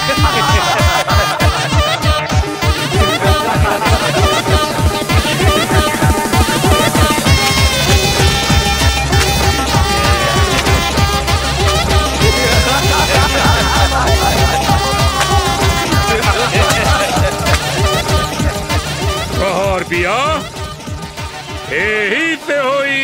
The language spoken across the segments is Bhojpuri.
और पिया यही से होई।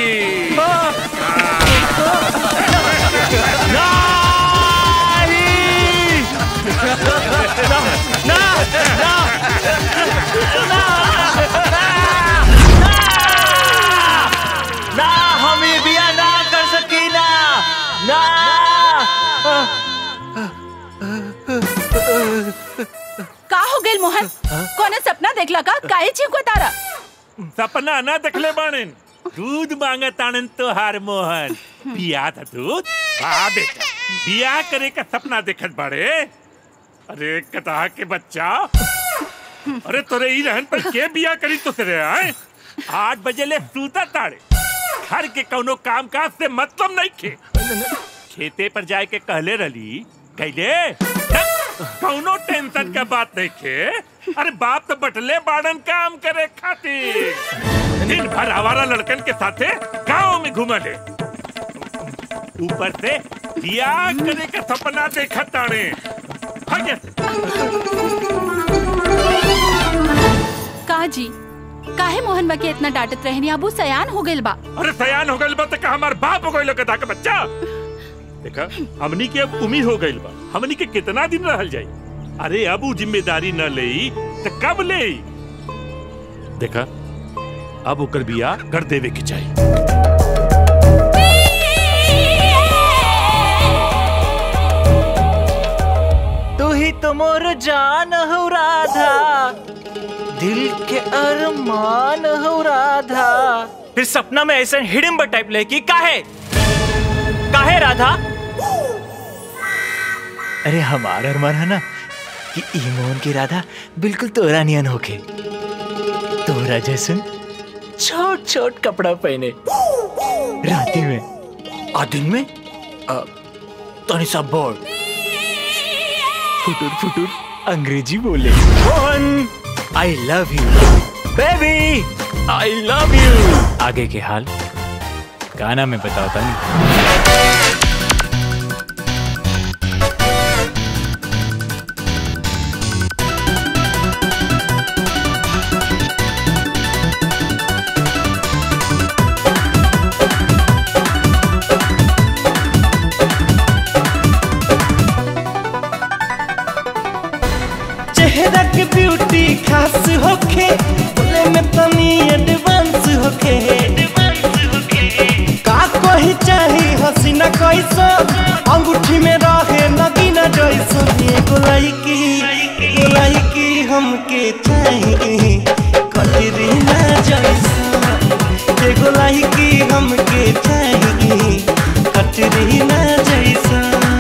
ना हम ये बिया ना कर सकी ना ना। का हो गेल मोहन? कोने सपना देखला का? काहे चिंको तारा? सपना ना देखले बाणन, दूध मांगे ताणन तो हार मोहन पिया था दूध। हाँ बेटा, बिया करे का सपना देखत बाड़े। अरे कता के बच्चा, अरे तोरे ही रहन पर के बिया करी तो तेरे आए 8 बजे ले सूता ताड़े। घर के कौनो काम काज से मतलब नहीं खे। खेते पर जाए के कहले रली कैले कौनो टेंशन का बात नहीं खे। अरे बाप तो बटले बाड़न काम करे खातिर दिन भर आवारा लड़कन के साथे गांव में घूमले। ऊपर से बिया करे का सपना देखा ताने। का जी काहे मोहन बा के इतना डांटत रहनी? अबू सयान हो गइल बा। अरे सयान हो गइल बा तो का हमार बाप हो गइल का के बच्चा। देखा हमनी के अब उम्र हो गइल बा, हमनी के कितना दिन रहल जाई। अरे अब वो जिम्मेदारी न लेई तो कब लेई। देखा अब ओकर बिया कर देवे के चाहिए। तू ही तो मोर जान हो राधा, दिल के अरमान हो राधा। फिर सपना में ऐसे हिडिंबर टाइप लेकी काहे राधा? अरे हमारा अरमान है ना कि ईमोन की राधा बिल्कुल तोरा नियन होके, तोरा जैसन छोट छोट कपड़ा पहने राती में और दिन में तो सब बोल फुटुर फुटुर अंग्रेजी बोले। Mohan I love you baby, I love you. आगे के हाल गाना में बताता नहीं। चेहरा के ब्यूटी खास होखे, बोले में तनी एडवांस होखे। का कोई चाही हसीना कैसा, अंगूठी में रहे नगीना जैसा। एगो लड़की हमके चाही कटरीना जैसा। एगो लड़की हमके चाही कटरीना जैसा।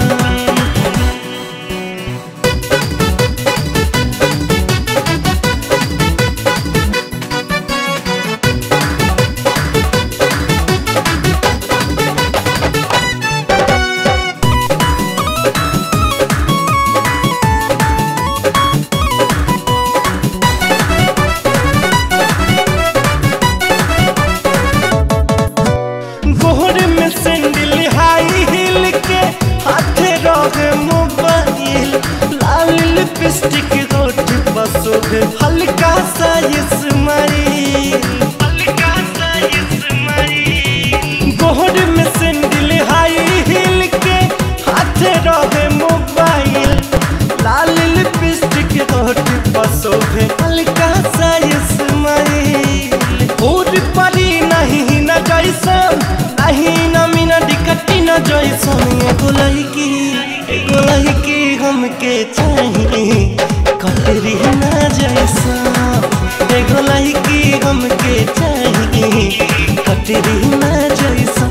हल्का सा गोहर में सैंडल हाई हिल के हाथे रहे मोबाइल। लाल लिपस्टिक होठ बसोभे हल्का सा स्माइल। और परी नहीं न जैसन, नहीं न मीना डिकटी न जैसन। एगो लड़की हमके चाहिए कटरीना जैसा। एगो लड़की हमके चाहिए कटरीना जैसा।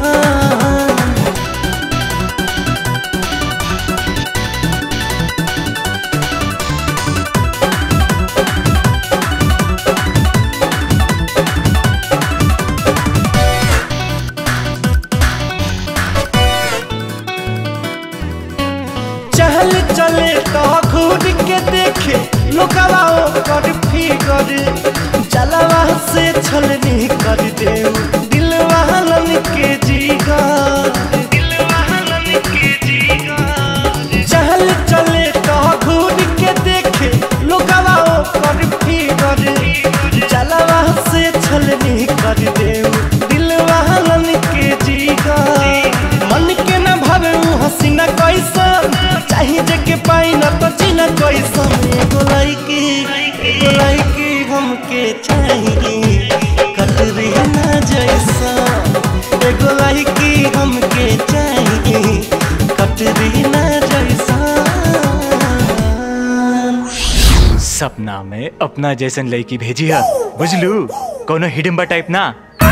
चहल चले तो घूर के देखे लोगवा ओकर फिगर जलवा से छलनी कर दे दिलवा लन के जीगर चहल चले तो घूर के देखे लोगवा ओकर फिगर जलवा से छलनी कर दे दिलवा लन के जीगर मन के न भावे हसीना कैसन चाहिए जे के पाई न तो जीना कैसन एगो लड़की हमके चाहिए कटरी ना जैसा एगो लड़की हमके चाहिए कटरी ना जैसा सपना में अपना जैसन लड़की भेजिया बुझलू कोनो हिडम्बा टाइप ना।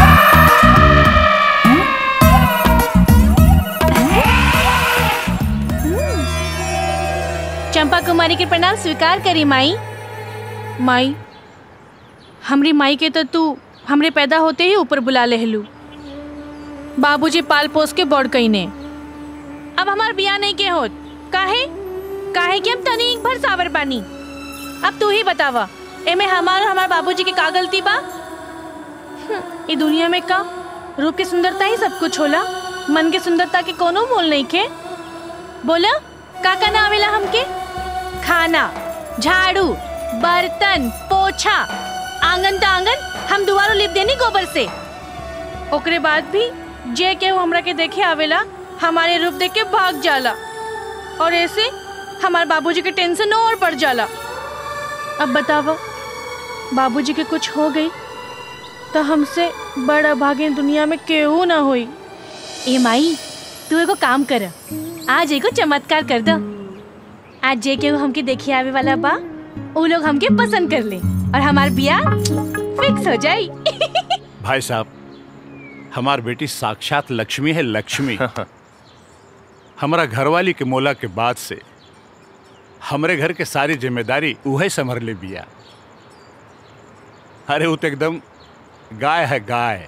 चंपा कुमारी के प्रणाम स्वीकार करी माई। माई हमरी माई के तो तू हमरे पैदा होते ही ऊपर बुला लेहलू। बाबूजी पाल पोस के बड़ कईने। अब हमार बिया नहीं के होत काहे काहे कि हम तनी एक भर सावर बानी। अब तू ही बतावा एमे हमार बाबूजी के का गलती बा। ये दुनिया में का रूप की सुंदरता ही सब कुछ होला, मन के सुंदरता के कोनो मोल नहीं के। बोला का ना आवेला हमके? खाना, झाड़ू, बर्तन, पोछा, आंगन तो आंगन हम दुआरो लिप देनी गोबर से। ओकरे बाद भी जे केहू हमरा के देखे आवेला हमारे रूप देख के भाग जाला और ऐसे हमारे बाबूजी के टेंशन और बढ़ जाला। अब बतावा बाबूजी के कुछ हो गई तो हमसे बड़ा भागे दुनिया में केहू ना होई। ए माई तू एगो काम कर, आज एगो चमत्कार कर दो। आज जे केहू हमके देखे आवे वाला बा वो लोग हमके पसंद कर ले और हमार बिया फिक्स हो जाई। भाई साहब हमार बेटी साक्षात लक्ष्मी है, लक्ष्मी। हमारा घरवाली के मोला के बाद से हमरे घर के सारी जिम्मेदारी उहे संभर ले बिया। अरे वो तो एकदम गाय है गाय।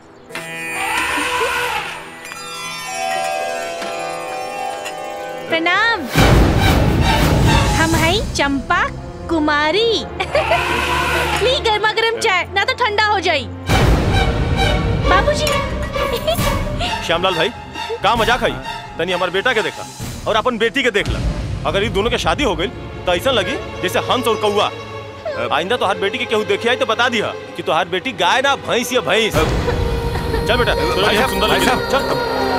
प्रणाम, हम हैं चंपा कुमारी। ली गर्मा गर्म चाय ना तो ठंडा हो जाई। बाबूजी। श्यामलाल भाई का मजाक है? तनी हमारे बेटा के देखा और अपन बेटी के देखला। अगर ये दोनों के शादी हो गई तो ऐसा लगी जैसे हंस और कौआ। आइंदा तो हर बेटी के केहू देखे आई तो बता दिया कि तो हर बेटी गाय ना भैंस या भैंस। चल बेटा सुंदर लगी। चल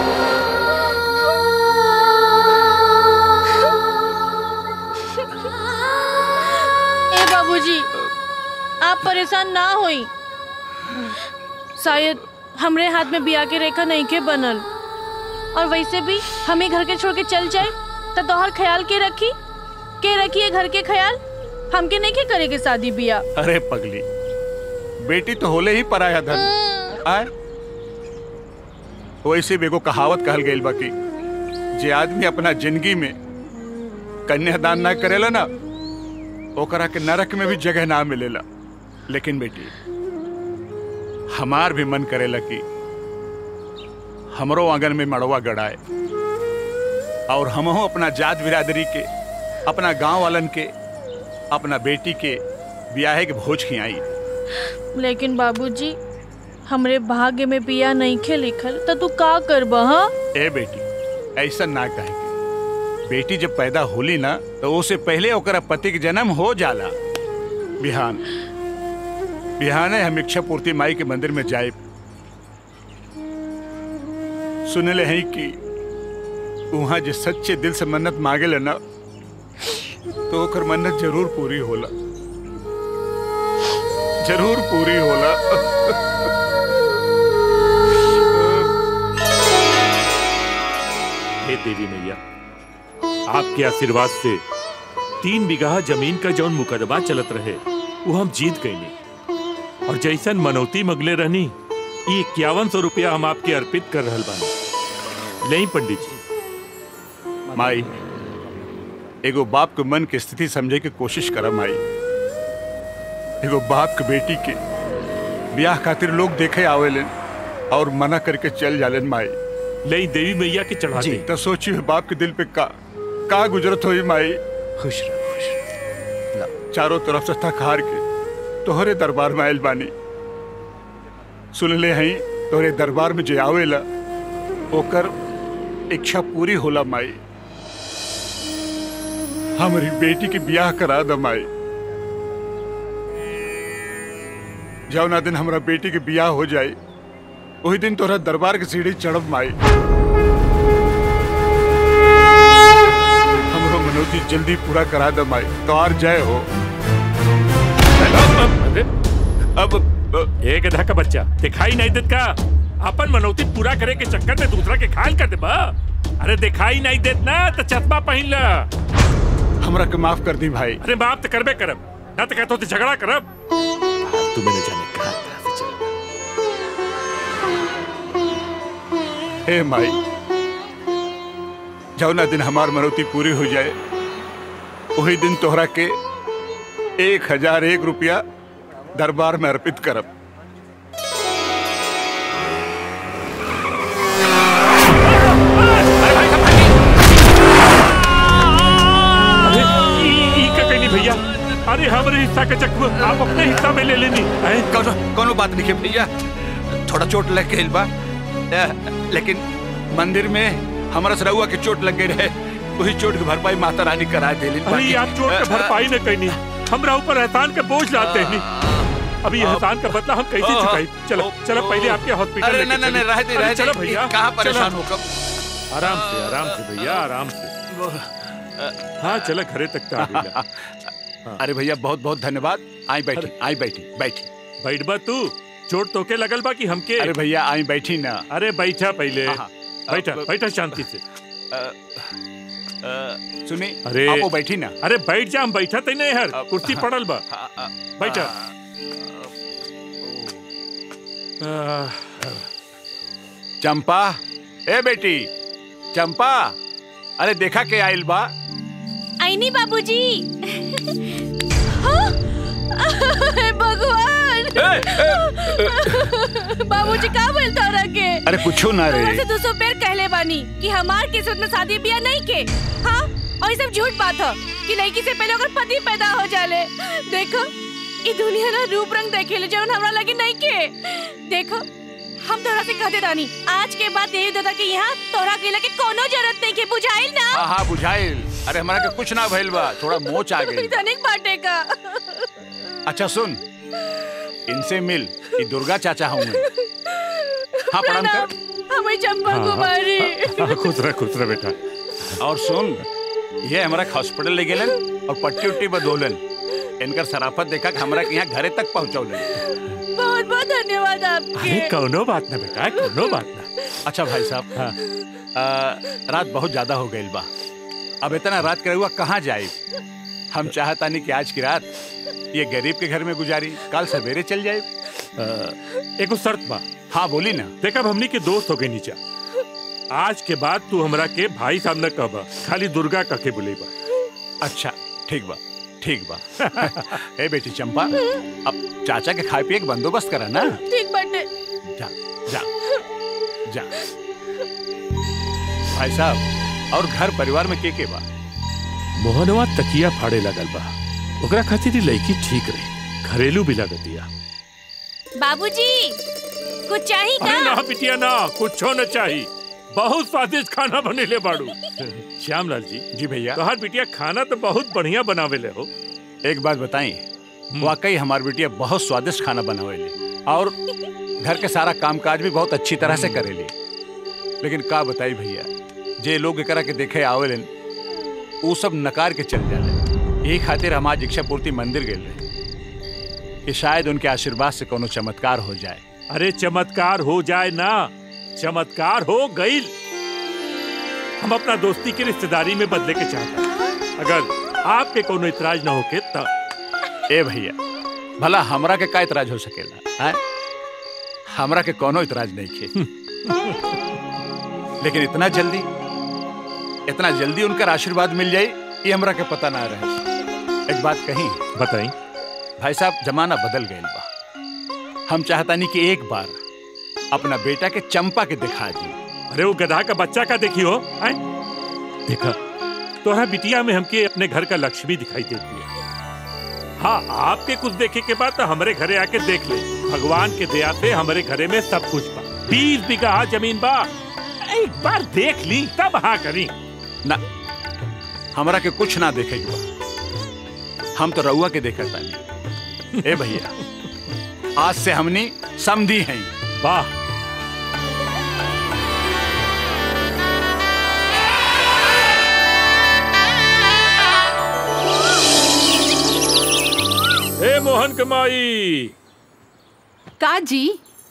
बाबूजी आप परेशान ना होई। शायद हमरे हाथ में बिया के रेखा नहीं के बनल और वैसे भी हमें घर के छोड़ के चल जाए तो तोहर ख्याल के रखिए घर के ख्याल हमके नहीं के करेगे शादी बिया। अरे पगली बेटी तो होले ही पराया धन आए। वैसे बेगो कहावत कहल गई बाकी जे आदमी अपना जिंदगी में कन्यादान ना करेला ना ओकरा के नरक में भी जगह ना मिलेला। लेकिन बेटी हमार भी मन करेला कि हमरो आंगन में मड़वा गड़ाए और हमहो अपना जात बिरादरी के, अपना गांव वालन के, अपना बेटी के ब्याहे के भोज खियाई। लेकिन बाबूजी हमरे भाग्य में बिया नहीं खे लिखल तो तू का करबा? हाँ ए बेटी ऐसा ना कहे। बेटी जब पैदा होली ना तो उससे पहले ओकरा पति के जन्म हो जाला। बिहाने हम इच्छा पूर्ति माई के मंदिर में जाए। सुनले हैं कि वहां जो सच्चे दिल से मन्नत मांगे लेना तो ओकर मन्नत जरूर पूरी होला, जरूर पूरी होला। हे देवी मैया आपके आशीर्वाद से 3 बीघा जमीन का जौन मुकदमा चलत रहे वो हम जीत गईनी और जैसन मनौती मगले रहनी 5100 रुपया हम आपके अर्पित कर रहल बानी। नहीं पंडित जी। माई एगो बाप के मन के स्थिति समझे के कोशिश करा माई। एगो बाप के बेटी के ब्याह खातिर लोग देखे आवेलन और मना करके चल जालन माई। नहीं देवी मैया के चढ़ा दी तो सोचिए बाप के दिल पे का का गुजरत हुई माई। खुश रहो। चारों तरफ से थक हार के तोहरे दरबार में आयल बानी। सुन ले हई तोहरे दरबार में जे आवेला ओकर इच्छा पूरी होला माई। हमारी बेटी के ब्याह करा द माई। जौना दिन हमारा बेटी के ब्याह हो जाए वही दिन तोहरा दरबार के सीढ़ी चढ़ब माई। हमरो मनोती जल्दी पूरा करा द माई। तोहार जय हो। अब एक गधा का बच्चा दिखाई नहीं देत का? अपन मनोती पूरा करे के चक्कर में दूसरा के घायल कर दे बा। अरे दिखाई नहीं देत ना तो चश्मा पहन ला। हमरा के माफ कर दी भाई। अरे माफ तो करबे करब ना तो कहतो झगड़ा करब। तू मैंने जाने कहा था चल। हे माई जौना दिन हमार मनोती पूरी हो जाए वही दिन तोहरा के 1001 रुपया दरबार में अर्पित करब। भैया अरे हमारे हिस्सा का चक्कू आप अपने हिस्सा में ले लेनी। कोनो बात नहीं है भैया। थोड़ा चोट लग गई बा लेकिन मंदिर में हमारा सरहुआ के चोट लग गई रहे। वही चोट की भरपाई माता रानी करा दे। अरे आप चोट की भरपाई न करनी हमरा ऊपर एहसान का बोझ लाते हैं। अभी एहसान का बदला हम कैसे चुकाई? चलो चलो पहले आपके हॉस्पिटल लेके चलो। रह दे चलो भैया कहाँ परेशान हो कब। आराम से भैया आराम से। हाँ चलो घरे तक तो आ गइला। अरे भैया बहुत बहुत धन्यवाद। आई बैठी बैठ बा तू। चोट तोके लगल बा कि हमके? अरे भैया आई बैठी ना। अरे बैठा पहले। बैठा शांति से। सुनी अरे आपो बैठी ना। अरे बैठ जा। हम बैठा तो नहीं हर कुर्सी पड़ल बा। बैठा। चंपा ए बेटी चंपा अरे देखा के आइल बा। आईनी बाबूजी। भगवान बाबूजी का बोलता रखे? अरे कुछ ना रे। से 200 बेर कहले बानी कि हमार किस्मत में शादी ब्याह नहीं के। हाँ और ये सब झूठ बात है कि लड़की से पहले अगर पति पैदा हो जाले। देखो ये दुनिया ना रूप रंग देखे ले जवन हमरा लगी नहीं के। देखो हम तोरा से कहते रानी आज के बाद देवी दादा के यहाँ तोरा के लगे कोनो जरूरत नहीं के। बुझाइल ना? हाँ बुझाइल। अरे हमारा के कुछ ना भइल बा। थोड़ा मोच आ गई। धनिक बाटे का। अच्छा सुन इनसे मिल ये दुर्गा चाचा होंगे। हाँ प्रणाम कर। हमें चंपा कुमारी। खुश रह बेटा। और सुन ये हमारा हॉस्पिटल ले गेलन और पट्टी उट्टी बदोलन। इनकर सराफत देखा कि हमारा यहाँ घरे तक पहुँचौलन। बहुत बहुत धन्यवाद आपके। अरे कोनो बात ना बेटा कोनो बात ना। अच्छा भाई साहब रात बहुत ज्यादा हो गई बा। अब इतना रात करे हुआ कहाँ जाए। हम चाहता नहीं कि आज की रात ये गरीब के घर में गुजारी कल सवेरे चल जाए। एको शर्त बा। हाँ बोली ना। देखा हमनी के दोस्त हो गए नीचा। आज के बाद तू हमरा के भाई साहब न कहबा खाली दुर्गा कह के बुलेबा। अच्छा ठीक बा। ए बेटी चंपा अब चाचा के खाए पिए के बंदोबस्त करा ना। ठीक बाटे। जा भाई साहब और घर परिवार में के बा? मोहनवा तकिया फाड़े लगल बा। ओकरा खातिर लड़की ठीक रही घरेलू भी लगतिया। बाबूजी कुछ चाहिए का? ना बिटिया ना कुछो न चाहिए। बहुत स्वादिष्ट खाना बनेले बाड़ू। श्यामलाल जी। जी भैया। तोहार बिटिया खाना तो बहुत बढ़िया बनावेले हो। एक बात बताई वाकई हमार बिटिया बहुत स्वादिष्ट खाना बनावेले और घर के सारा कामकाज भी बहुत अच्छी तरह से करेले। लेकिन का बताई भैया जे लोग एकरा के देखे आवेलन वो सब नकार के चल जाले। यही खातिर हम आज इच्छा पूर्ति मंदिर गए रहे कि शायद उनके आशीर्वाद से कोनो चमत्कार हो जाए। अरे चमत्कार हो जाए ना चमत्कार हो गई। हम अपना दोस्ती की रिश्तेदारी में बदले के चाहते हैं। अगर आपके कोनो इतराज न होके तब। ए भैया भला हमरा के का इतराज हो सकेला है? हमरा के कोनो इतराज नहीं खे। लेकिन इतना जल्दी उनका आशीर्वाद मिल जाए ये हमरा के पता ना रहे। एक बात कही बताई। भाई साहब जमाना बदल गया बा। हम चाहता नहीं कि एक बार अपना बेटा के चंपा के दिखा दी। अरे वो गधा का बच्चा का देखियो। देखा तोहरा बिटिया में हमके अपने घर का लक्ष्मी दिखाई देती है। हाँ, आपके कुछ देखे के बाद तो हमारे घरे आके देख ले। भगवान के दया से हमारे घरे में सब कुछ बा। 20 बीघा जमीन बा। एक बार देख ली तब हाँ करी ना। हमरा के कुछ ना देखेगा, हम तो रउआ के देखा तानी। ए भैया, आज से हमनी समधी हैं। वाह, ए मोहन कमाई का जी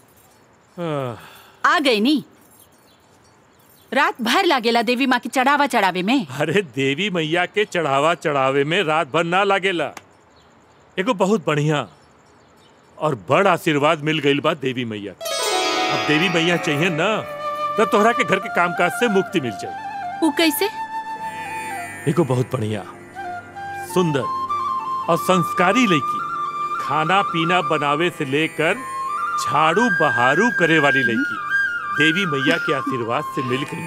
आ गई नी। रात भर लागेला देवी माँ की चढ़ावा चढ़ावे में। अरे देवी मैया के चढ़ावा चढ़ावे में रात भर ना लागेला। एगो बहुत बढ़िया और बड़ आशीर्वाद मिल गई बा देवी मैया। अब देवी मैया चाहिए ना तो तोहरा के घर के कामकाज से मुक्ति मिल जाए। वो कैसे? एगो बहुत बढ़िया, सुंदर और संस्कारी लड़की, खाना पीना बनावे से लेकर झाड़ू बहारू करे वाली लड़की देवी मैया के आशीर्वाद से मिल गई।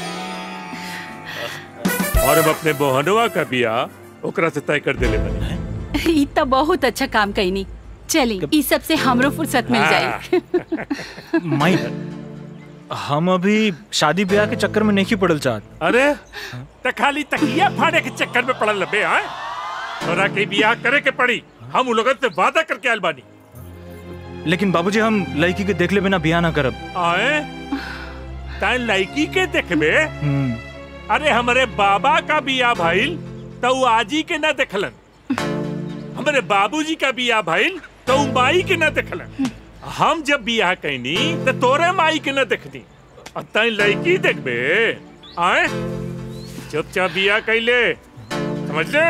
और अब अपने मोहनवा का बियाह ओकरा से तय कर देले बने। ई तो बहुत अच्छा काम कईनी। चली, ई सब से हमरो फुर्सत मिल जाए। माई, हम अभी शादी ब्याह के चक्कर में नहीं पड़ल चाहत। अरे तो खाली तकिया फाड़े के चक्कर में पड़ल लबे हैं? तोरा के बियाह करे के पड़ी। हम उन लोगन से वादा करके आयल बानी। लेकिन बाबूजी, हम लड़की के देखले बिना बियाह ना करब। आए ताई लड़की के देखबे? अरे हमारे बाबा का बियाह भइल तो आजी के ना देखलन, हमारे बाबूजी का बियाह भइल तो माई के ना देखलन। हम जब बियाह कैनी तो तोरे माई के ना देखनी, और ताई लड़की देखबे? आए चुपचाप बियाह कैले, समझ ले?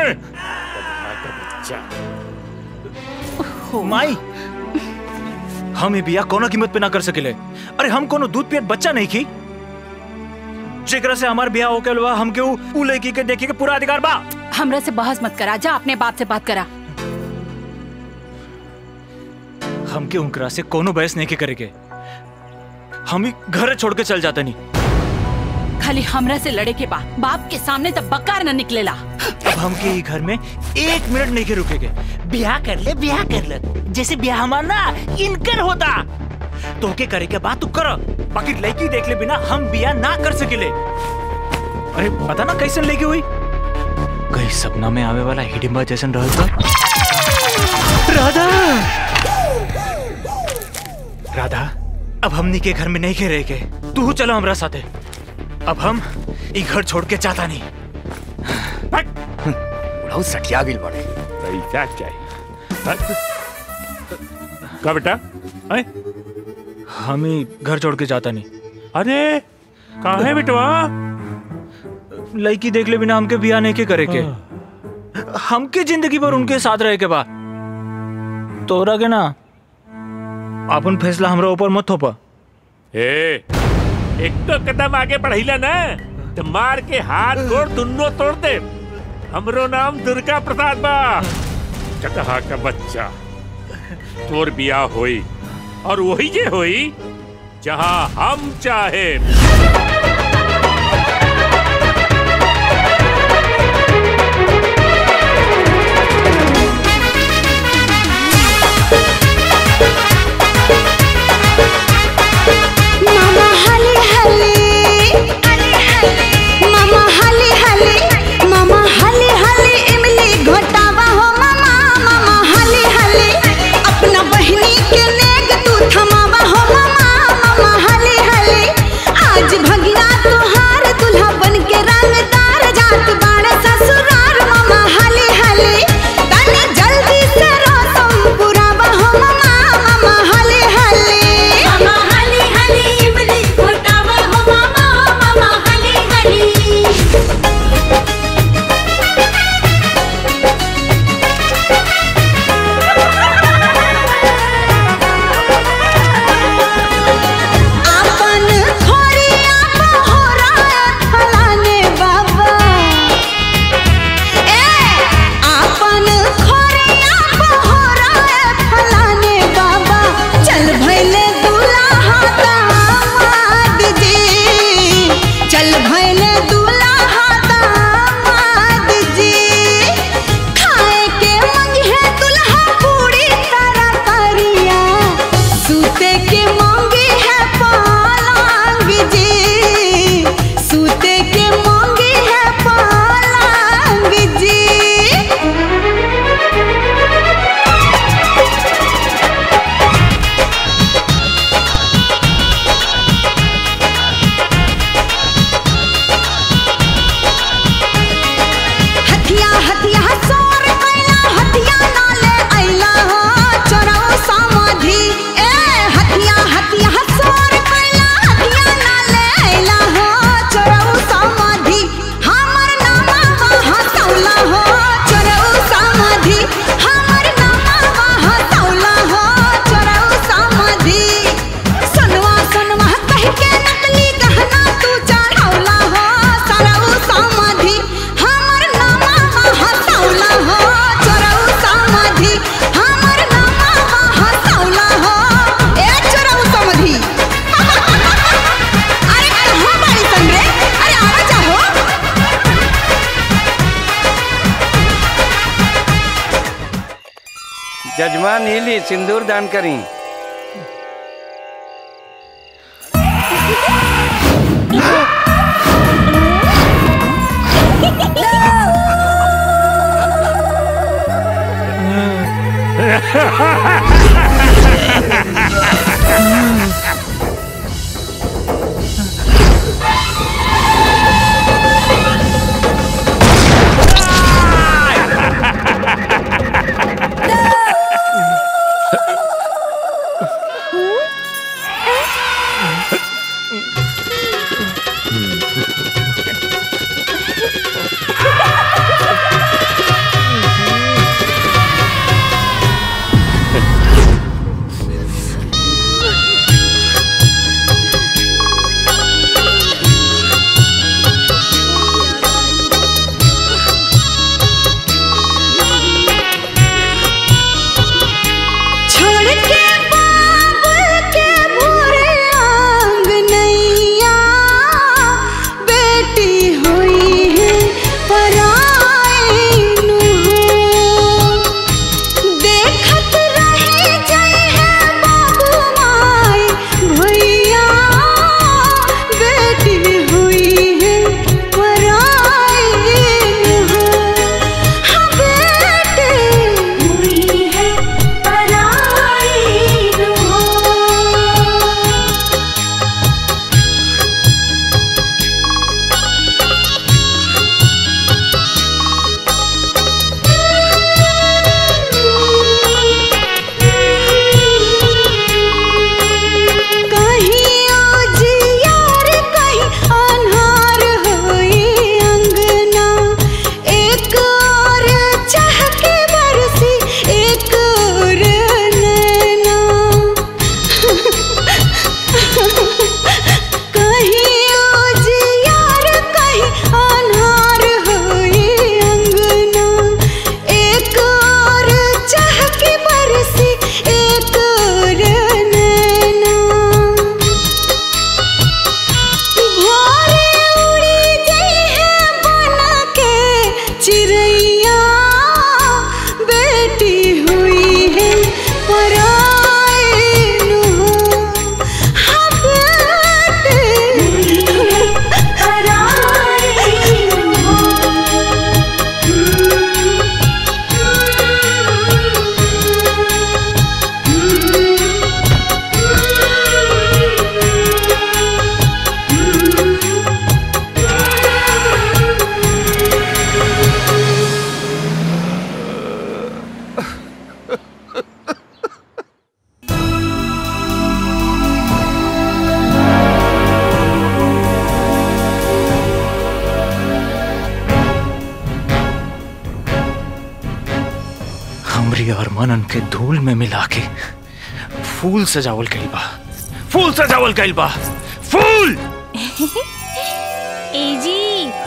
माई, हम ये बियाह कोनो कीमत पे ना कर सकेले। अरे हम कोनो दूध पियत बच्चा नहीं की जेकरा से हमार बियाह होके लवा। हमके उ लड़की के देखे के पूरा अधिकार बा। हमरा से बहस मत करा, जा अपने बाप से बात करा। हमके उनकरा से कोनो बहस नहीं के करेगे। हम ही घर छोड़ के चल जाते नहीं। खाली हमरा से लड़े के बाद बाप के सामने तब बकार न निकलेला। अब हमके ही घर में 1 मिनट नहीं के रुकेगे। ब्याह कर ले जैसे ब्याह हमारा ना इनकर होता। तो के करे के बात तू कर, बाकी लड़की देख ले बिना हम ब्याह ना कर सकेले। अरे पता ना कैसे लड़की हुई, कहीं सपना में आवे वाला हिडिंबा जैसन रहल। राधा, अब हमनी के घर में नहीं के रह के, तू चलो हमरा साथे। अब हम ई घर छोड़ के चाहता नहीं। बहुत सटिया गिल बड़े पैसा चाहिए का बेटा? हम ही घर छोड़ के जाता नहीं। अरे कहाँ है बेटवा? लड़की देख ले बिना हमके बियाह नहीं के करे के। हमके जिंदगी भर उनके साथ रहे के बाद तोरा के ना अपन फैसला हमरा ऊपर मत थोपा। एक तो कदम आगे बढ़िला ना तो मार के हाथ गोड़ दुन्नो तोड़ दे। हमरो नाम दुर्गा प्रसाद बा। कटहा का बच्चा, तोर बियाह होई और वही जे होई जहां हम चाहे। मामा हले हले, मामा हले हले, मामा हले हले इमली घोटावा हो मामा। मामा हले हले अपना बहनी के नेग तू थमावा हो मामा। मामा हले हले आज भगिना जजमान नीली सिंदूर दान करी। हमरी और मनन के धूल में मिला के फूल सजावल गइल बा, फूल सजावल गइल बा, फूल। ए जी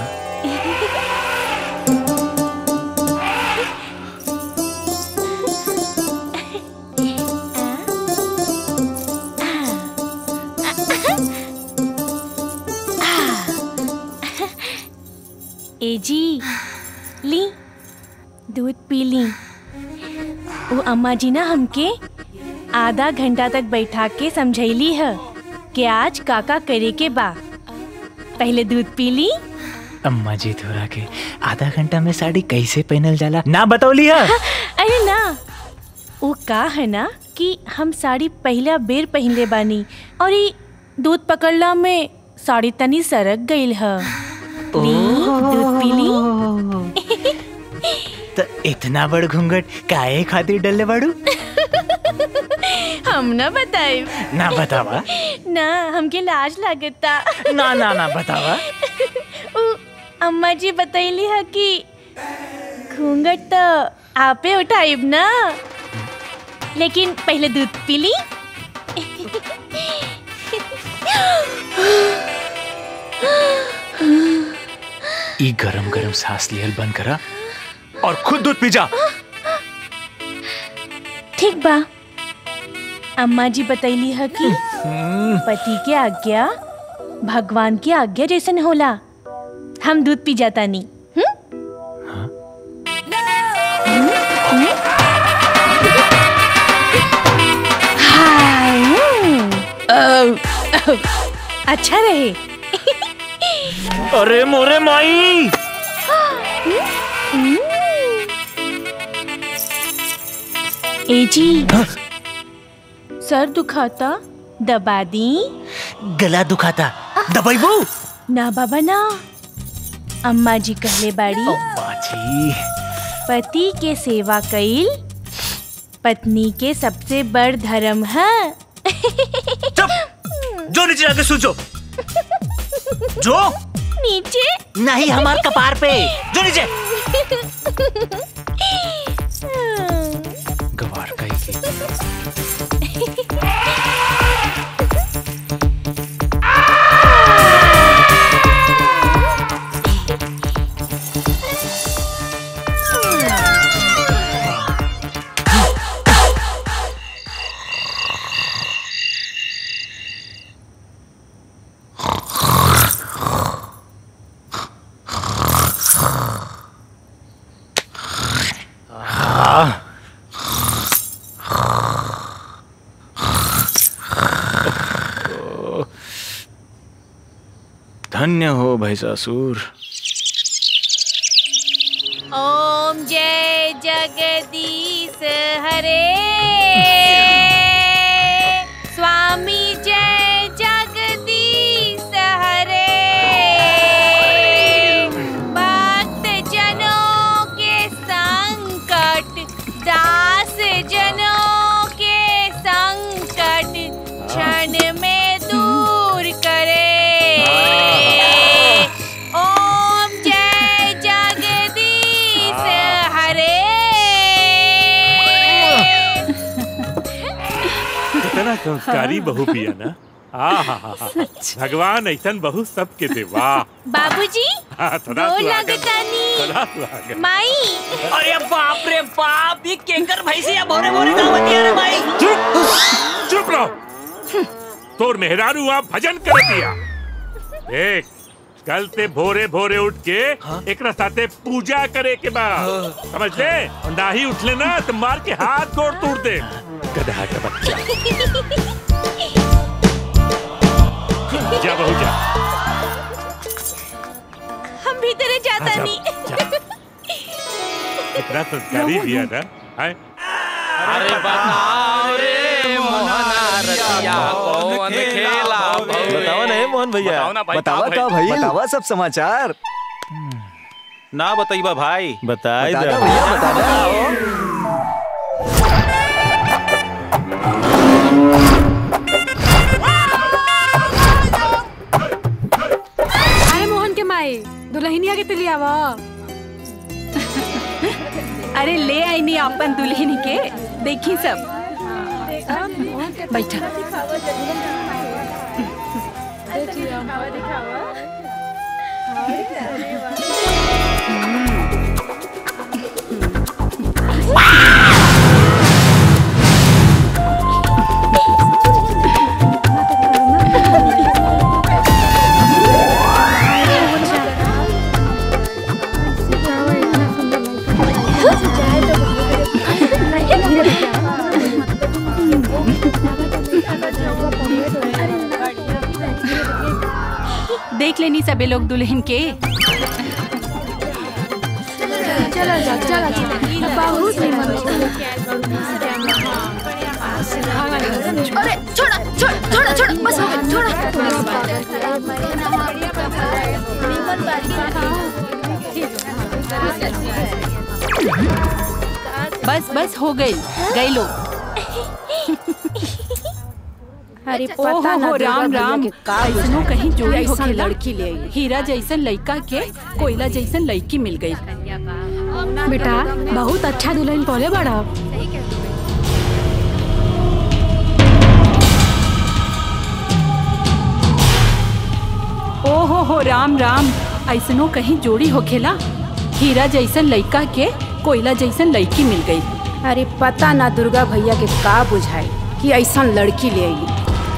ए जी ली दूध पी ली। वो अम्मा जी ना हमके आधा घंटा तक बैठा के समझैली है कि आज काका करे के बा। पहले दूध पी ली। अम्मा जी थोड़ा के आधा घंटा में साड़ी कैसे पहनल जाला ना बतौली है। अरे ना वो का है ना कि हम साड़ी पहला बेर पहनले बानी और ये दूध पकड़ला में साड़ी तनी सरक गईल है। दूध पी ली। तो इतना बड़ घूंघट काहे खातिर डलले बाड़ू? हम ना बताए ना बतावा ना, हमके लाज लागता। ना ना ना बतावा। अम्मा जी बतैली है कि घूंघट तो आपे उठाइब ना, लेकिन पहले दूध पी ली। ई गरम गरम सांस लियल बंद करा और खुद दूध पी जा। ठीक बा। अम्मा जी बतैली है कि पति के आज्ञा भगवान की आज्ञा जैसन होला। हम दूध पी जाता नहीं। हाँ? अच्छा रहे। अरे मोरे माई। ए जी, सर दुखाता, दबा दी। गला दुखाता, दबाइबू? ना बाबा ना, अम्मा जी कहले बाड़ी बाजी। पति के सेवा कईल पत्नी के सबसे बड़ धर्म है। चुप, जो नीचे जाके सो जो। जो नीचे नहीं, हमार कपार पे जो नीचे। गवार का ही धन्य हो भाई ससुर। ओम जय जगदीश हरे, स्वामी जय जगदीश हरे, भक्त जनों के संकट, दास जनों के संकट क्षण में दूर करे। ओम जय जगदीश हरे। कितना संस्कारी बहू पिया ना। भगवान ऐसन बहू सबके दे। वाह बाबूजी, गोर लागतानी। माई। अरे बाप रे बाप, ये केकर भैंसिया भोरे भोरे दावत दिया रे भाई। चुप रहो, तोर मेहरारू आप भजन कर दिया। देख, कल से भोरे भोरे उठ के एक साथे पूजा करे के बाद, समझ ले। ना ही उठले ना तो मार के हाथ गोड़ तोड़ दे, गधा का बच्चा। जा बहू जा। हम भीतर जाता नहीं। इतना संस्कारी दिया ना। अरे बताओ रे मोहना रतिया कौन खेला। बताओ ना मोहन भैया। बतावा का भाई, बतावा सब समाचार। ना बताइबा भाई। बताई दे भैया, बता। अरे मोहन के माई, दुल्हनिया के तिलियावा। अरे ले आई नहीं अपन दुल्हन के, देखी सब। बैठा। देख लेनी सबे लोग दुल्हन के। चला जा, चला जा। बहुत अरे छोड़ा छोड़ा छोड़ा छोड़ा, बस हो गया, छोड़ा। बस बस हो गई, गई लोग। अरे पता ना राम राम, ऐसनो कहीं जोड़ी होके लड़की ले आई। हीरा जैसन लड़का के कोयला जैसन लड़की मिल गई। बेटा बहुत अच्छा दुल्हन पौले बड़ा। ओहो हो राम राम, ऐसनो कहीं जोड़ी होखेला। हीरा जैसन लड़का के कोयला जैसन लड़की मिल गई। अरे पता ना दुर्गा भैया के का बुझाई कि ऐसा लड़की ले आई।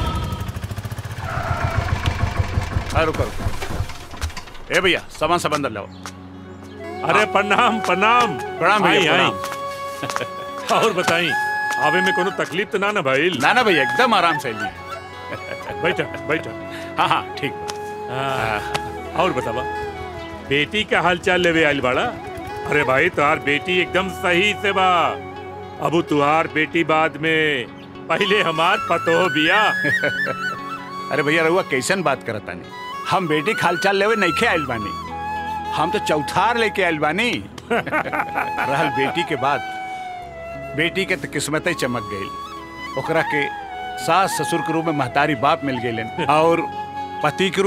रुको ए भैया, सामान सब अंदर लाओ। अरे प्रणाम प्रणाम। प्रणाम भैया, प्रणाम। और बताई, आवे में कोनो तकलीफ तो ना भाई? ना भैया, एकदम आराम से। बैठा बैठा। हाँ हाँ ठीक। और बतावा बेटी का हालचाल लेवे आइल बाड़ा? अरे भाई तुहार बेटी एकदम सही से बा। अब तुहार बेटी बाद में, पहले हमार पतो बिया। अरे भैया रहुआ कैसन बात करत तानी? हम बेटी हालचाल लेवे नइखे आइल बानी, हम तो चौथार लेके आइल बानी। रहल बेटी के बाद, बेटी के तो किस्मत ही चमक गई। ओकरा के सास ससुर के रूप में महतारी बाप मिल गए, और पति के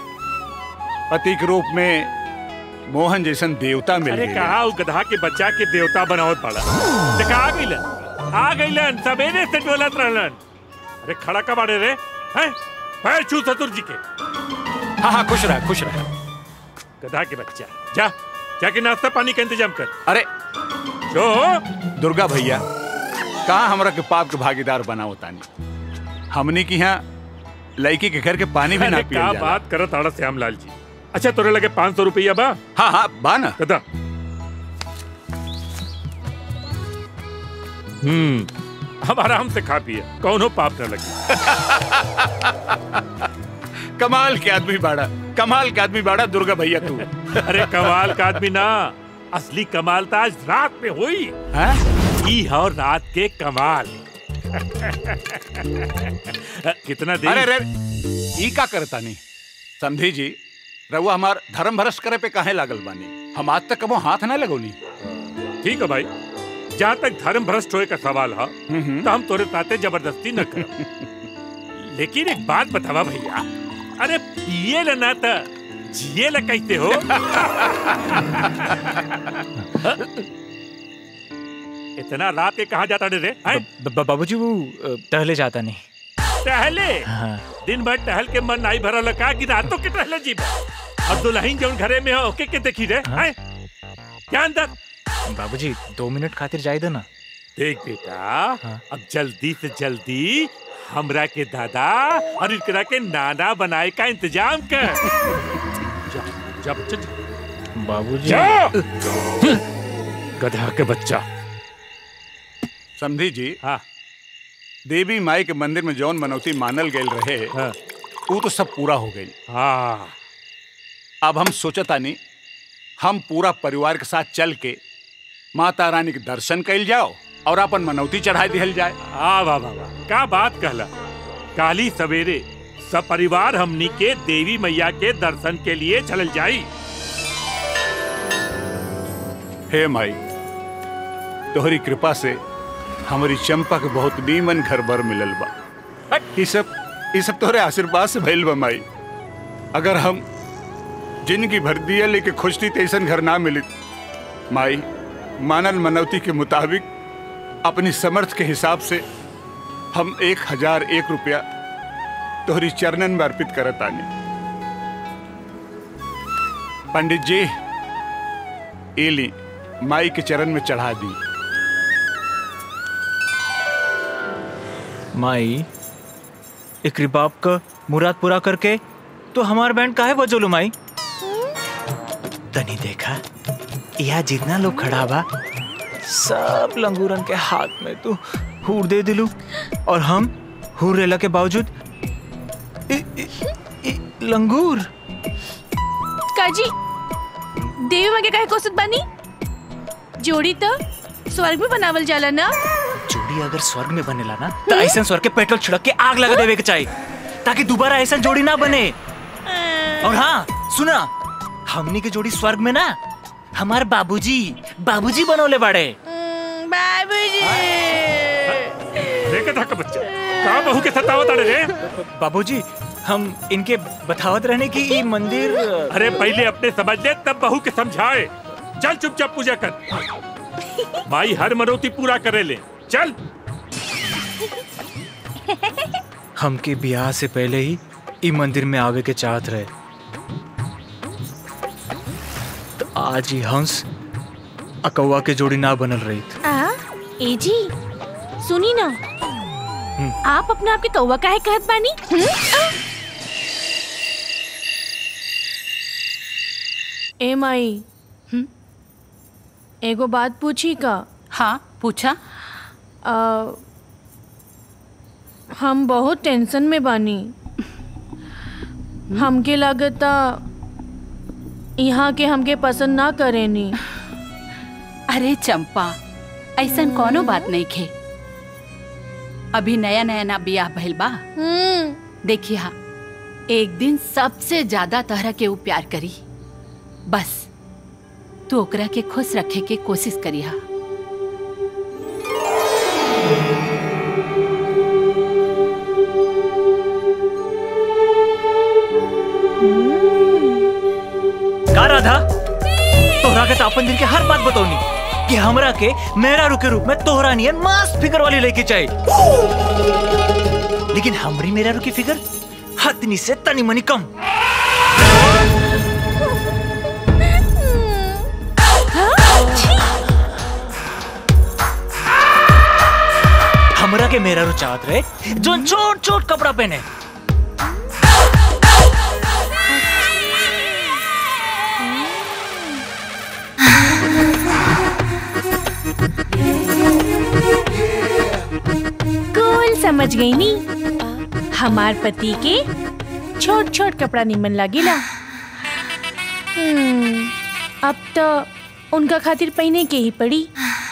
रूप में मोहन जैसन देवता मिल गए। अरे कहा वो गधा के बच्चा के देवता बनावत पड़ा। देखा आ गइलन सवेरे से डोलत रहलन। अरे खड़ा का बाड़े रे, हैं? पैर छू ससुर जी के। हाँ हाँ खुश रहा खुश रहा। गधा के बच्चा, जा जाके नाश्ता पानी का इंतजाम कर। अरे जो दुर्गा भैया कहाँ हमरा के पाप के भागीदार बनाओ तानी? हमने की यहाँ लड़की के घर के पानी भी ना पिया। क्या बात करत आड़ा श्यामलाल जी। अच्छा तोरे लगे 500 रुपया बा? हाँ हाँ बा ना। गधा हम आराम से खा पिए, कौनो पाप न लगे। कमाल के आदमी बाड़ा, कमाल के आदमी बाड़ा दुर्गा भैया तू। अरे कमाल का आदमी ना, असली कमाल तो आज रात में हुई। ई और रात के कमाल। कितना देर? अरे ई का करता नहीं समझी जी, रहुआ हमार धर्म भ्रष्ट करे पे काहे लागल बानी? हम आज तक कबो हाथ ना लगौनी। ठीक है भाई, जहाँ तक धर्म भ्रष्ट होए का सवाल है तो हम तोरे साथे जबरदस्ती न करब। लेकिन एक बात बतावा भैया, अरे पिए ल ना था जिए ल कहते हो? इतना रात के कहाँ जाता रे? बाबूजी वो टहले जाता नहीं। टहले? हाँ। दिन भर टहल के मन नहीं भरल का कि रातों के टहले जी? और दुल्हन जौन घरे में हो ओके के देखी रे? क्या अंदर? बाबूजी 2 मिनट खातिर जाए दो ना। देख बेटा, अब जल्दी से जल्दी हमरा के दादा और इकरा के नाना बनाए का इंतजाम कर। जा बच्चा बाबूजी। गधा के बच्चा। समझी जी, हाँ देवी माई के मंदिर में जौन मनौती मानल गए रहे, वो तो सब पूरा हो गई। हाँ अब हम सोचता नहीं, हम पूरा परिवार के साथ चल के माता रानी के दर्शन कैल जाओ और अपन मनौती चढ़ाई दिहल जाए। वाह वाह वाह, क्या बात कहला। काली सवेरे सब परिवार हमनी के देवी मैया के दर्शन के लिए चल जाई। हे माई, तोहरी कृपा से हमारी चंपा के बहुत नीमन घर बर मिलल बा। ये सब तोहरे आशीर्वाद से भइल बा माई। अगर हम जिंदगी भर दिया लेके खोजती तैसन घर ना मिली माई, मानल मनौती के मुताबिक अपनी समर्थ के हिसाब से हम 1001 रुपया तोहरी चरणन में अर्पित करत आनी। पंडित जी एली माई के चरण में चढ़ा दी। माई एक बाप का मुराद पूरा करके तो हमार बैंड काहे बजोलू माई? तनी देखा यहाँ जितना लोग खड़ा बा सब लंगूरन के हाथ में तू हूर दे दिलू, और हम हूर रेला के बावजूद लंगूर। काजी देवी माँ के काहे कोसत बानी? जोड़ी तो स्वर्ग में बनावल जाला ना। जोड़ी अगर स्वर्ग में बनेला ना तो ऐसा स्वर्ग के पेट्रोल छिड़क के आग लगा देवे के चाहिए, ताकि दोबारा ऐसा जोड़ी ना बने। और हाँ सुना, हमनी के जोड़ी स्वर्ग में ना हमारे बाबूजी बनोले बाड़े। बाबूजी देखा था का बच्चा कहाँ बहू के सतावत आड़े रे? बाबूजी हम इनके बतावत रहने की ये मंदिर। अरे पहले अपने समझ ले तब बहू के समझाए। चल चुपचाप पूजा कर, माई हर मनौती पूरा करे ले। चल। हमके ब्याह से पहले ही ई मंदिर में आवे के चाहत रहे, तो आज ही हंस अकौवा के जोड़ी ना बनल रही। ए जी सुनी ना, आप अपने आप के कौवा काहे कहत बानी? ए माई, एगो बात पूछी का? हाँ पूछा। हम बहुत टेंशन में बानी। हमके लागता यहाँ के हमके पसंद ना करेनी। अरे चंपा, ऐसन कोनो बात नहीं खे। अभी नया नया ना बियाह भइल बा। देखिया, एक दिन सबसे ज्यादा तहरा के ऊ प्यार करी। बस तू ओकरा के खुश रखे के कोशिश करिहा। का राधा, तोहरा के अपन दिल के हर बात बतौनी कि हमरा के मेरा रूप के रूप में तोहरा नियन मस्त फिगर वाली लड़की चाहिए। लेकिन हमरी मेरा रूप की फिगर हथनी से तनी मनी कम। हमरा के मेरा रूप चाहत रहे जो छोट छोट कपड़ा पहने। समझ गई नी, हमार पति के छोट छोट कपड़ा निमन लागेला। अब तो उनका खातिर पहने के ही पड़ी।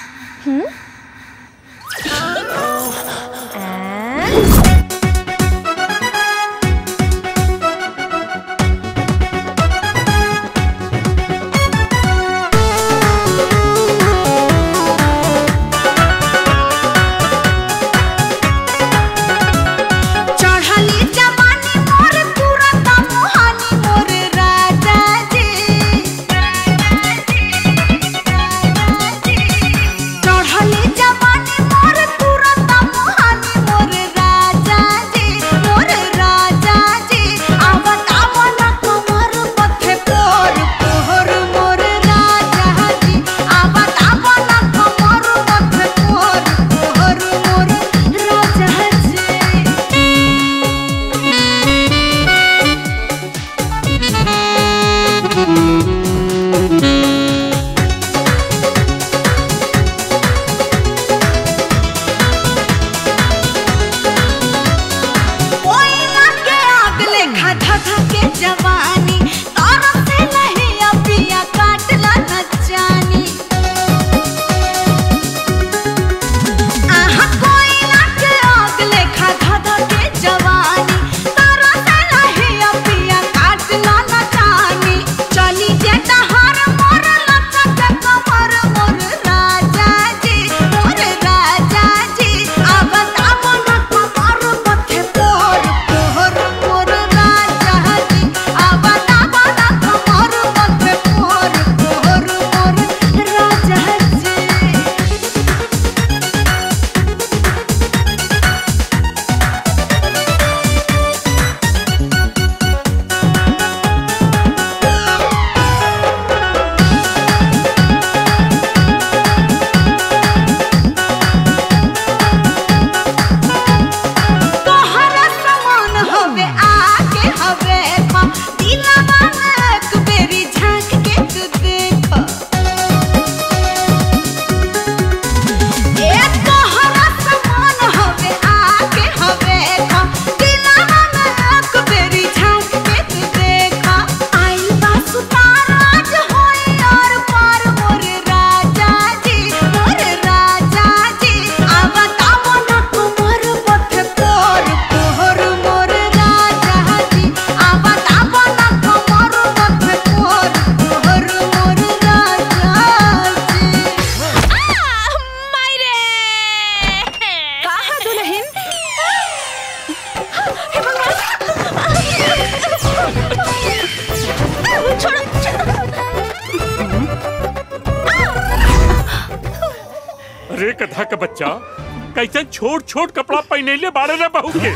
अरे कथा का बच्चा कैसे छोट छोट कपड़ा पहने ले बाड़े रे बहू के।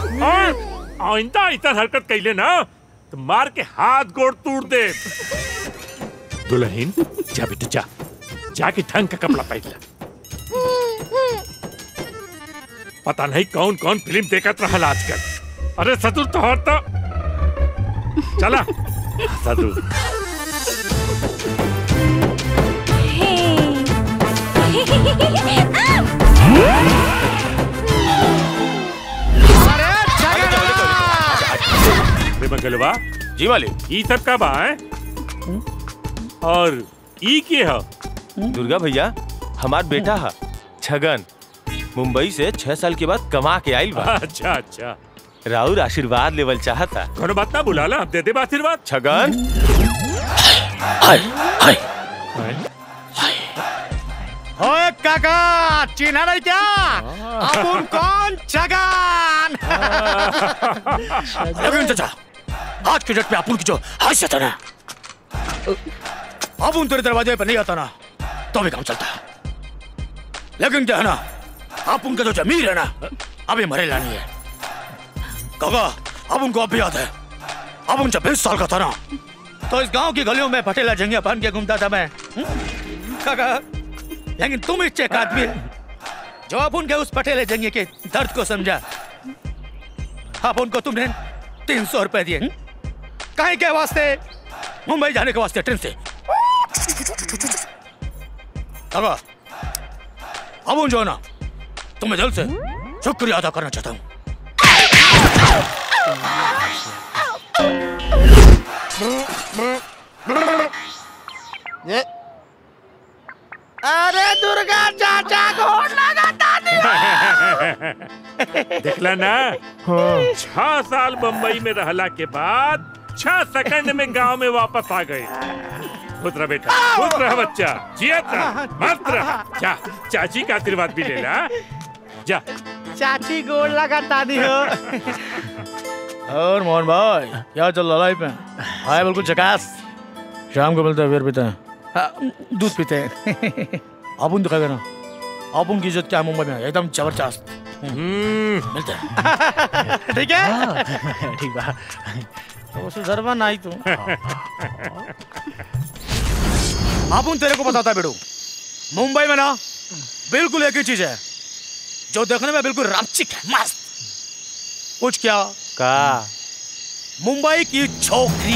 आइंदा ऐसा हरकत कैले ना तो मार के हाथ गोड़ तोड़ दे। दुल्हन जा बेटा जा, जाके ढंग का कपड़ा पहन ले। पता नहीं कौन कौन फिल्म देखत रहल आजकल। अरे सदु तोहर तो चला सदु। मंगलवा जी मालिक। ई सब का बा है? और ई के है? दुर्गा भैया हमार बेटा है छगन, मुंबई से 6 साल के बाद कमा के आइल बा। अच्छा अच्छा। राउर आशीर्वाद लेवल चाहता। कोनो बात ना बुला ला, हम दे दे आशीर्वाद। छगन हाय हाय ओए काका, चिन्हा नहीं क्या? अपुन कौन? छगन। लेकिन चाचा, आज के डेट में अपुन की जो हैसियत है ना, अपुन तेरे दरवाजे पर नहीं आता ना तो भी काम चलता है। लेकिन क्या है ना, अपुन का जो जमीन है ना अभी मरे लानी है। काका, अपुन को अब भी याद है, अपुन जब 20 साल का था ना तो इस गांव की गलियों में पटेला झंगिया पहन के घूमता था मैं। काका, लेकिन तुम इस एक आदमी जो अपुन के उस पटेले झंगिया के दर्द को समझा। अपुन को तुमने 300 रुपए दिए कहीं के वास्ते, मुंबई जाने के वास्ते ट्रेन से। काका, अपुन जो है ना, तुम्हें दिल से शुक्रिया अदा करना चाहता हूँ। अरे दुर्गा चाचा घोड़ लगाता देखला ना, 6 साल बम्बई में रहला के बाद 6 सेकंड में गांव में वापस आ गए। खुश रह बेटा, खुश रह बच्चा, जियत रह, मस्त रह। जा, चाची का आशीर्वाद भी ले ला। जा। चाची गोड़ लगाता दी हो। और मोहन भाई क्या चल रहा लाइफ में? हाय बिल्कुल झकास। शाम को मिलते हैं, फिर पीते हैं, दूध पीते हैं। अपुन दिखाएगा ना, अपुन की इज्जत क्या है मुंबई में, एकदम जबरदस्त। मिलते हैं। ठीक है? ठीक बा। तो उसे धरवा नहीं तू। अपुन तेरे को बताता है बेटू, मुंबई में ना बिल्कुल एक ही चीज है जो देखने में बिल्कुल रामचिक है, मस्त। कुछ क्या का मुंबई की छोकरी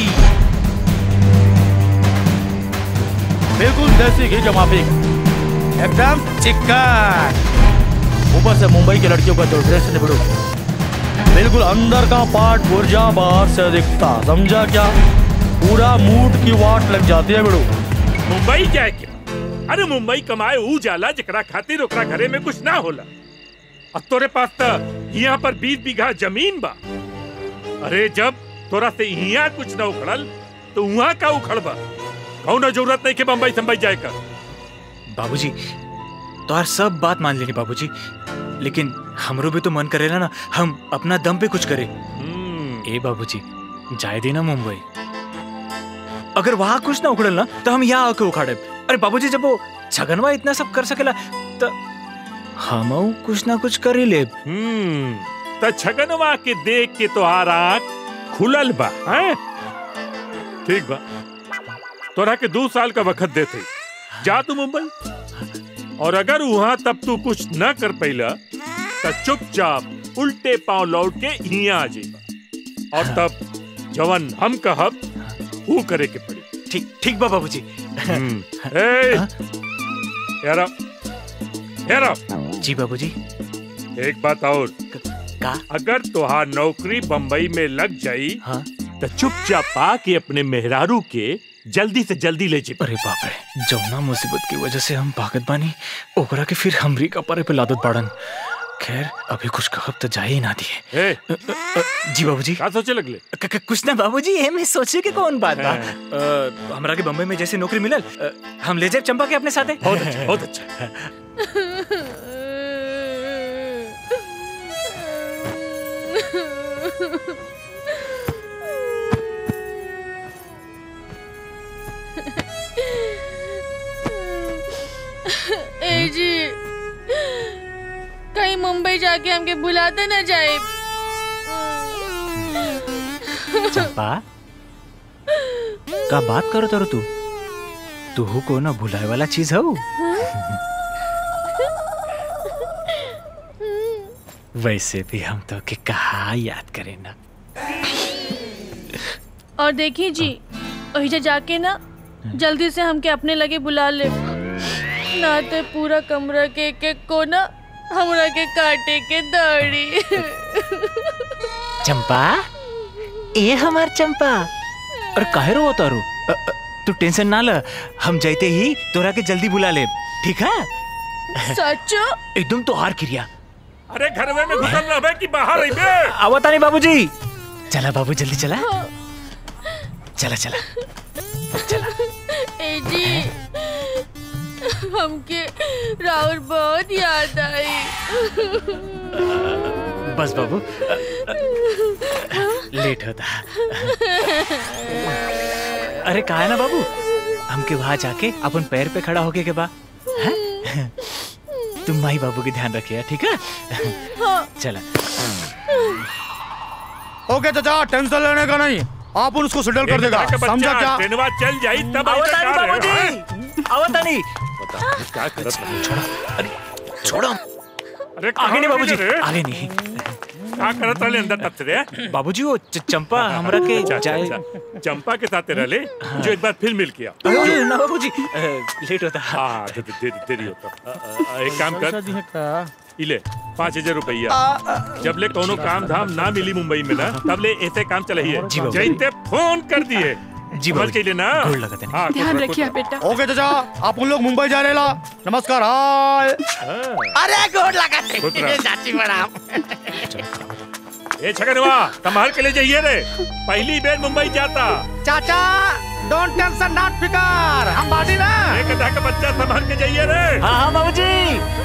बिल्कुल देसी घी के माफिक, एकदम चिकन। ऊपर से मुंबई की लड़कियों का जो ड्रेस है बिल्कुल बिल्कुल अंदर का पार्ट गुर्जा बाहर से दिखता, समझा क्या? पूरा मूड की वाट लग जाती है बिड़ू। मुंबई जाए क्या? अरे मुंबई कमाए ऊ जाला जकरा खातिर ओकरा घरे में कुछ ना होला। अब तोरे पास तो यहाँ पर 20 बीघा जमीन बा। अरे जब तोरा से यहाँ कुछ न उखड़ल तो वहाँ का उखड़ बा। कौनो जरूरत नहीं के बम्बई संबई जाए का। बाबूजी, तो यार सब बात मान लेनी बाबूजी, लेकिन हमरो भी तो मन करेला ना हम अपना दम पे कुछ करे। ए बाबूजी, जाए देना मुंबई। अगर वहां कुछ ना उखड़ल ना तो हम यहाँ आके उखाड़े। अरे बाबूजी, जब वो छगनवा इतना सब कर सकेला तो हम कुछ ना कुछ कर ही ले। तो छगनवा के देख के तो आँख खुलल बा। ठीक बा, तोरा के 2 साल का वक्त देते, जा तू मुंबई। और अगर वहां तब तू कुछ न कर पैला तो चुपचाप उल्टे पांव लौट के यहाँ आ जाइबा। और तब जवन हम कहब वो करे के पड़ी। ठीक बा बाबूजी। यार जी बाबूजी। एक बात और, का? अगर तुहार नौकरी बम्बई में लग जाई तो चुपचाप आके अपने मेहरारू के जल्दी से जल्दी ले जाइए। अरे बाप रे, जौना मुसीबत की वजह से हम भागत बानी ओकरा के फिर हमरी कपड़े पे लादत बाड़न। खैर अभी कुछ कहब तो जाए ही ना दिए। जी बाबूजी। क्या सोचे लगले? कुछ ना बाबूजी, में सोचे के कौन बात बा। हमरा के बम्बई में जैसे नौकरी मिलल हम ले जाए चंपा के अपने साथे। बहुत अच्छा, बहुत अच्छा। ए जी, कहीं मुंबई जाके हमके बुलाते न जाए। चंपा, का बात करो तारो तू को ना भुलाए वाला चीज हो। वैसे भी हम तो के कहा याद करें ना। और देखिए जी, वही जाके ना जल्दी से हमके अपने लगे बुला ले, ना तो पूरा कमरा के एक कोना हमरा के काटे के दाढ़ी। चंपा, ए हमार चंपा, अरे काहे रो तारू? तू टेंशन ना ल, हम जाते ही तोरा के जल्दी बुला ले, ठीक है? सच? एकदम तो हार क्रिया। अरे घर में घुसल रहे कि बाहर रहे? आवता नहीं बाबूजी। चला बाबू जल्दी चला। चला चला चला। ए जी हमके राहुल बहुत याद आई। बस बाबू लेट होता। अरे कहा है ना बाबू, हमके वहां जाके अपन पैर पे खड़ा होके के बा। तुम माई बाबू की ध्यान रखिए, ठीक है? चला। ओके चाचा, टेंशन लेने का नहीं, आप उसको सेटल कर देगा, समझा क्या? ट्रेनवा चल जाई तब आवता नहीं बाबूजी, आवता नहीं। क्या करत? छोड़ा, अरे छोड़ो। अरे आगे नहीं बाबूजी, आगे नहीं। क्या करत रहे अंदर तक रे? बाबूजी वो चंपा हमरा के जाए चंपा के साथ रहे जो एक बार फिर मिल किया। ना बाबूजी लेट होता। हाँ देरी होता। एक काम कर, इले 5000 रुपया, जब ले कोनो काम धाम ना मिली मुंबई में ना, तब ले ऐसे काम चलाइए। जैसे फोन कर दिए जी समझ के लिए ना। हाँ, ध्यान रखिए बेटा। ओके चाचा, आप उन लोग मुंबई जा रहे ला। नमस्कार। हाय। अरे गोड़ लगाते चाची बड़ा। ए छगनवा, संभाल के ले जाइए रे, पहली बार मुंबई जाता। चाचा डोंट टेंशन, नॉट फिकर, हम बाटी ना। एक गधा का बच्चा संभाल के जाइए रे। हाँ हाँ बाबूजी।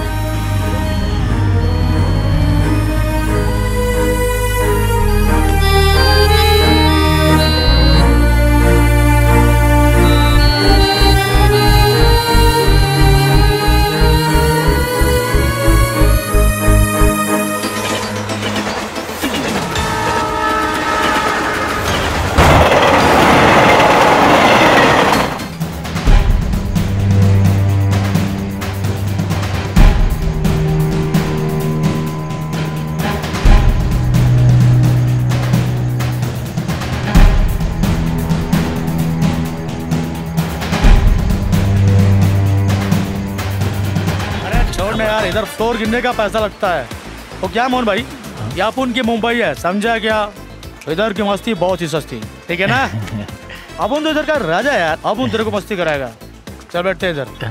इधर फ्लोर गिनने का पैसा लगता है। तो क्या मोहन भाई, यहाँ अपन की मुंबई है, समझा क्या? इधर की मस्ती बहुत ही सस्ती, ठीक है ना? अपन तो इधर का राजा यार, अपन तेरे को मस्ती कराएगा। चल बैठते हैं इधर।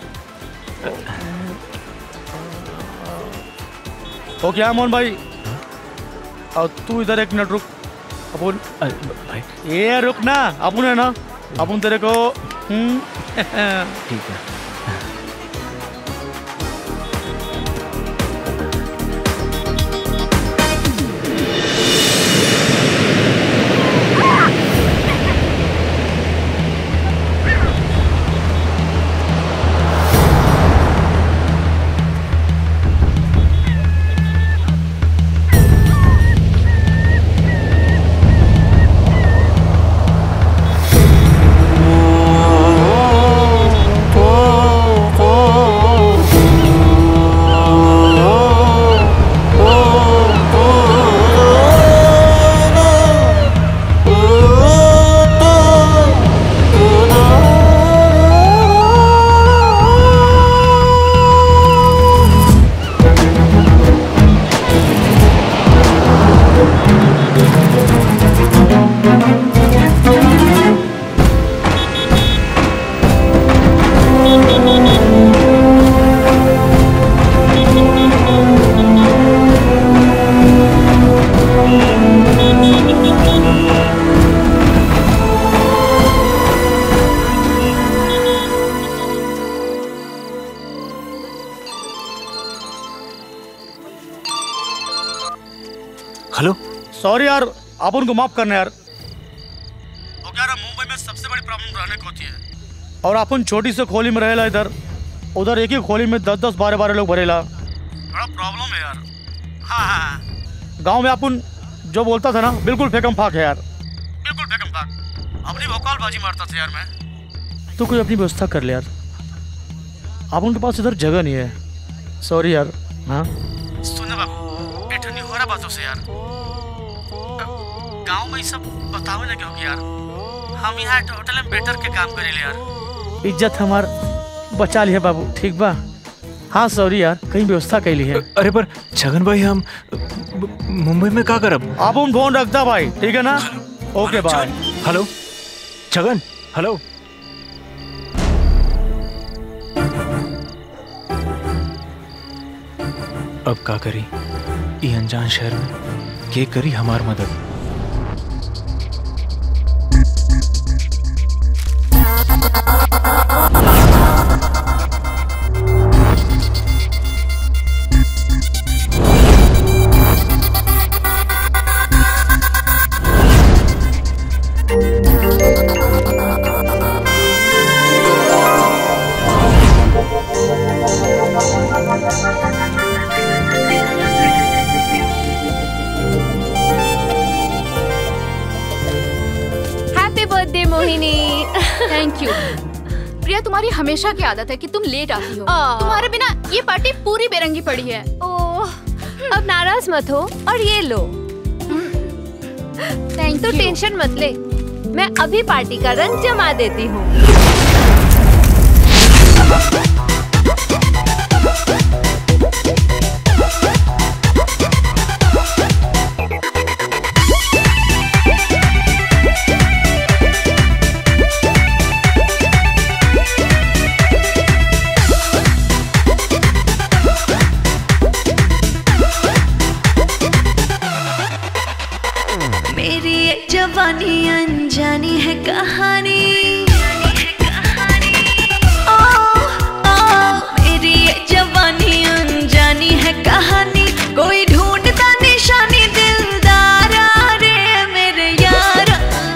तो क्या मोहन भाई, और तू इधर एक मिनट रुक। अपन भाई ये रुक ना, अपन है ना, अपन तेरे को ठीक है। हेलो, सॉरी यार, अपन को माफ करना यार। तो क्या मुंबई में सबसे बड़ी प्रॉब्लम रहने को होती है, और अपन छोटी से खोली में रहेला इधर, उधर एक ही खोली में 10-10, 12-12 लोग भरेला। बड़ा प्रॉब्लम है यार। हाँ, गांव में अपन जो बोलता था ना, बिल्कुल फेकम फाक है यार, बिल्कुल फेकम फाक। अपनी भौकालबाजी मारता था यार मैं। तो कोई अपनी व्यवस्था कर ले यार, अपन के पास इधर जगह नहीं है। सॉरी यार। हाँ सुन बाबू, नहीं हो रहा बातों से यार, गांव में सब बताओ ना, क्योंकि यार हम यहाँ होटल में बेटर के काम करेले यार। इज्जत हमार बचा ली है बाबू, ठीक बा? हाँ सॉरी यार, कहीं व्यवस्था कैली है। अरे पर छगन भाई, हम मुंबई में क्या करब? आप फोन रखता भाई, ठीक है ना? Okay bye. Hello Chhagan, hello. अब का करी ये अनजान शहर में, के करी हमार मदद। Thank you. प्रिया, तुम्हारी हमेशा की आदत है कि तुम लेट आती हो। तुम्हारे बिना ये पार्टी पूरी बेरंगी पड़ी है। ओह, अब नाराज मत हो और ये लो। Thank you. टेंशन मत ले, मैं अभी पार्टी का रंग जमा देती हूँ। जवानी अनजानी है कहानी, ओ मेरी ये जवानी अनजानी है कहानी। कोई ढूंढता निशानी दिलदारा रे मेरे यारा,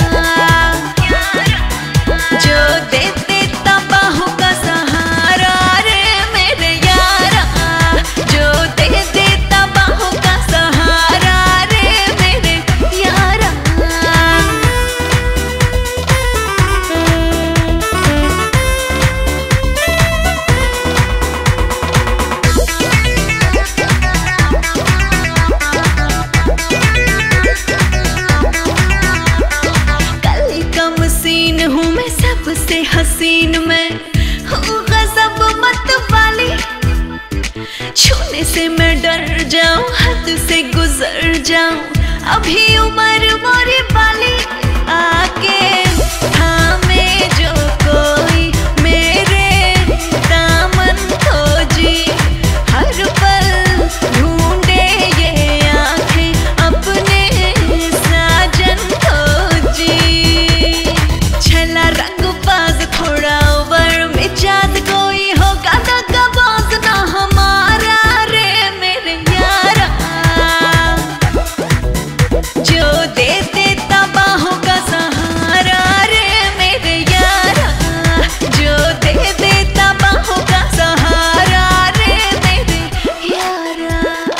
जो दे देता बाहों का सहारा रे मेरे यारा, जो दे देता बाहों का सहारा रे मेरे यारा। सबसे हसीन मैं हूँ गजब मत वाली, छूने से मैं डर जाऊं, हद से गुजर जाऊं, अभी उम्र मोरी वाली। आके थामे जो कोई मेरे दामन को जी, हर पल ढूंढे ये आंखें अपने साजन को जी। छला रंगबाज थोड़ा ओवर मिजाज, कोई होगा दगाबाज ना हमारा रे मेरे यारा, जो दे देता बाहों का सहारा रे मेरे यारा, जो दे देता बाहों का सहारा रे मेरे यारा।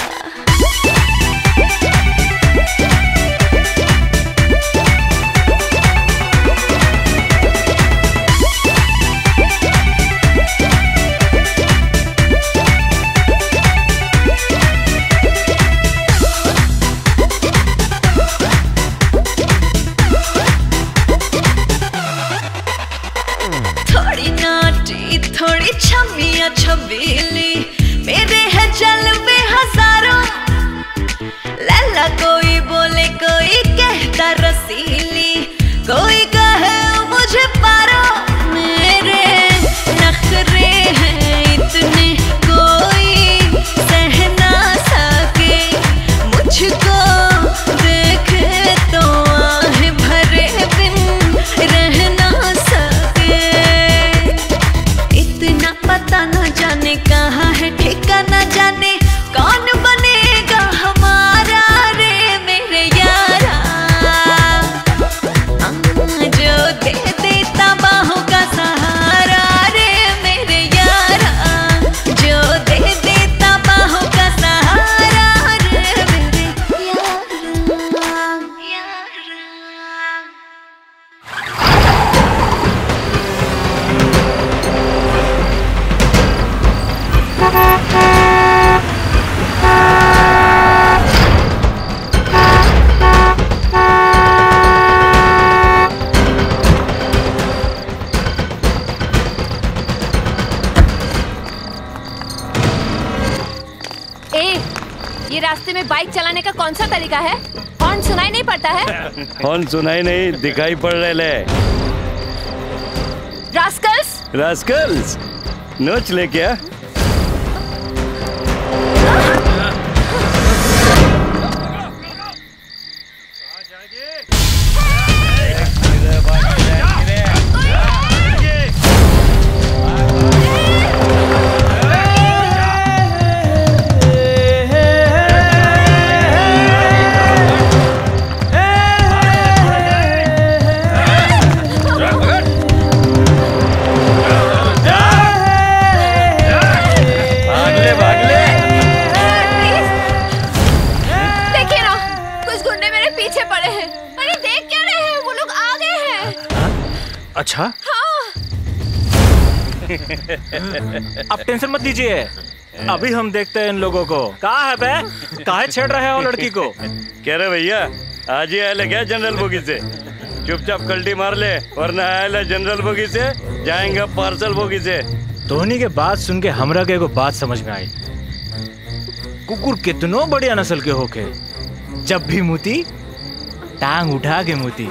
थोड़ी नाटी थोड़ी छमिया छबीली, मेरे है जलवे हजारों। लैला कोई बोले कोई कहता रसीली, कोई कहे मुझे पारो। मेरे नखरे हैं इतने कोई सह ना सके, मुझको देखे तो आहें भरे बिन रह ना सके। इतना पता न जाने कहाँ है ठिका, न जाने कौन बनेगा हमारा रे मेरे यारा, जो दे देता ये रास्ते में बाइक चलाने का कौन सा तरीका है? हॉर्न सुनाई नहीं पड़ता है? हॉर्न सुनाई नहीं, दिखाई पड़ रहे ले। रास्कल्स! रास्कल्स, नोच ले क्या? अच्छा आप टेंशन मत लीजिए, अभी हम देखते हैं इन लोगों को। कहाँ है बे? काहे छेड़ रहे हो लड़की को? कह रहे भैया आज ही आए क्या जनरल बोगी से? चुपचाप कल्टी मार ले, वरना आए जनरल बोगी से जाएंगे पार्सल बोगी से। धोनी के बात सुन के हमरा के को बात समझ में आई। कुकुर कितनो बढ़िया नस्ल के होके, जब भी मुती टांग उठा के मुती।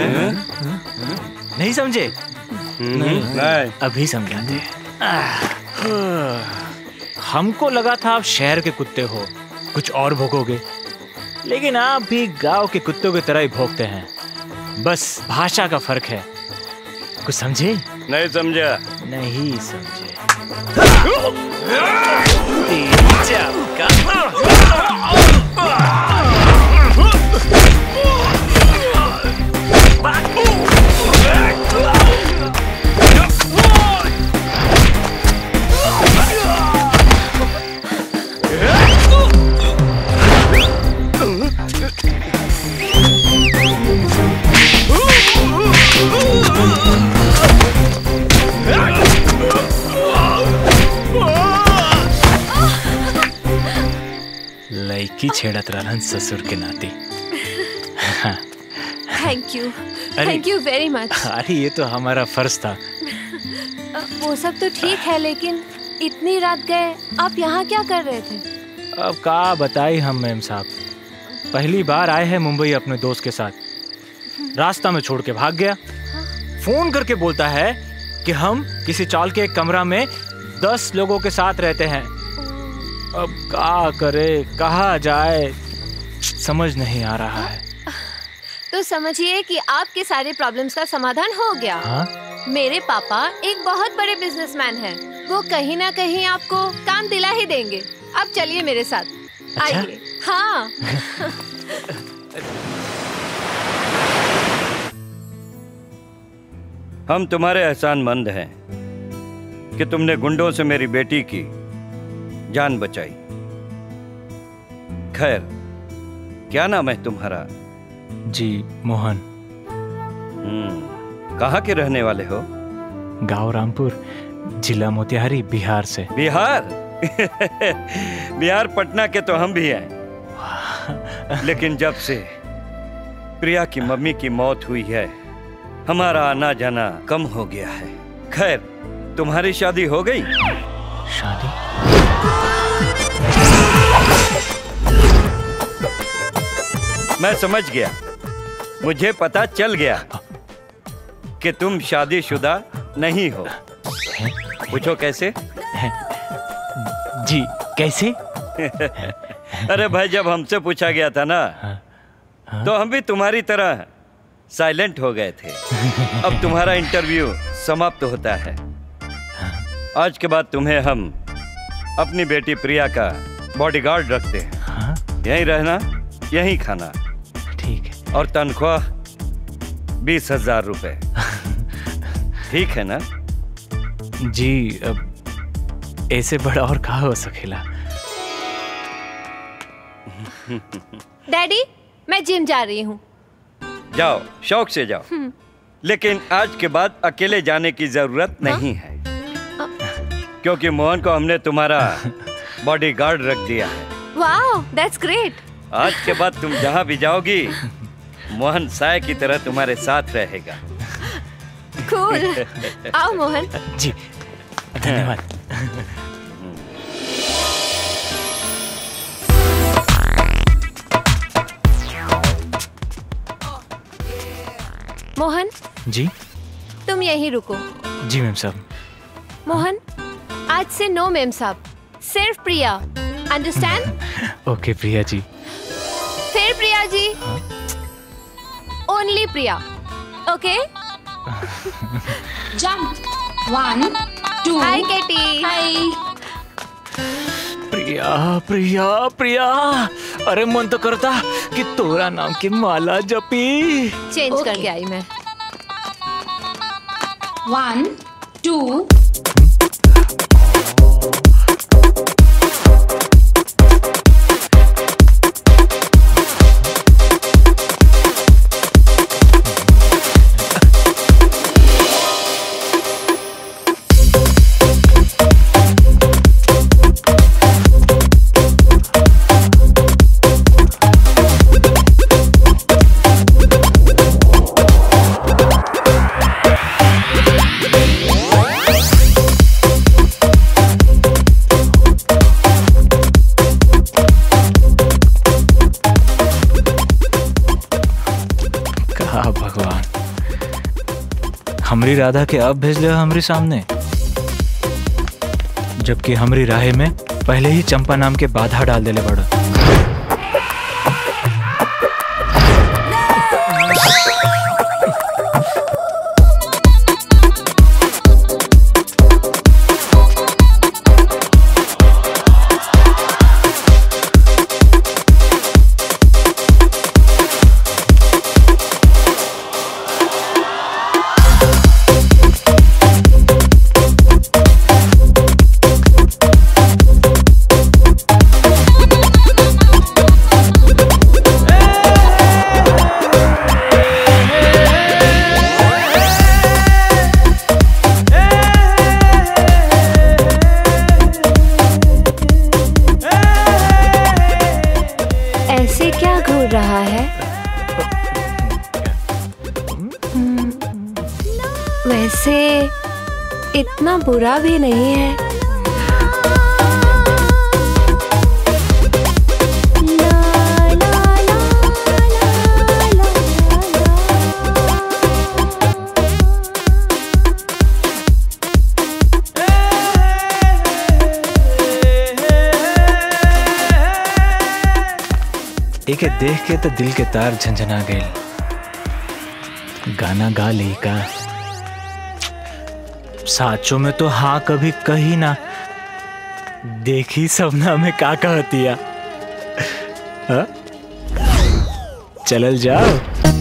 नहीं समझे? नहीं। अभी समझाते हैं। हमको लगा था आप शहर के कुत्ते हो, कुछ और भोगोगे, लेकिन आप भी गांव के कुत्तों की तरह ही भोगते हैं, बस भाषा का फर्क है। कुछ समझे? नहीं समझा। नहीं समझे। लड़की छेड़त रहन ससुर के नाती। थैंक यू वेरी मच। अरे ये तो हमारा फर्ज था। वो सब तो ठीक है, लेकिन इतनी रात गए आप यहाँ क्या कर रहे थे? अब का बताई हम मैम साहब, पहली बार आए हैं मुंबई अपने दोस्त के साथ, रास्ता में छोड़ के भाग गया। फोन करके बोलता है कि हम किसी चाल के एक कमरा में 10 लोगों के साथ रहते हैं। अब क्या करे, कहाँ जाए, समझ नहीं आ रहा है। तो समझिए कि आपके सारे प्रॉब्लम्स का समाधान हो गया। हाँ? मेरे पापा एक बहुत बड़े बिजनेसमैन हैं, वो कहीं ना कहीं आपको काम दिला ही देंगे। अब चलिए मेरे साथ। अच्छा? आइए। हाँ। हम तुम्हारे एहसानमंद हैं कि तुमने गुंडों से मेरी बेटी की जान बचाई। खैर, क्या नाम है तुम्हारा? जी मोहन। कहाँ के रहने वाले हो? गांव रामपुर, जिला मोतिहारी, बिहार से। बिहार? बिहार पटना के तो हम भी हैं, लेकिन जब से प्रिया की मम्मी की मौत हुई है, हमारा आना जाना कम हो गया है। खैर, तुम्हारी शादी हो गई? शादी? मैं समझ गया, मुझे पता चल गया कि तुम शादीशुदा नहीं हो। पूछो कैसे? जी कैसे? अरे भाई, जब हमसे पूछा गया था ना, तो हम भी तुम्हारी तरह साइलेंट हो गए थे। अब तुम्हारा इंटरव्यू समाप्त होता है। आज के बाद तुम्हें हम अपनी बेटी प्रिया का बॉडीगार्ड रखते हैं। यहीं रहना, यहीं खाना। ठीक है। और तनख्वाह 20,000 रुपए। ठीक है ना? जी, अब ऐसे बड़ा और कहाँ हो सकेला। डैडी, मैं जिम जा रही हूँ। जाओ, शौक से जाओ, लेकिन आज के बाद अकेले जाने की जरूरत नहीं है, क्योंकि मोहन को हमने तुम्हारा बॉडीगार्ड रख दिया है। Wow, that's great. आज के बाद तुम जहाँ भी जाओगी, मोहन साय की तरह तुम्हारे साथ रहेगा। कूल। आओ मोहन। जी, धन्यवाद। जी तुम यहीं रुको। जी मैम साहब। मोहन, आज से नो मैम साहब, सिर्फ प्रिया, अंडरस्टैंड? ओके प्रिया जी। फिर Priya ji, only Priya, okay? Jump 1 2। Hi Katie. Hi. Priya Priya Priya, अरे मन तो करता कि तोरा नाम की माला जपी। चेंज करके आई मैं। 1 2। भगवान, हमरी राधा के अब भेज लिया हमरे सामने, जबकि हमरी राहे में पहले ही चंपा नाम के बाधा डाल देले बड़ा। रहा है? वैसे इतना बुरा भी नहीं है। एके देख के तो दिल के तार झंझना गए। गाना गा ले का साचो में तो हाँ कभी कही ना, देखी सपना में का कहतिया। हाँ? चलल जाओ।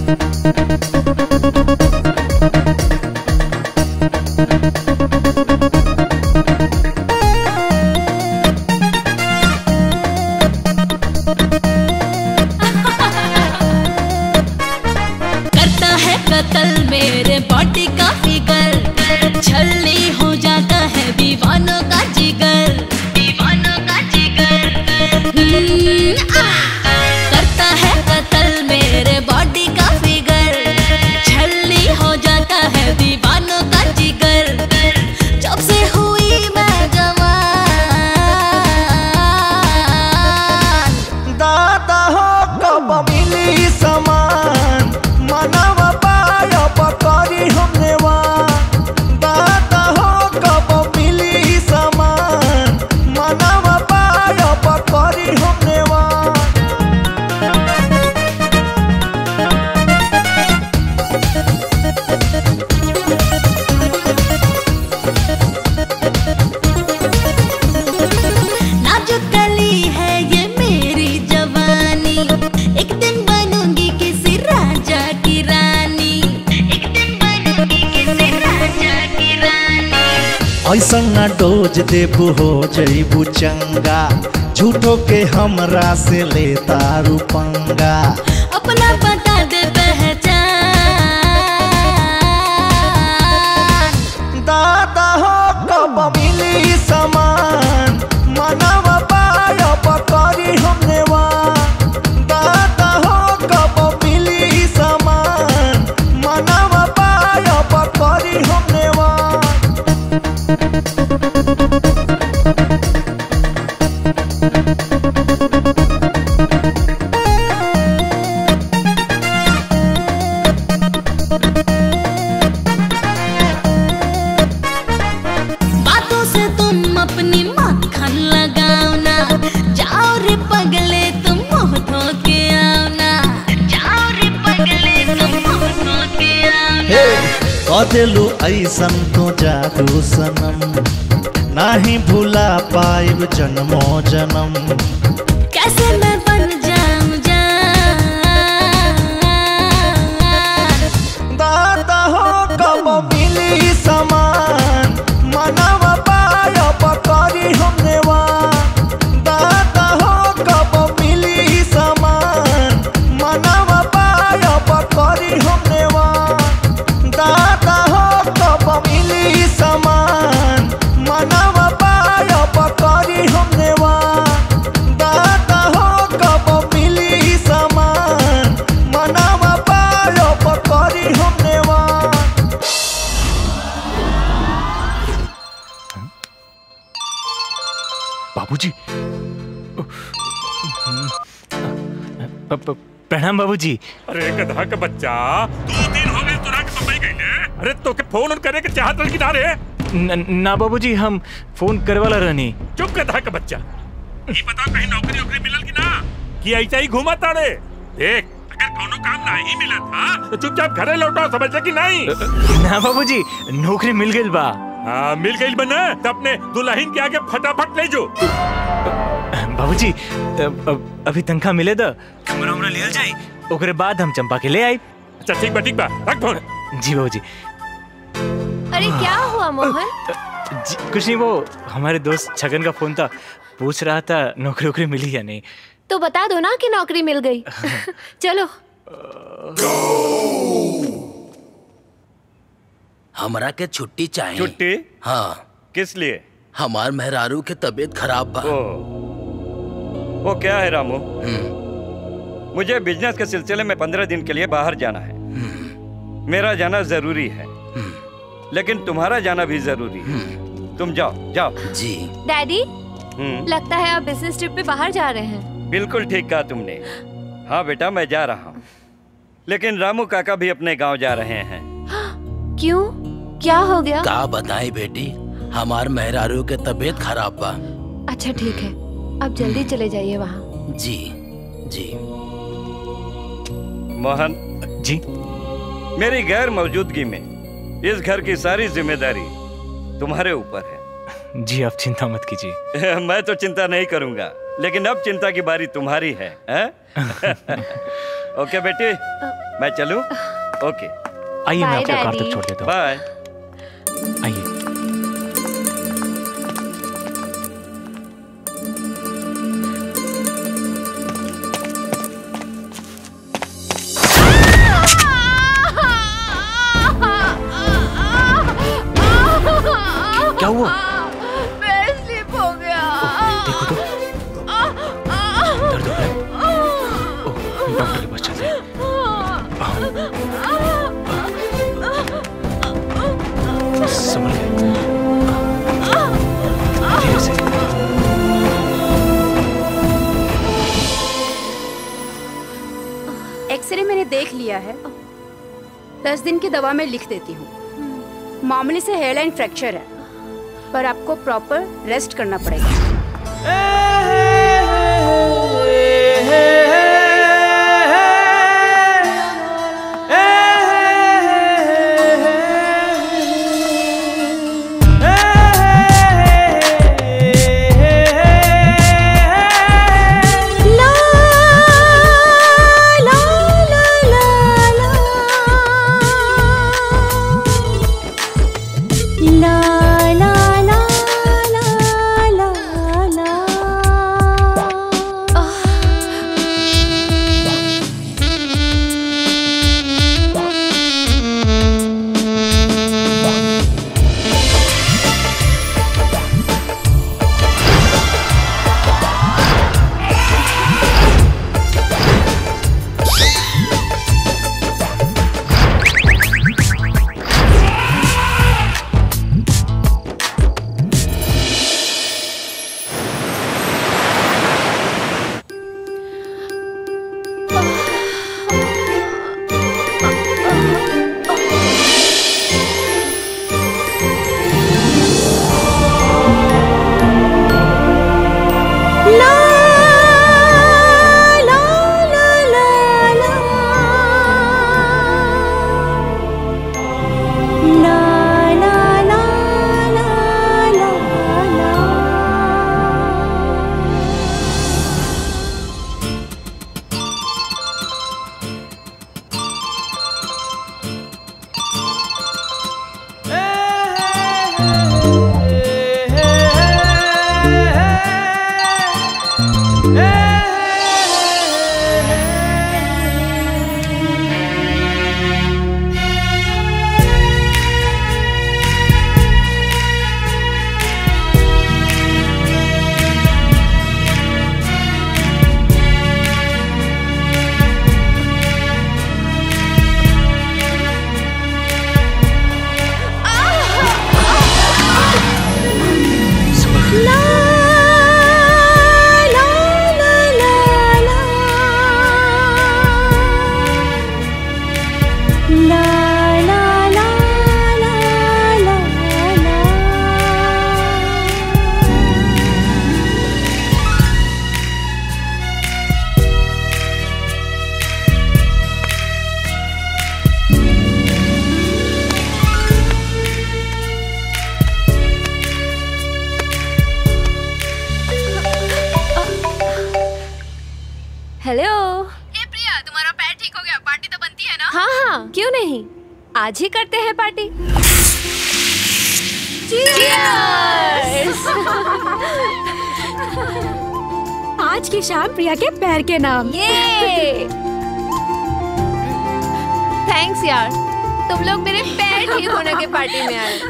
कत्ल मेरे बॉडी का फिगर, छलनी हो जाता है दीवानों का जिगर, दीवानों का जिगर। करता है कत्ल मेरे बॉडी का फिगर, छलनी हो जाता है दीवानों का जिगर। जब से हुई मैं जवान, दादा हो कब मिली समान, मनवा पकड़ी हमने वहाँ। दादा हो कब मिली समान, मनवा पकड़ी हमने वहाँ। नाजुक कली है ये मेरी जवानी, एक दिन बनूंगी किसी राजा की रानी, एक दिन बनूंगी किसी राजा की रानी। ऐसा ना डोज देबू हो जईबू चंगा, झूठो के हमरा से लेता रूपंगा। अपना बता दे पहचान, दादा हो कब मिली समान, मनवा पकड़ी हमने वहाँ। दादा हो कब मिली समान, मनवा पकड़ी हमने वहाँ। कदेलू ऐसन तो जादू सनम, नाही भूला पाइब जन्मो जन्म। कैसे मैं बन जाऊं दादा हो कब मिली समान, मनव पायब करी हमने वान। दादा हो कब मिली समान, मनव पायब करी हमने वान। दादा हो कब मिली समान, मनव पायब करी हमने वान। दादा हो कब मिली समान, मनव पायब करी हमने वान। बाबूजी। प्रणाम बाबूजी। अरे गधा का बच्चा, 2 दिन हो गए तोरा के मुंबई गइले। अरे तो के फोन करे के चाहत लड़की ना रे? ना बाबूजी, हम फोन करे वाला रहनी। चुप गधा का बच्चा। ये बताओ कहीं नौकरी मिलल कि ना, कि ऐसा ही घूमा ताड़े? देख, अगर कोनो काम नहीं मिला था तो चुपचाप घरे लौटाओ, समझे कि नहीं? ना बाबूजी, नौकरी मिल गई बा। हाँ मिल गई बना, तो अपने दुल्हन के आगे फटाफट ले जो। बाबूजी अभी तनख्वाह मिले तो कमरा उमरा ले जाई, ओकरे बाद हम चंपा के ले आई। अच्छा ठीक बा, रख फोन। जी बाबूजी। अरे क्या हुआ मोहन? कुछ नहीं, वो हमारे दोस्त छगन का फोन था, पूछ रहा था नौकरी मिली या नहीं। तो बता दो ना कि नौकरी मिल गई। चलो। हमरा के छुट्टी चाहिए। छुट्टी? हाँ। किस लिए? हमार मेहरारू के तबीयत खराब बा। वो क्या है रामू? मुझे बिजनेस के सिलसिले में 15 दिन के लिए बाहर जाना है। मेरा जाना जरूरी है, लेकिन तुम्हारा जाना भी जरूरी है। तुम जाओ। जी। डैडी, लगता है आप बिजनेस ट्रिप पे बाहर जा रहे हैं। बिल्कुल ठीक कहा तुमने। हाँ बेटा, मैं जा रहा हूँ, लेकिन रामू काका भी अपने गांव जा रहे हैं। क्यों? क्या हो गया? का बताई बेटी, हमार मेहरारू के तबीयत खराब बा। अच्छा ठीक है, अब जल्दी चले जाइए वहाँ। जी। मोहन जी, मेरी गैर मौजूदगी में इस घर की सारी जिम्मेदारी तुम्हारे ऊपर है। जी आप चिंता मत कीजिए। मैं तो चिंता नहीं करूंगा, लेकिन अब चिंता की बारी तुम्हारी है। ओके बेटी, मैं चलूं? ओके, आइए मैं आपको कार तक छोड़ देता हूँ। बाय। आइए। क्या हुआ? पैर स्लिप हो गया। देखो तो, दर्द हो रहा है। डॉक्टर के पास चलते हैं। संभल गए, धीरे से। एक्सरे मैंने देख लिया है, 10 दिन की दवा मैं लिख देती हूँ। मामूली से हेयरलाइन फ्रैक्चर है, पर आपको प्रॉपर रेस्ट करना पड़ेगा। हेलो। हे प्रिया, तुम्हारा पैर ठीक हो गया, पार्टी तो बनती है ना? हाँ हाँ, क्यों नहीं, आज ही करते हैं पार्टी। Cheers! आज की शाम प्रिया के पैर के नाम। ये थैंक्स यार, तुम लोग मेरे पैर ठीक होने के पार्टी में आए।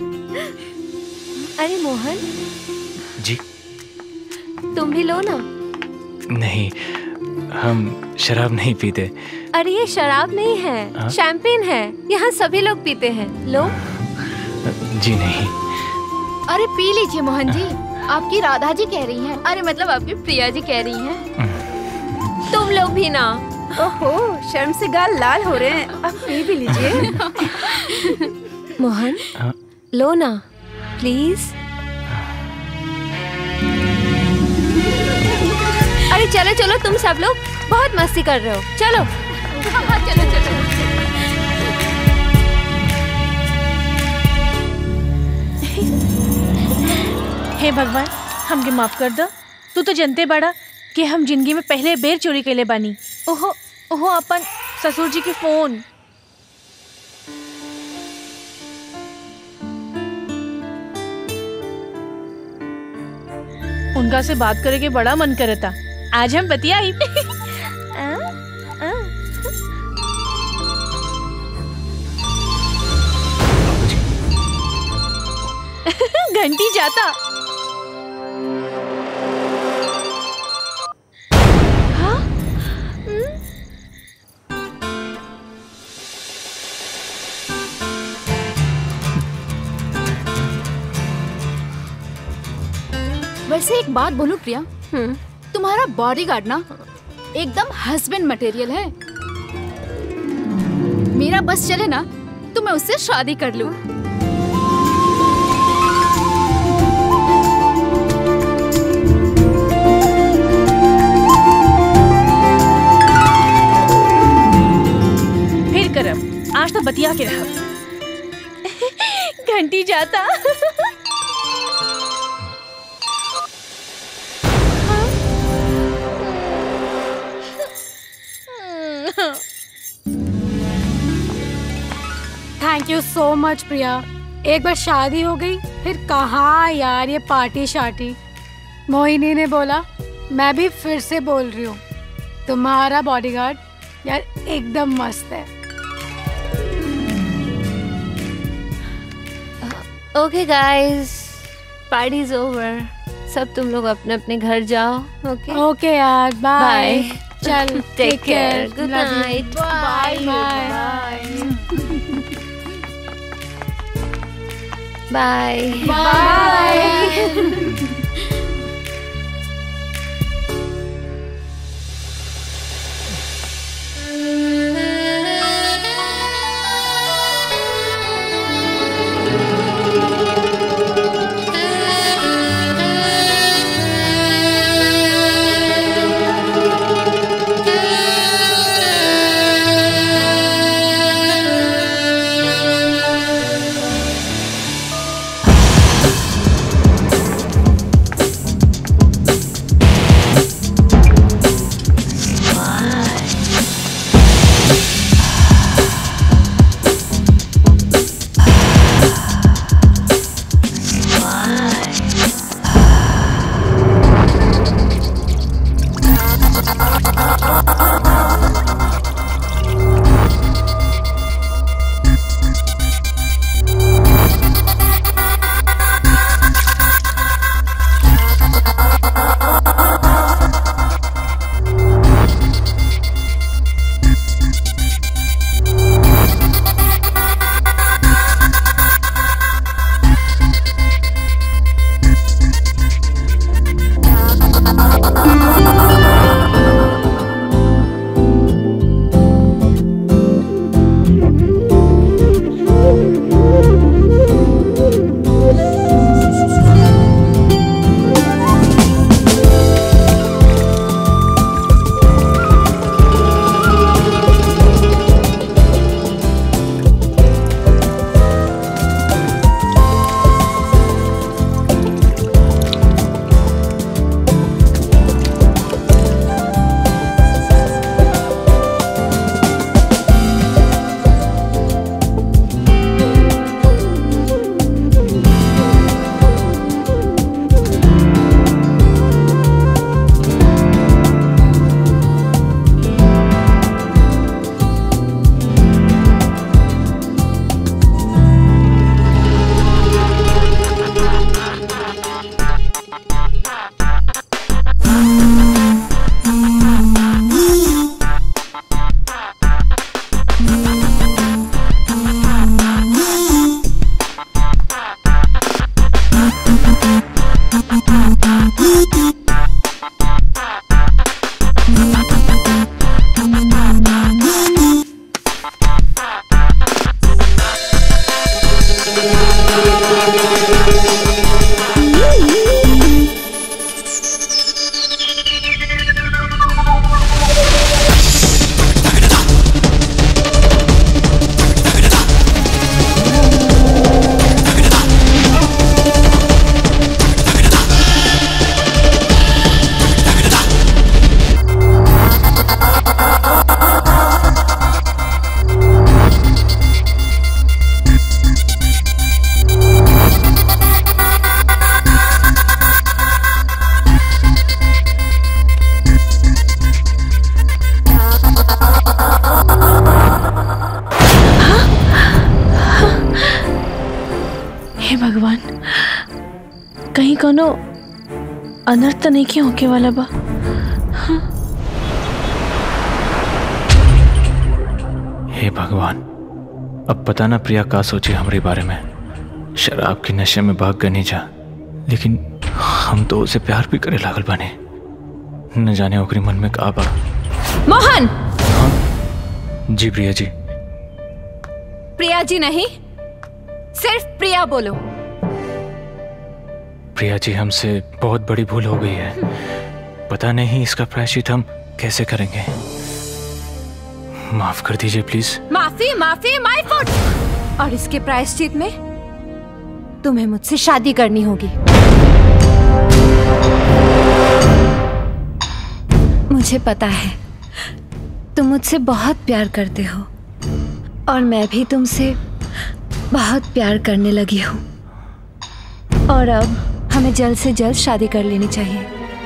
अरे मोहन जी। तुम भी लो ना। नहीं, हम शराब नहीं पीते। अरे ये शराब नहीं है, शैंपेन है, यहाँ सभी लोग पीते हैं, लो। जी नहीं। अरे पी लीजिए मोहन जी, आपकी राधा जी कह रही हैं। अरे मतलब आपकी प्रिया जी कह रही हैं। तुम लोग भी ना। ओहो, शर्म से गाल लाल हो रहे हैं, अब पी भी लीजिए। मोहन लो ना प्लीज। अरे चलो चलो, तुम सब लोग बहुत मस्ती कर रहे हो, चलो। चलो चलो। हे भगवान, हमके माफ कर दो। तू तो जनते बड़ा कि हम जिंदगी में पहले बेर चोरी कैले बानी। ओहो ओहो, अपन ससुर जी की फोन। उनका से बात करे के बड़ा मन करे था, आज हम बतियाई। घंटी जाता। हाँ? वैसे एक बात बोलूं प्रिया, तुम्हारा बॉडीगार्ड ना एकदम हस्बैंड मटेरियल है। मेरा बस चले ना तो मैं उससे शादी कर लूं। फिर करब, आज तो बतिया के रहा। घंटी जाता। Thank you so much Priya. एक बार शादी हो गई फिर कहाँ यार ये पार्टी शार्टी। मोहिनी ने बोला, मैं भी फिर से बोल रही हूँ, तुम्हारा बॉडीगार्ड यार एकदम मस्त है। Okay guys, party is over. सब तुम लोग अपने अपने घर जाओ। ओके ओके यार, बाय। चल take care, good night, bye bye bye bye. कोनो अनर्थ तो नहीं के होके वाला बा। हाँ। हे भगवान, अब पता ना प्रिया का सोची हमारे बारे में। शराब के नशे में भाग गनी जा, लेकिन हम तो उसे प्यार भी करे लागल बने। न जाने ओकरी मन में का बा। मोहन। हाँ? जी प्रिया जी। प्रिया जी नहीं, सिर्फ प्रिया बोलो। प्रिया जी, हमसे बहुत बड़ी भूल हो गई है। पता नहीं इसका प्रायश्चित हम कैसे करेंगे। माफ कर दीजिए प्लीज। माफी माफी माय फुट। और इसके प्रायश्चित में तुम्हें मुझसे शादी करनी होगी। मुझे पता है तुम मुझसे बहुत प्यार करते हो और मैं भी तुमसे बहुत प्यार करने लगी हूँ। और अब हमें जल्द से जल्द शादी कर लेनी चाहिए।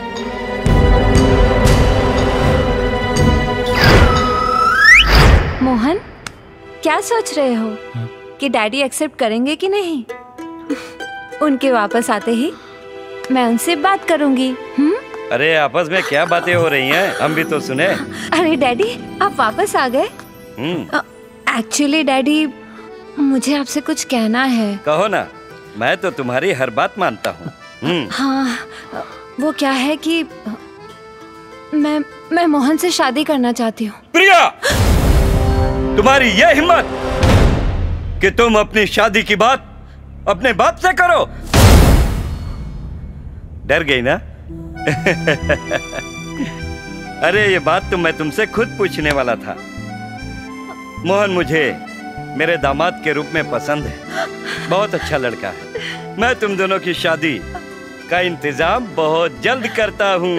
मोहन, क्या सोच रहे हो कि डैडी एक्सेप्ट करेंगे कि नहीं? उनके वापस आते ही मैं उनसे बात करूंगी। अरे आपस में क्या बातें हो रही हैं? हम भी तो सुने। अरे डैडी, आप वापस आ गए? एक्चुअली डैडी, मुझे आपसे कुछ कहना है। कहो ना, मैं तो तुम्हारी हर बात मानता हूँ। हाँ, वो क्या है कि मैं मोहन से शादी करना चाहती हूँ। प्रिया, तुम्हारी ये हिम्मत कि तुम अपनी शादी की बात अपने बाप से करो। डर गई ना? अरे ये बात तो मैं तुमसे खुद पूछने वाला था। मोहन मुझे मेरे दामाद के रूप में पसंद है। बहुत अच्छा लड़का है। मैं तुम दोनों की शादी का इंतजाम बहुत जल्द करता हूँ।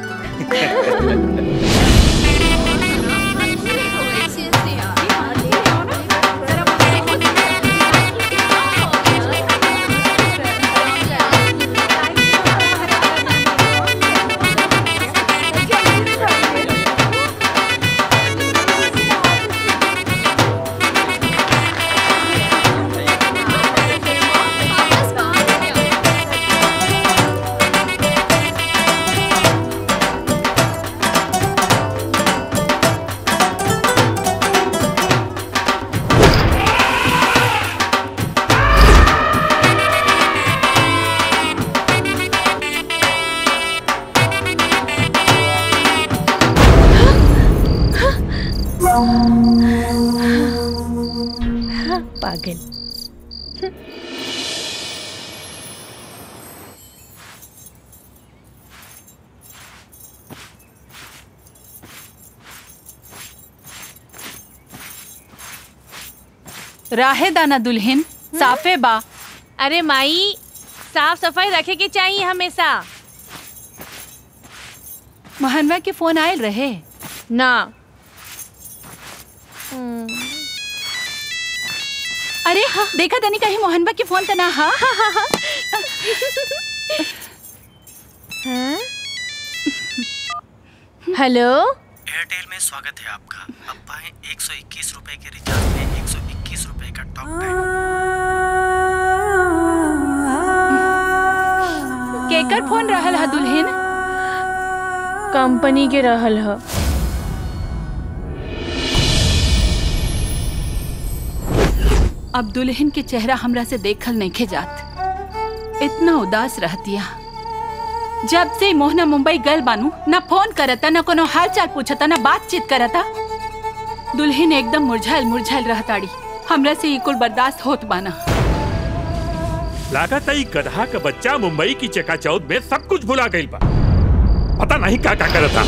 पागल। राहे दाना दुल्हन साफे बा। अरे माई, साफ सफाई रखे के चाहिए हमेशा। मोहनवा के फोन आयल रहे ना? अरे हाँ, देखा तनी कहीं मोहनवा के फोन तना। हाँ हेलो, एयरटेल में स्वागत है आपका। अब पाएं 121 रुपए के रिचार्ज में 121 रुपए का टॉक टाइम। केकर फोन रहल है दुल्हन? कंपनी के रहल है। अब दुल्हन के चेहरा हमरा से देखल नहीं खे जात। इतना उदास रहतिया। जब से मोहना मुंबई गल बानू, ना फोन करता, ना कोनो हाल चाल पूछता, ना बातचीत करता। दुल्हन एकदम मुरझाइल मुरझाइल रहताड़ी। हमरा से इकुल बर्दाश्त होत बाना। लागत है गधा का बच्चा मुंबई की चकाचौंध में सब कुछ भुला गई बा। पता नहीं क्या करता।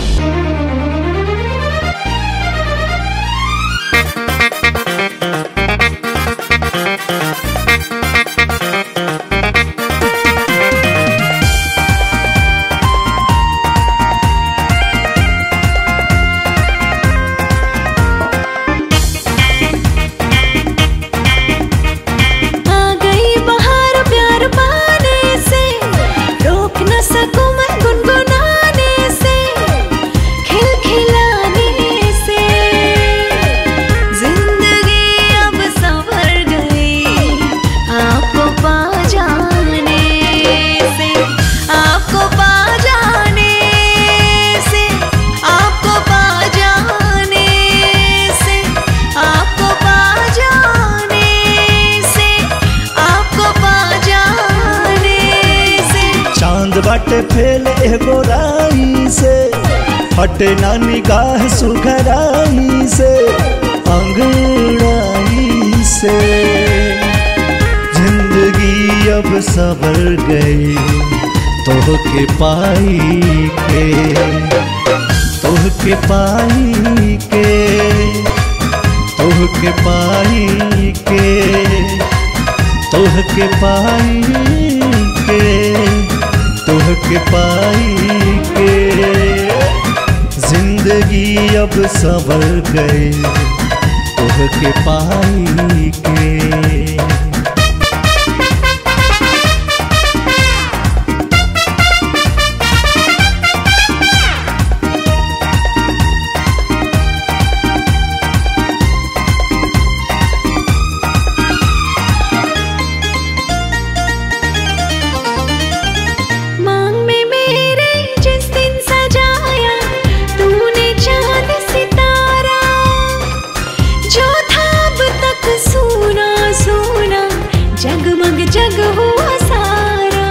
रोक न सकूं मैं गुनगुनाने से। चले फेल एगो राई से, हटे ना निगाह सुघराई से, अंगड़ाई से। जिंदगी अब सवर गई तोहके पाई के, तोहके पाई के, तोहके पाई के, तोहके पाई के, तोहके पाई के। जिंदगी अब सवर गई तोहके पाई के। जग हुआ सारा।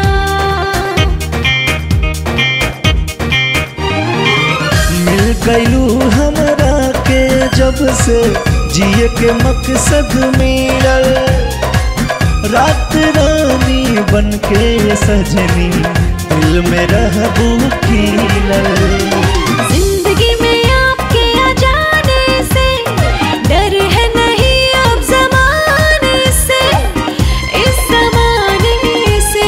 मिल गईलू हमरा के जब से जिए के मकसद मिलल, रात रानी बन के सजनी दिल में रहबू खिलल। जिंदगी में आपके आ जाने से डर है नहीं अब जमाने से, इस जमाने से।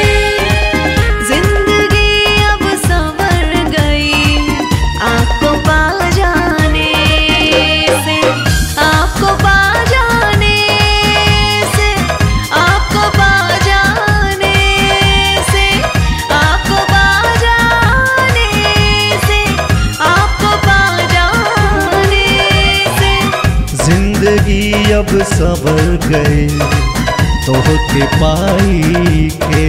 जिंदगी अब संवर गई आपको पा जाने से, आपको पा जाने से, आपको पा जाने से, आपको पा जाने से, आपको पा जाने से। जिंदगी अब सवर गई तोहके पाई के।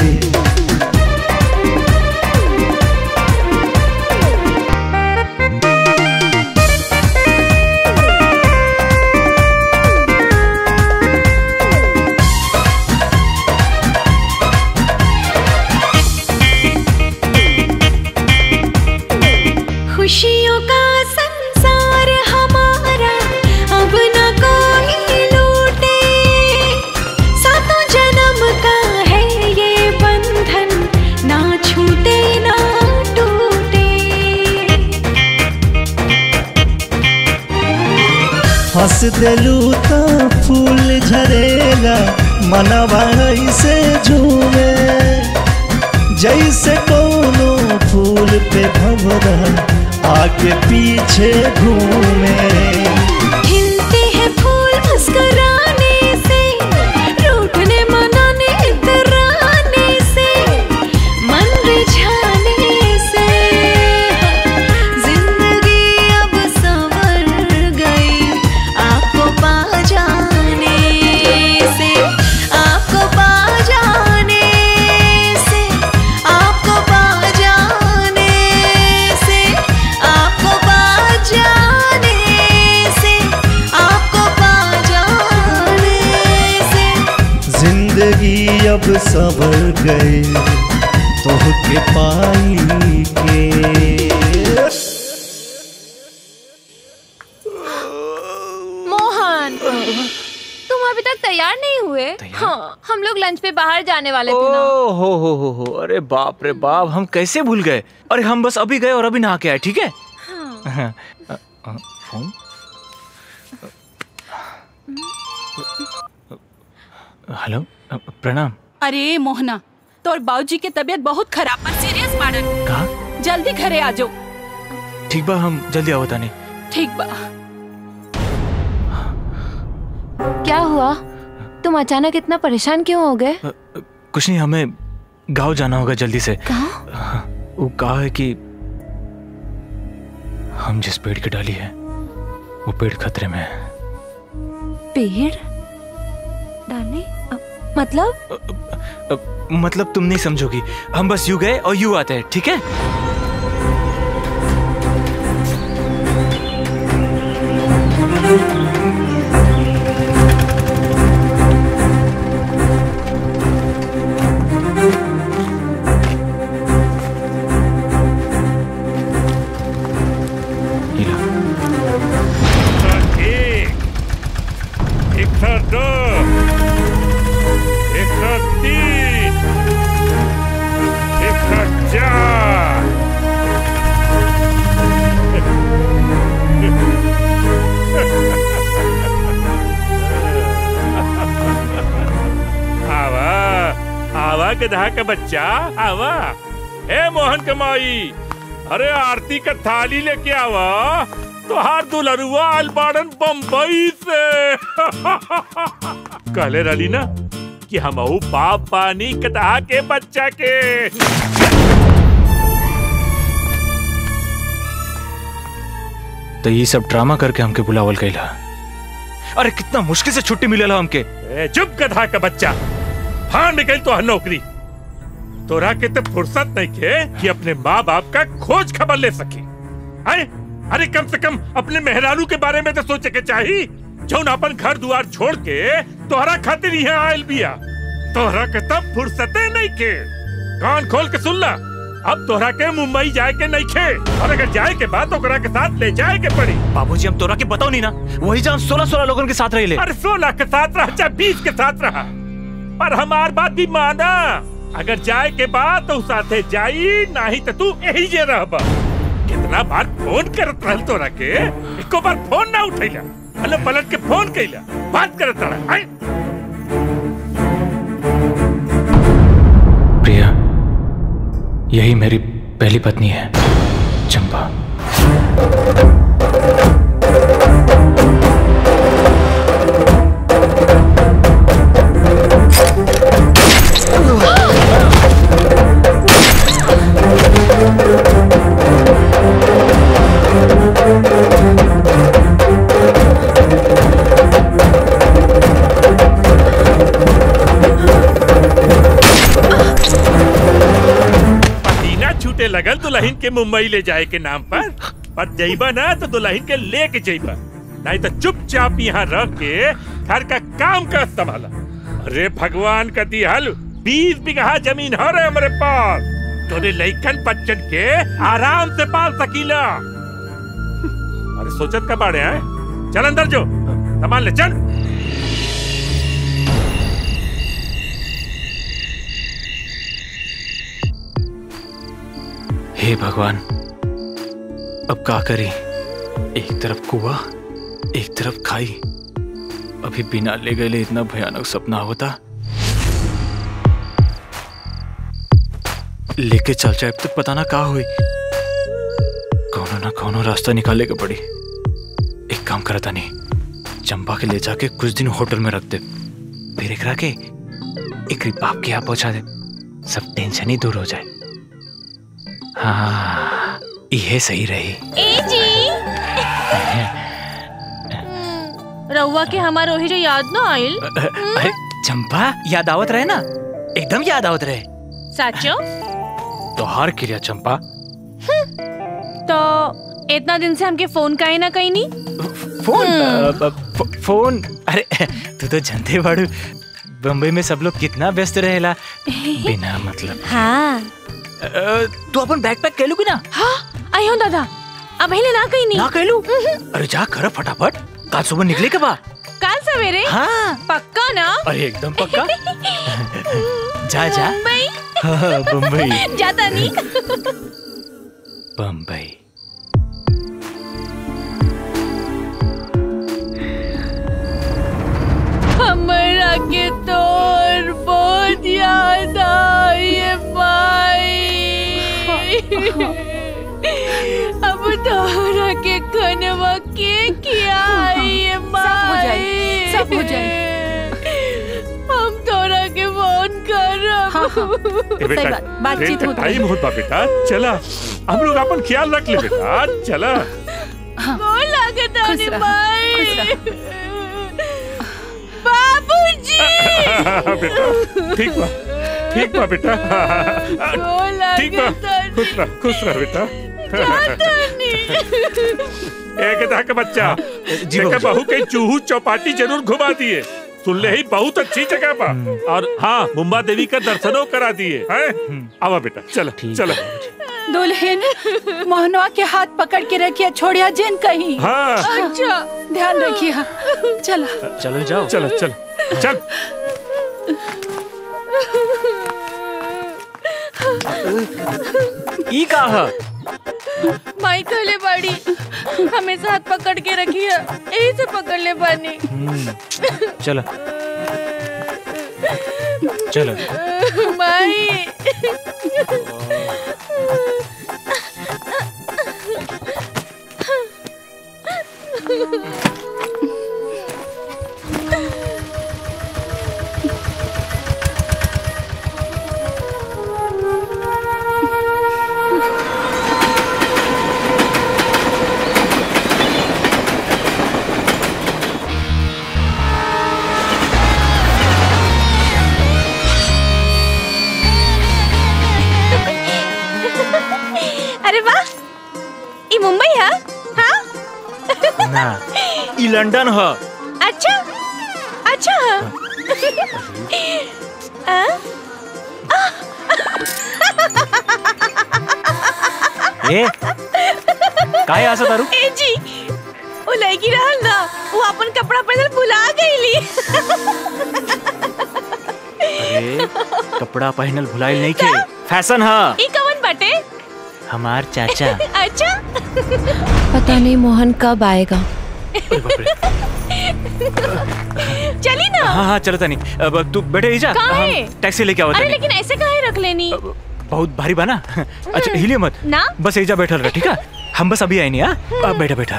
खुशियों का संसार हमारा अब न कोई लूटे, सातों जन्म का है ये बंधन, ना छूटे ना टूटे। हंस देलू तो फूल झरेला, मनवा से झूमे, जैसे कोनो फूल पे भंवरा आगे पीछे घूमे। खिलते हैं फूल मुस्कुराने से, रूठने मनाने इतराने से, मन रिझाने से। जिंदगी अब संवर गई आपको पा जाने से, आपको पा जाने से, आपको पा जाने से, आपको पा जाने से, आपको पा जाने से। जिंदगी अब सवर गई तोहके पाई के। मोहन, तुम अभी तक तैयार नहीं हुए? हाँ, हम लोग लंच पे बाहर जाने वाले थे ना। ओ हो, अरे बाप रे बाप, हम कैसे भूल गए। अरे हम बस अभी गए और अभी नहा के आए, ठीक है? हाँ। फोन। हेलो, प्रणाम। अरे मोहना, तोर बाबूजी के तबीयत बहुत खराब बा, सीरियस बाड़न। कहा? जल्दी घरे आ जाओ। ठीक बा, हम जल्दी आवता नहीं। ठीक बा। क्या हुआ? तुम अचानक इतना परेशान क्यों हो गए? कुछ नहीं, हमें गांव जाना होगा जल्दी से। कहाँ? वो कहा है कि हम जिस पेड़ की डाली है वो पेड़ खतरे में है। पेड़ डाली? मतलब तुम नहीं समझोगी। हम बस यूं गए और यूं आते हैं, ठीक है? गधा का बच्चा आवा। ए मोहन कमाई, अरे आरती का थाली लेके आवा। तोहार दुलरुआ अलबाड़न बम्बई से। कहले रही ना कि हम बाप पानी गधा के बच्चा के। तो ये सब ड्रामा करके हमके बुलावल कैला। अरे कितना मुश्किल से छुट्टी मिलेला हमके। चुप गधा का बच्चा, हाँ निकल तो नौकरी। तोरा के तो फुर्सत नहीं के कि अपने माँ बाप का खोज खबर ले सके। अरे कम से कम अपने मेहरारू के बारे में तो सोचे के चाहिए, जो अपन घर दुआर छोड़ के तोहरा खातिर यहाँ आयल बिया। तोहरा के तब फुर्सते नहीं के। कान खोल के सुन ला, अब तोहरा के मुंबई जाए के नहीं खे, और अगर जाए के बाद ओकरा के साथ ले जाए के पड़ी। बाबूजी हम तोरा के बताओ नहीं ना, वही जहाँ 16 लोगों के साथ रह ले। अरे 16 के साथ रहा चाहे 20 के साथ रहा, पर हमार बात भी माना। अगर जाए के बाद तो साथे जाई, नहीं तो तू यही जे रहबा। कितना बार फोन करत रहल तोरा के, एको बार फोन ना उठैला। अल्लाह पलट के फोन कैला, बात करत रहा। प्रिया, यही मेरी पहली पत्नी है, चंपा। छूटे लगल दुल्हन के मुंबई ले जाए के नाम पर जइबा ना तो दुल्हन के लेके जइबा, नहीं तो चुपचाप यहाँ रह के घर का काम का संभाला। अरे भगवान का दिहल 20 बीघा जमीन है रे हमारे पास, तोरे लइकन बच्चन के आराम से पाल सकीला। अरे सोचत का बाड़े हैं, चल अंदर जो सामान ले चल। हे भगवान, अब क्या करें? एक तरफ कुआं, एक तरफ खाई। अभी बिना ले गए इतना भयानक सपना होता। लेके चल जाए तो पता ना क्या हुई। कौनो ना कौनो रास्ता निकाले के पड़ी। एक काम करता नहीं, चंपा के ले जाके कुछ दिन होटल में रख दे, फिर एकरा के एक बाप के यहाँ पहुंचा दे, सब टेंशन ही दूर हो जाए। हाँ, ये सही रही। ए जी, रउआ के हमार ओही जो याद न आइल। अरे चंपा, याद आवत रहे ना, एकदम याद आवत रहे। साचो? तो हार क्रिया चंपा। तो इतना दिन से हमके फोन काहे ना कहीं नहीं? फोन? अरे तू तो जानते बाड़ू, बम्बई में सब लोग कितना व्यस्त रहेला बिना मतलब। हाँ। तू अपन बैग पैक कैलू की ना? हाँ, आई हूँ दादा। अब पहले ना कहीं नहीं। ना कैलू? अरे जा कर फटाफट, कल सुबह निकले के बा। कल सवेरे? हाँ। पक्का ना? अरे एकदम पक्का। जा जा। मुंबई? हाँ, बम्बई। जाता नहीं। बम्बई। हमरा के तोर बहुत याद आई पाई। अब तोरा के खनवा के किया आई माई। सब हो जाए। हम तोरा के फोन कर बेटा, बातचीत होता है। टाइम होता बेटा, चला हम लोग अपन ख्याल रख ले बेटा, चला। कौन लागत नहीं माई? बाबूजी। बेटा ठीक बा बेटा, ठीक बा, खुश रह बेटा। एक गधा का बच्चा, देखा बहू के चूहू चौपाटी जरूर घुमा दिए, सुन ले ही बहुत अच्छी जगह पा, और हाँ मुंबा देवी का दर्शनों करा दिए हैं। आवा बेटा, चलो चलो। दुल्हन मोहनवा के हाथ पकड़ के रखिए, छोड़िया जिन कहीं। हाँ। अच्छा, ध्यान रखिए। चलो चलो जाओ। चलो चल चल। ई कहा? माई कहले बाड़ी हमेशा हाथ पकड़ के रखिए, यही से पकड़ ले बानी। चलो चलो माई। अरे वाह, ये मुंबई है? हाँ? ना, ये लंदन है। अच्छा, अच्छा। ए, काहे आसा दारू? ए जी, वो लड़की रहल ना, वो अपन कपड़ा पहनल भुला गईली। अरे, कपड़ा पहनल भुलाइल नहीं के, फैशन है। ई कवन बटे? हमार चाचा। अच्छा। पता नहीं मोहन कब आएगा। चली ना। हाँ हाँ चलो तनी, अब तू बैठे ही जा, कहाँ है? टैक्सी लेके आओ। अरे लेकिन ऐसे काहे रख लेनी? बहुत भारी बना। अच्छा हिलिए मत ना, बस एजा बैठल रह, ठीक है? हम बस अभी आए नहीं। हाँ बैठा बैठा।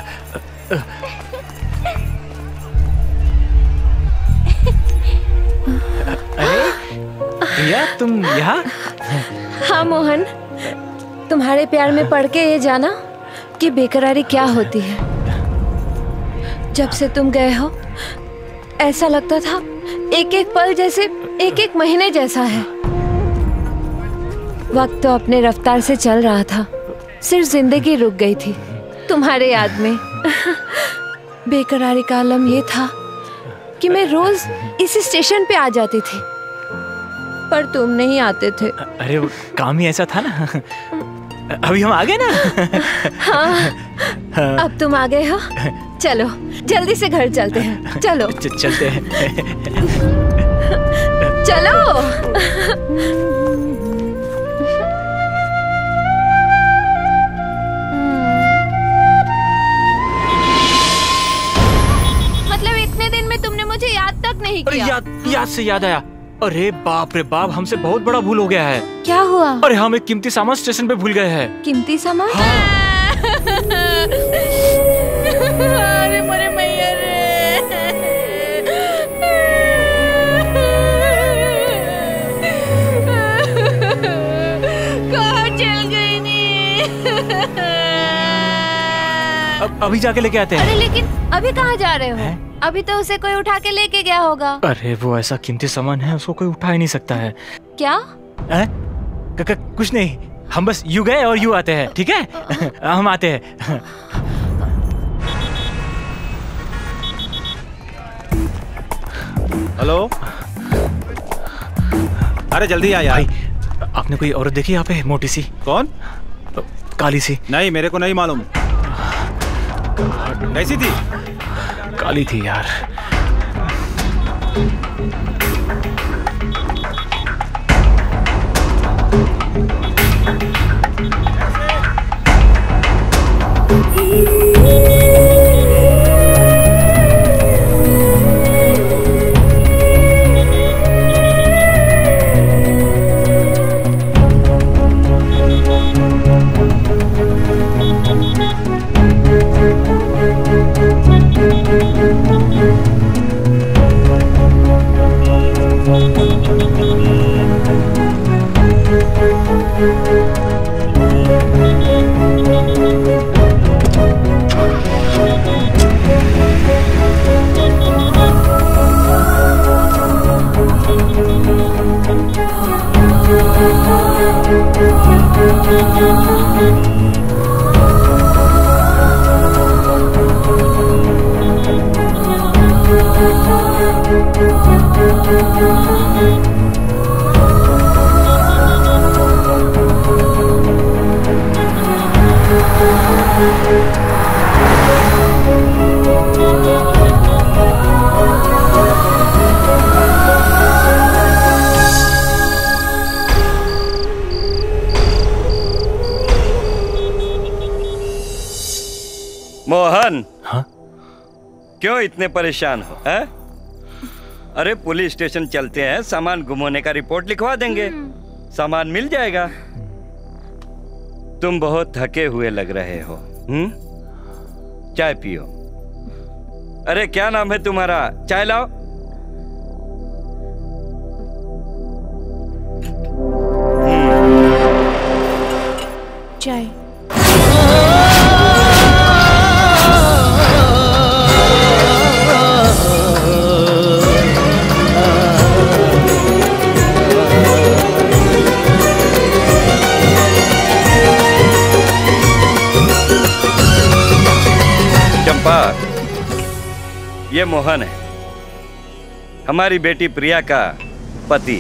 अरे प्रिया तुम यहाँ? हाँ मोहन, तुम्हारे प्यार में पड़ के ये जाना कि बेकरारी क्या होती है। जब से तुम गए हो ऐसा लगता था एक एक पल जैसे एक एक महीने जैसा है। वक्त तो अपने रफ्तार से चल रहा था, सिर्फ जिंदगी रुक गई थी तुम्हारे याद में। बेकरारी का आलम ये था कि मैं रोज इसी स्टेशन पे आ जाती थी, पर तुम नहीं आते थे। अरे वो काम ही ऐसा था ना। अभी हम आ गए ना। हाँ, अब तुम आ गए हो। चलो जल्दी से घर चलते हैं। चलो चलते हैं। चलो। मतलब इतने दिन में तुमने मुझे याद तक नहीं किया? याद से याद आया। अरे बाप रे बाप, हमसे बहुत बड़ा भूल हो गया है। क्या हुआ? अरे हम एक कीमती सामान स्टेशन पे भूल गए हैं। कीमती सामान? अरे मरे मैया रे। कहाँ चल गई नी? अभी जाके लेके आते हैं। अरे लेकिन अभी कहाँ जा रहे हो? अभी तो उसे कोई उठा के लेके गया होगा। अरे वो ऐसा कीमती सामान है, उसको कोई उठा ही नहीं सकता है। क्या? कुछ नहीं, हम बस यू गए और यू आते हैं, ठीक है? हम आते हैं। हेलो, अरे जल्दी आ यार। आपने कोई औरत देखी यहाँ पे, मोटी सी? कौन? काली सी? नहीं, मेरे को नहीं मालूम। कैसी थी? काली थी यार। मोहन। हाँ? क्यों इतने परेशान हो? अरे पुलिस स्टेशन चलते हैं, सामान गुम होने का रिपोर्ट लिखवा देंगे, सामान मिल जाएगा। तुम बहुत थके हुए लग रहे हो। चाय पियो। अरे क्या नाम है तुम्हारा? चाय लाओ। चाय। चंपा, ये मोहन है, हमारी बेटी प्रिया का पति।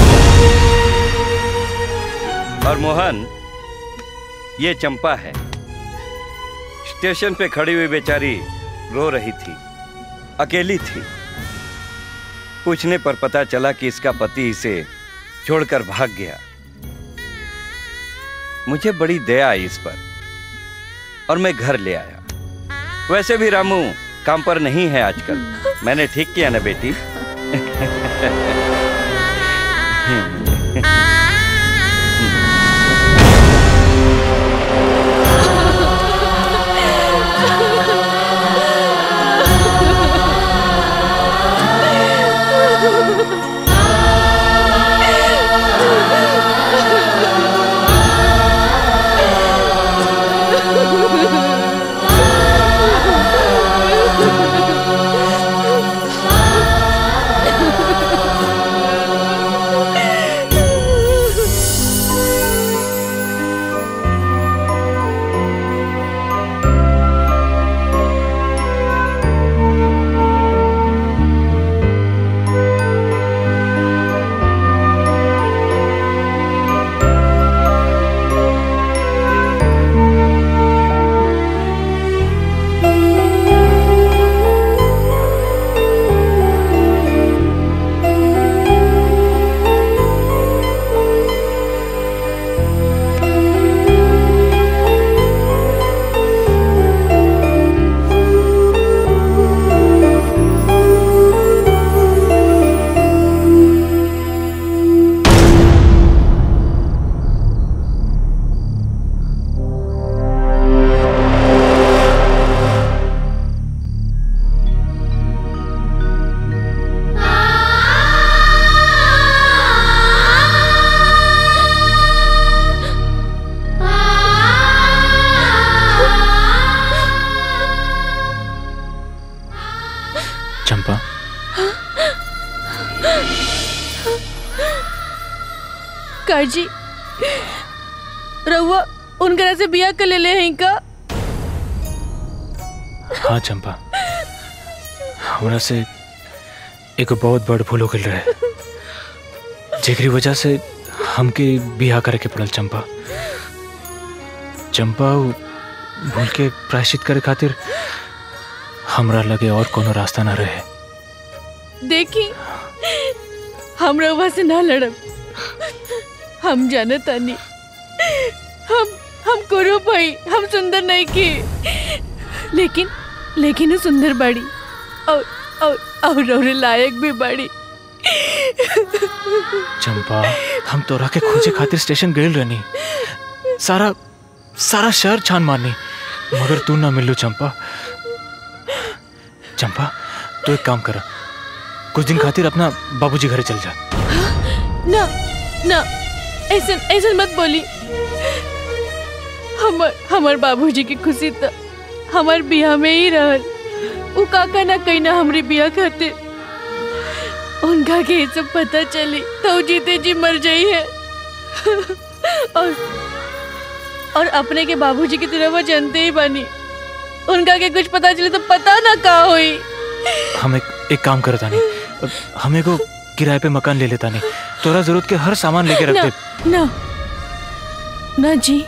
और मोहन, ये चंपा है। स्टेशन पे खड़ी हुई बेचारी रो रही थी, अकेली थी। पूछने पर पता चला कि इसका पति इसे छोड़कर भाग गया। मुझे बड़ी दया आई इस पर और मैं घर ले आया। वैसे भी रामू काम पर नहीं है आजकल। मैंने ठीक किया ना बेटी? चंपा, काजी रहुआ उनकरा से बिया कर ले हैं का? हाँ चंपा, हमरा से एक बहुत बड़ भूल हो गई रहे, जेकरी वजह से हमके बिया करे के पड़ल। चंपा चंपा भूल के प्रायश्चित करे खातिर हमरा लगे और कोनो रास्ता ना रहे। देखी हम रहुआ से ना लड़ब, हम जाने तानी हम करो भाई, हम सुंदर नहीं की, लेकिन वो सुंदर बाड़ी और लायक भी बाड़ी। चंपा, हम तोरा के खोजे खातिर स्टेशन गए रहनी, सारा शहर छान मारनी, मगर तू ना मिलू। चंपा चंपा, तू एक काम कर, कुछ दिन खातिर अपना बाबूजी घरे चल जा। ना ऐसा मत बोली। हमार बाबूजी की खुशी तो हमार बिया में ही रहल। वो काका ना कहीं ना हमारी बिया खातिर, उनका के सब पता चली तो जीते जी मर जाई है। और अपने के बाबूजी की तरह वो जानते ही बानी, उनका के कुछ पता चले तो पता ना का हुई। हम एक काम करता नहीं, हमें को किराए पे मकान ले लेता नहीं, तोरा जरूरत के हर सामान लेके रख दे। ना जी,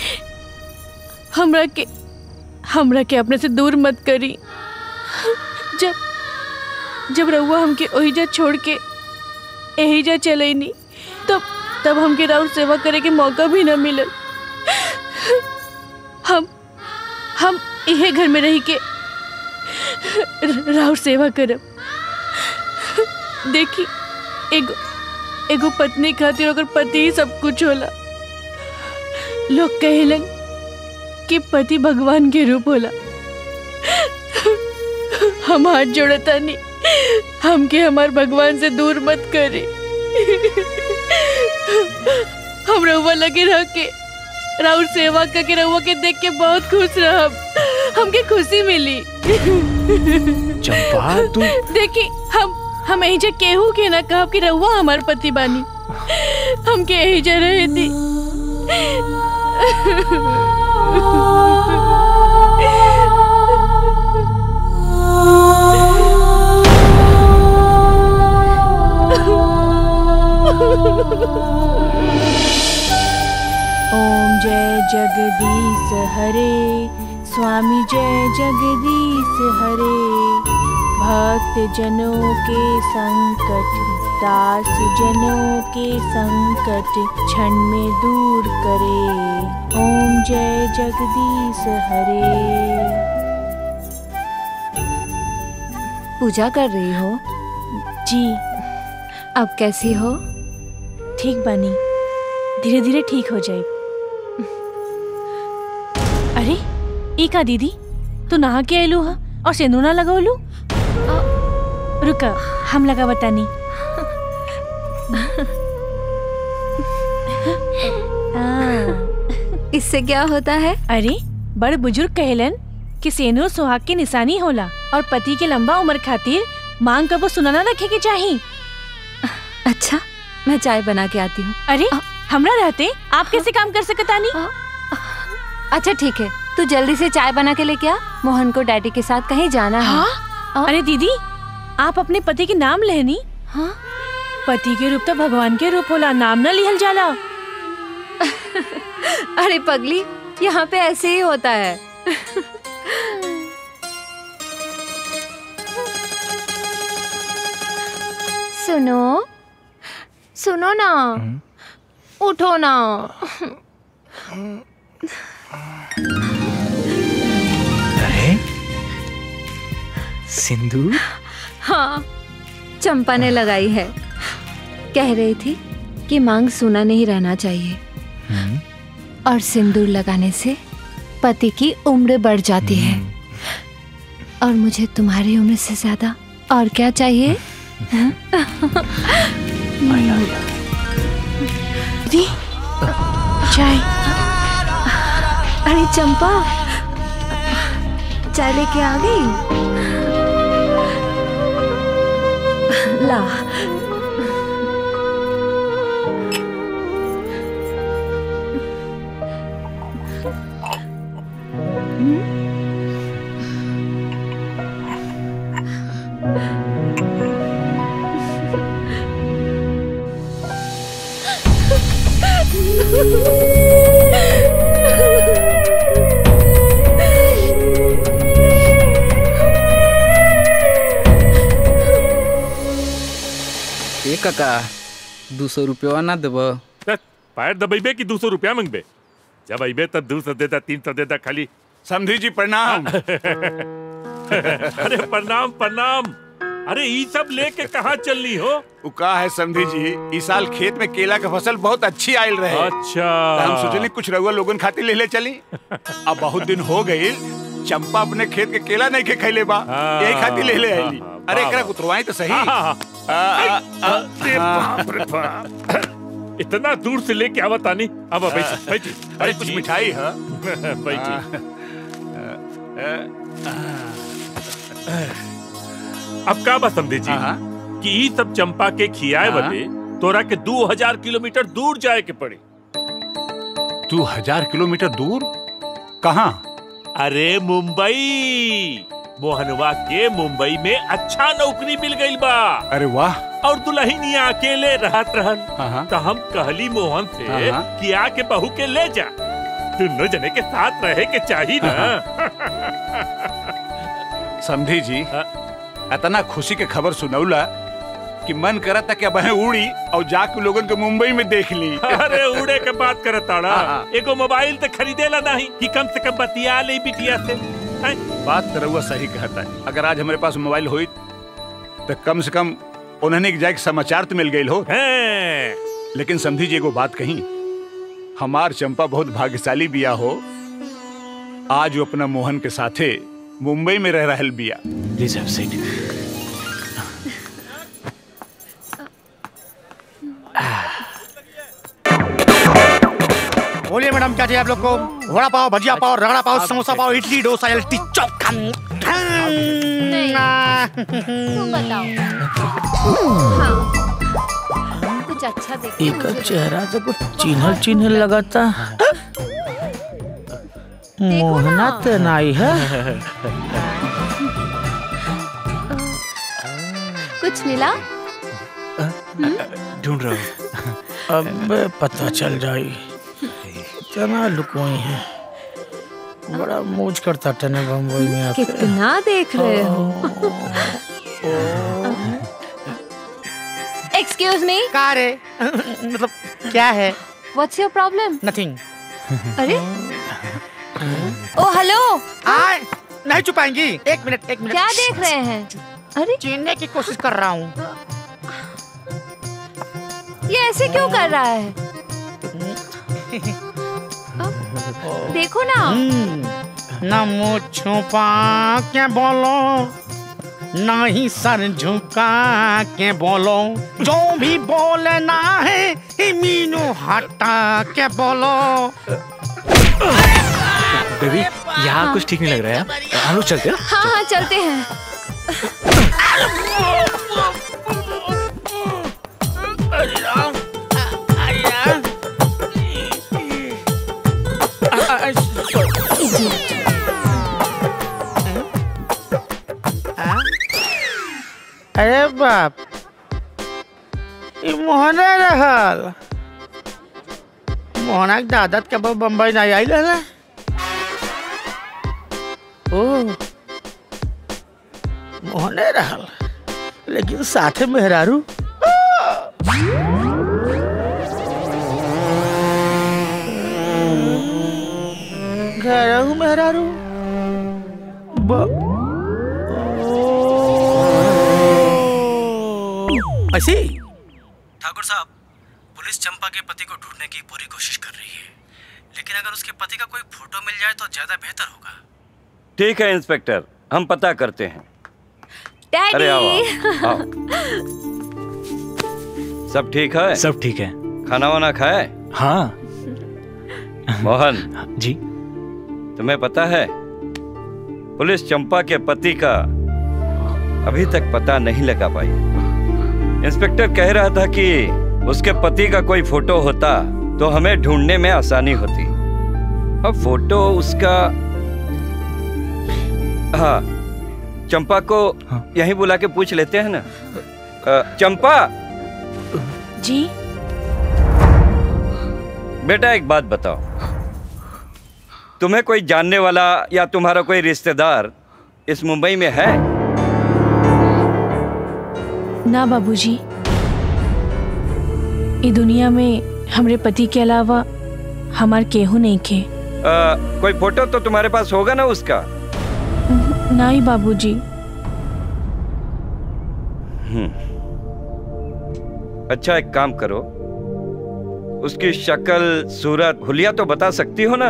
हमरा के अपने से दूर मत करी। जब रहुआ हमके ओहिजा छोड़ के एहिजा चले नहीं, तब हमके राउर सेवा करे के मौका भी न मिलल। हम इहे घर में रही के राउर सेवा करब। देखी एगो पत्नी खातिर अगर पति ही सब कुछ होला। लोग कहेलन कि पति भगवान के रूप होला। हम हाथ जोड़ता नहीं, हमके हमार भगवान से दूर मत करे। हम रउआ लगे रह के राउर सेवा करके रउआ के देख के बहुत खुश रहब। हमके खुशी मिली। चंपा तू देखी हम एहिजा केहू के ना कहब कि रउआ हमार पति बानी। हमके एहिजा रहे दी। ओम जय जगदीश हरे, स्वामी जय जगदीश हरे। भक्त जनों के संकट, दास जनों के संकट क्षण में दूर करे। ओम जय जगदीश हरे। पूजा कर रही हो? जी। अब कैसी हो? ठीक बनी, धीरे धीरे ठीक हो जाए। अरे ई का दीदी, तू नहा के आयलू हा और सिंदूर ना लगौलू? रुका, हम लगा बतानी। इससे क्या होता है? अरे बड़ बुजुर्ग कहलन कि सेनुर सुहाग की निशानी होला और पति के लंबा उम्र खातिर मांग कबो सुनाना रखे के चाहिए। अच्छा, मैं चाय बना के आती हूँ। अरे हमरा रहते आप कैसे काम कर सकता नहीं? अच्छा ठीक है, तू जल्दी से चाय बना के लेके आ। मोहन को डैडी के साथ कहीं जाना है। अरे दीदी, आप अपने पति के नाम लेनी। हाँ? पति के रूप तो भगवान के रूप होला, नाम न लिहल जाला। अरे पगली, यहाँ पे ऐसे ही होता है। सुनो सुनो ना, उठो ना। अरे सिंदूर? हाँ, चंपा ने लगाई है। कह रही थी कि मांग सूना नहीं रहना चाहिए और सिंदूर लगाने से पति की उम्र बढ़ जाती है। और मुझे तुम्हारी उम्र से ज्यादा और क्या चाहिए? दी चाय। अरे चंपा, चाय लेके आ गई? ला। काका 200 रुपया ना देब? पैर दबेबे कि 200 रुपया मंगबे? जब अबे तब 200 देता, 300 देता खाली। समधी जी प्रणाम। अरे प्रणाम प्रणाम। अरे ये सब लेके कहाँ चलनी हो? उका है समधी जी, इस साल खेत में केला का फसल बहुत अच्छी आयल रहे। अच्छा। तो हम सोचले कुछ रउआ लोगन खातिर ले चली। अब बहुत दिन हो गई, चंपा अपने खेत के केला नहीं के खैले बा, यही खातिर ले आईली। अरे एकरा उतरवाई तो सही। इतना दूर से लेके आवत आनी। अब बैठी। अरे कुछ मिठाई है? बैठी। अब का बात समझे जी कि ई सब चंपा के खियाए बदे तोरा के 2000 किलोमीटर दूर जाए के पड़े। 2000 किलोमीटर दूर? कहाँ? अरे मुंबई। मोहनवा के मुंबई में अच्छा नौकरी मिल गई बा। अरे वाह। और दुल्हनिया अकेले रहत रहन। तो हम कहली मोहन से कि आके बहू के ले जा, दोनों जने के साथ रहे के चाहिए ना। समधी जी, इतना खुशी के खबर सुनौला कि मन करा था कि अब उड़ी और जाके लोगन के मुंबई में देख ली। अरे उड़े के बात करताड़ा, एगो मोबाइल तो खरीदेला नहीं कि कम से कम बतिया ले बिटिया से। बात तो रउआ सही कहता है। अगर आज हमारे पास मोबाइल होई तो कम से कम उन्होंने एक जाके समाचार तो मिल गई हो, लेकिन समझी जी एगो बात कही, हमार चंपा बहुत भाग्यशाली बिया हो, आज वो अपना मोहन के साथे मुंबई में रह रहल बिया। Please have seat. बोलिए मैडम, क्या चाहिए आप लोग को? वड़ा पाव, भजिया पाव, रगड़ा पाव, समोसा पाव, इडली, डोसा, लिट्टी चोखा। तुम बताओ। हाँ। कुछ अच्छा देखो। एक चेहरा तो कुछ चिन्हल चिन्हल लगाता। मोहना तो नहीं है। कुछ मिला? ढूंढ रहा हूँ। अब पता चल जाए। इतना लुकोई है, बड़ा मौज करता टने बम्बई में आके। कितना देख रहे हो? Excuse me. क्या रे? मतलब क्या है? What's your problem? Nothing. अरे ओ हेलो। आए नहीं छुपाएंगी। एक मिनट। क्या देख रहे हैं? अरे छीनने की कोशिश कर रहा हूँ। ये ऐसे क्यों कर रहा है? देखो ना। ना मुँह छुपा के बोलो, ना ही सर झुका के बोलो, जो भी बोलना है मीनू हटा के बोलो। बेबी, यहाँ कुछ ठीक नहीं लग रहा है, हम लोग चलते हैं? हाँ चलते हैं। अरे बाप, मोहना रहल। मोहना के दादा कब बम्बई नहीं आई रहला? ओ मोहने रहल, लेकिन साथे मेहरारू। घरहू मेहरारू। ऐसी ठाकुर साहब, पुलिस चंपा के पति को ढूंढने की पूरी कोशिश कर रही है, लेकिन अगर उसके पति का कोई फोटो मिल जाए तो ज्यादा बेहतर होगा। ठीक है इंस्पेक्टर, हम पता करते हैं। डैडी। अरे आओ। सब ठीक है? सब ठीक है। खाना वाना खाए? हाँ। मोहन जी, तुम्हें पता है पुलिस चंपा के पति का अभी तक पता नहीं लगा पाई। इंस्पेक्टर कह रहा था कि उसके पति का कोई फोटो होता तो हमें ढूंढने में आसानी होती। अब फोटो उसका, हाँ, चंपा को यहीं बुला के पूछ लेते हैं ना। चंपा जी। बेटा एक बात बताओ, तुम्हें कोई जानने वाला या तुम्हारा कोई रिश्तेदार इस मुंबई में है? ना बाबूजी, ये दुनिया में हमरे पति के अलावा हमार केहू नहीं खे। कोई फोटो तो तुम्हारे पास होगा ना उसका? नहीं बाबूजी। अच्छा एक काम करो, उसकी शक्ल सूरत हुलिया तो बता सकती हो ना?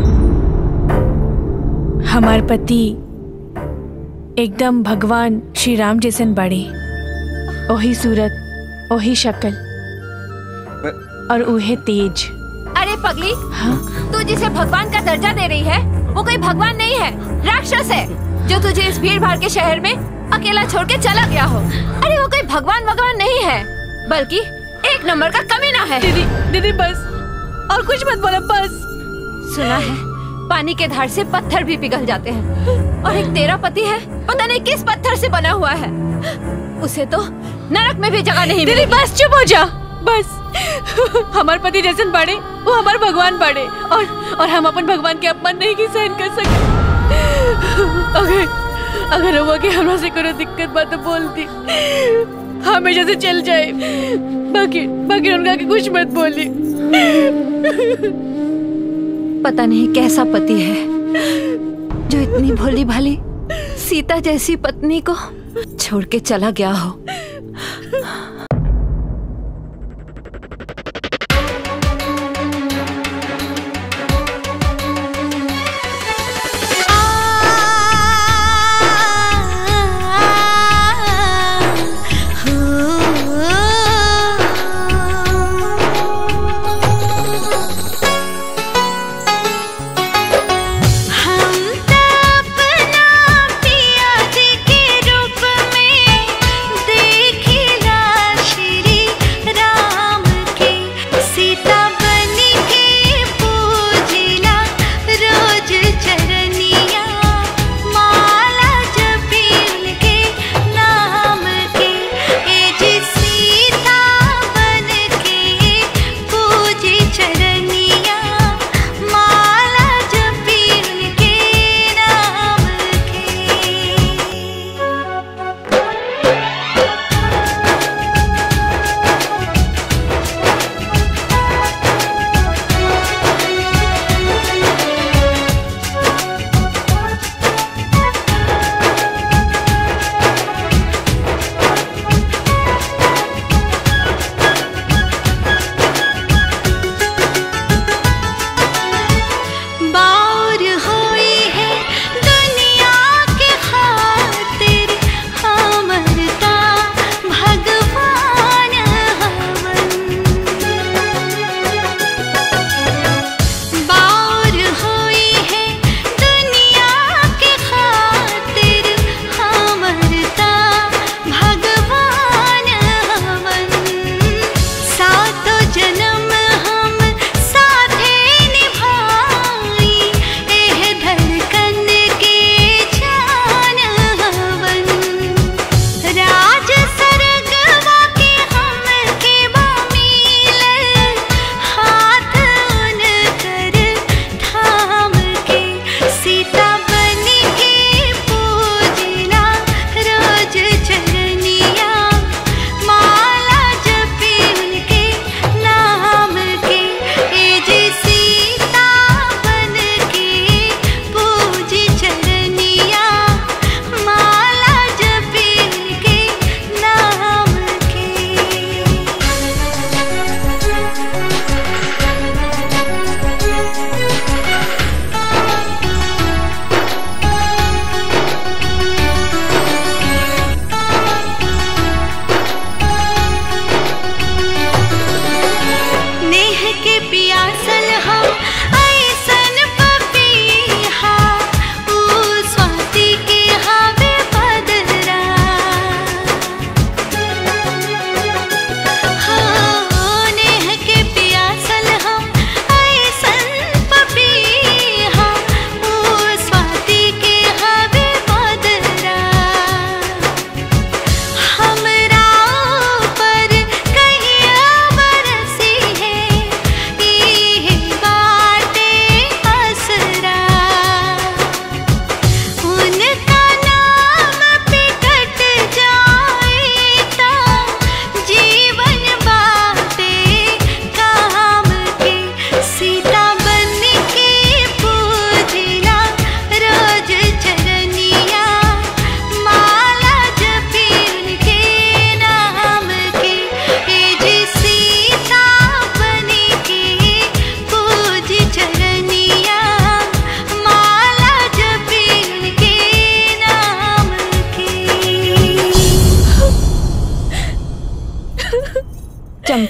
हमार पति एकदम भगवान श्री राम जैसन बड़े, ओही सूरत, ओही शक्ल और उहे तेज। अरे पगली, तू जिसे भगवान का दर्जा दे रही है वो कोई भगवान नहीं है, राक्षस है, जो तुझे इस भीड़ भाड़ के शहर में अकेला छोड़ के चला गया हो। अरे वो कोई भगवान नहीं है, बल्कि एक नंबर का कमीना है। दीदी बस, और कुछ मत बोलो बस। सुना है पानी के धार से पत्थर भी पिघल जाते हैं, और एक तेरा पति है, पता नहीं किस पत्थर से बना हुआ है, उसे तो नरक में भी जगह नहीं मिलेगी। दीदी बस, चुप हो जा बस। हमारे पति जैसे बड़े, वो हमारे भगवान बड़े, और हम अपन भगवान के अपमान नहीं की सहन कर सके। अगर हुआ कि हमरा से कोई दिक्कत बात तो बोल दी, हमेशा से चल जाए, बाकी उनका के कुछ मत बोली। पता नहीं कैसा पति है जो इतनी भोली भाली सीता जैसी पत्नी को छोड़ के चला गया हो।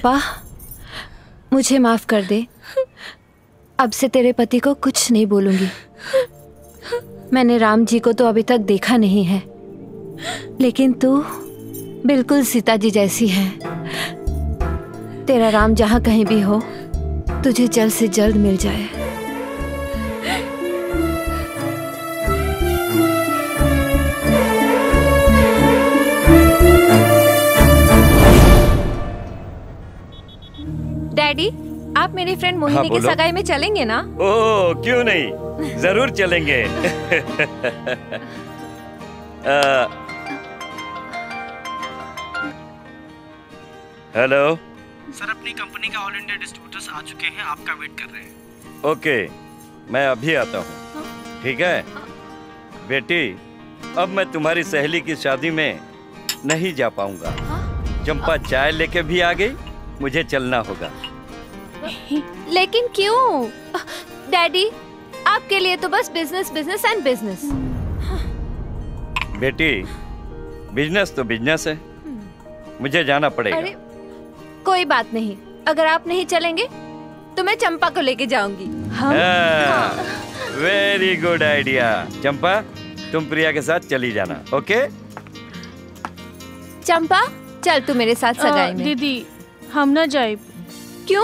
चंपा, मुझे माफ कर दे। अब से तेरे पति को कुछ नहीं बोलूंगी। मैंने राम जी को तो अभी तक देखा नहीं है, लेकिन तू बिल्कुल सीता जी जैसी है। तेरा राम जहां कहीं भी हो, तुझे जल्द से जल्द मिल जाए। डैडी, आप मेरी फ्रेंड मोहिनी की बोलो। सगाई में चलेंगे ना? ओह क्यों नहीं, जरूर चलेंगे। हेलो सर, अपनी कंपनी का ऑल इंडिया डिस्ट्रीब्यूटर्स आ चुके हैं, आपका वेट कर रहे हैं। ओके, मैं अभी आता हूँ। ठीक है बेटी, अब मैं तुम्हारी सहेली की शादी में नहीं जा पाऊंगा। चंपा चाय लेके भी आ गई, मुझे चलना होगा। लेकिन क्यों? डैडी, आपके लिए तो बस बिजनेस बिजनेस एंड बिजनेस। बेटी, बिजनेस तो बिजनेस है, मुझे जाना पड़ेगा। अरे कोई बात नहीं, अगर आप नहीं चलेंगे तो मैं चंपा को लेके जाऊंगी। Very good idea. चंपा, तुम प्रिया के साथ चली जाना। ओके चंपा, चल तू मेरे साथ सगाई में। दीदी, हम ना जाए। क्यों?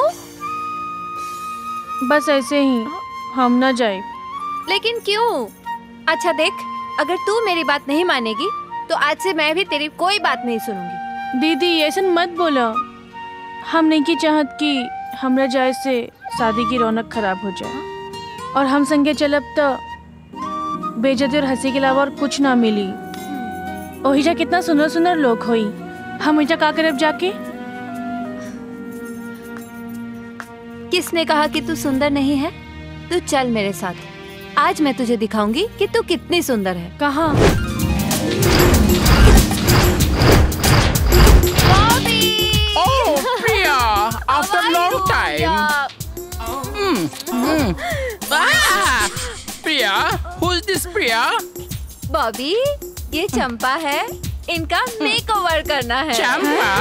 बस ऐसे ही, हम ना जाए। लेकिन क्यों? अच्छा देख, अगर तू मेरी बात नहीं मानेगी तो आज से मैं भी तेरी कोई बात नहीं सुनूंगी। दीदी, ऐसा मत बोला। हम नहीं की चाहत कि हमरा जाए से शादी की रौनक खराब हो जाए, और हम संगे चलब तो बेइज्जती और हंसी के अलावा और कुछ ना मिली। ओहिजा कितना सुंदर सुंदर लोग होई, हम ओहिजा का करब जाके? किसने कहा कि तू सुंदर नहीं है? तू चल मेरे साथ, आज मैं तुझे दिखाऊंगी कि तू कितनी सुंदर है। कहाँ? After long time. Priya, who's this Priya? Bobby, ये चंपा है, इनका मेकओवर करना है। चंपा?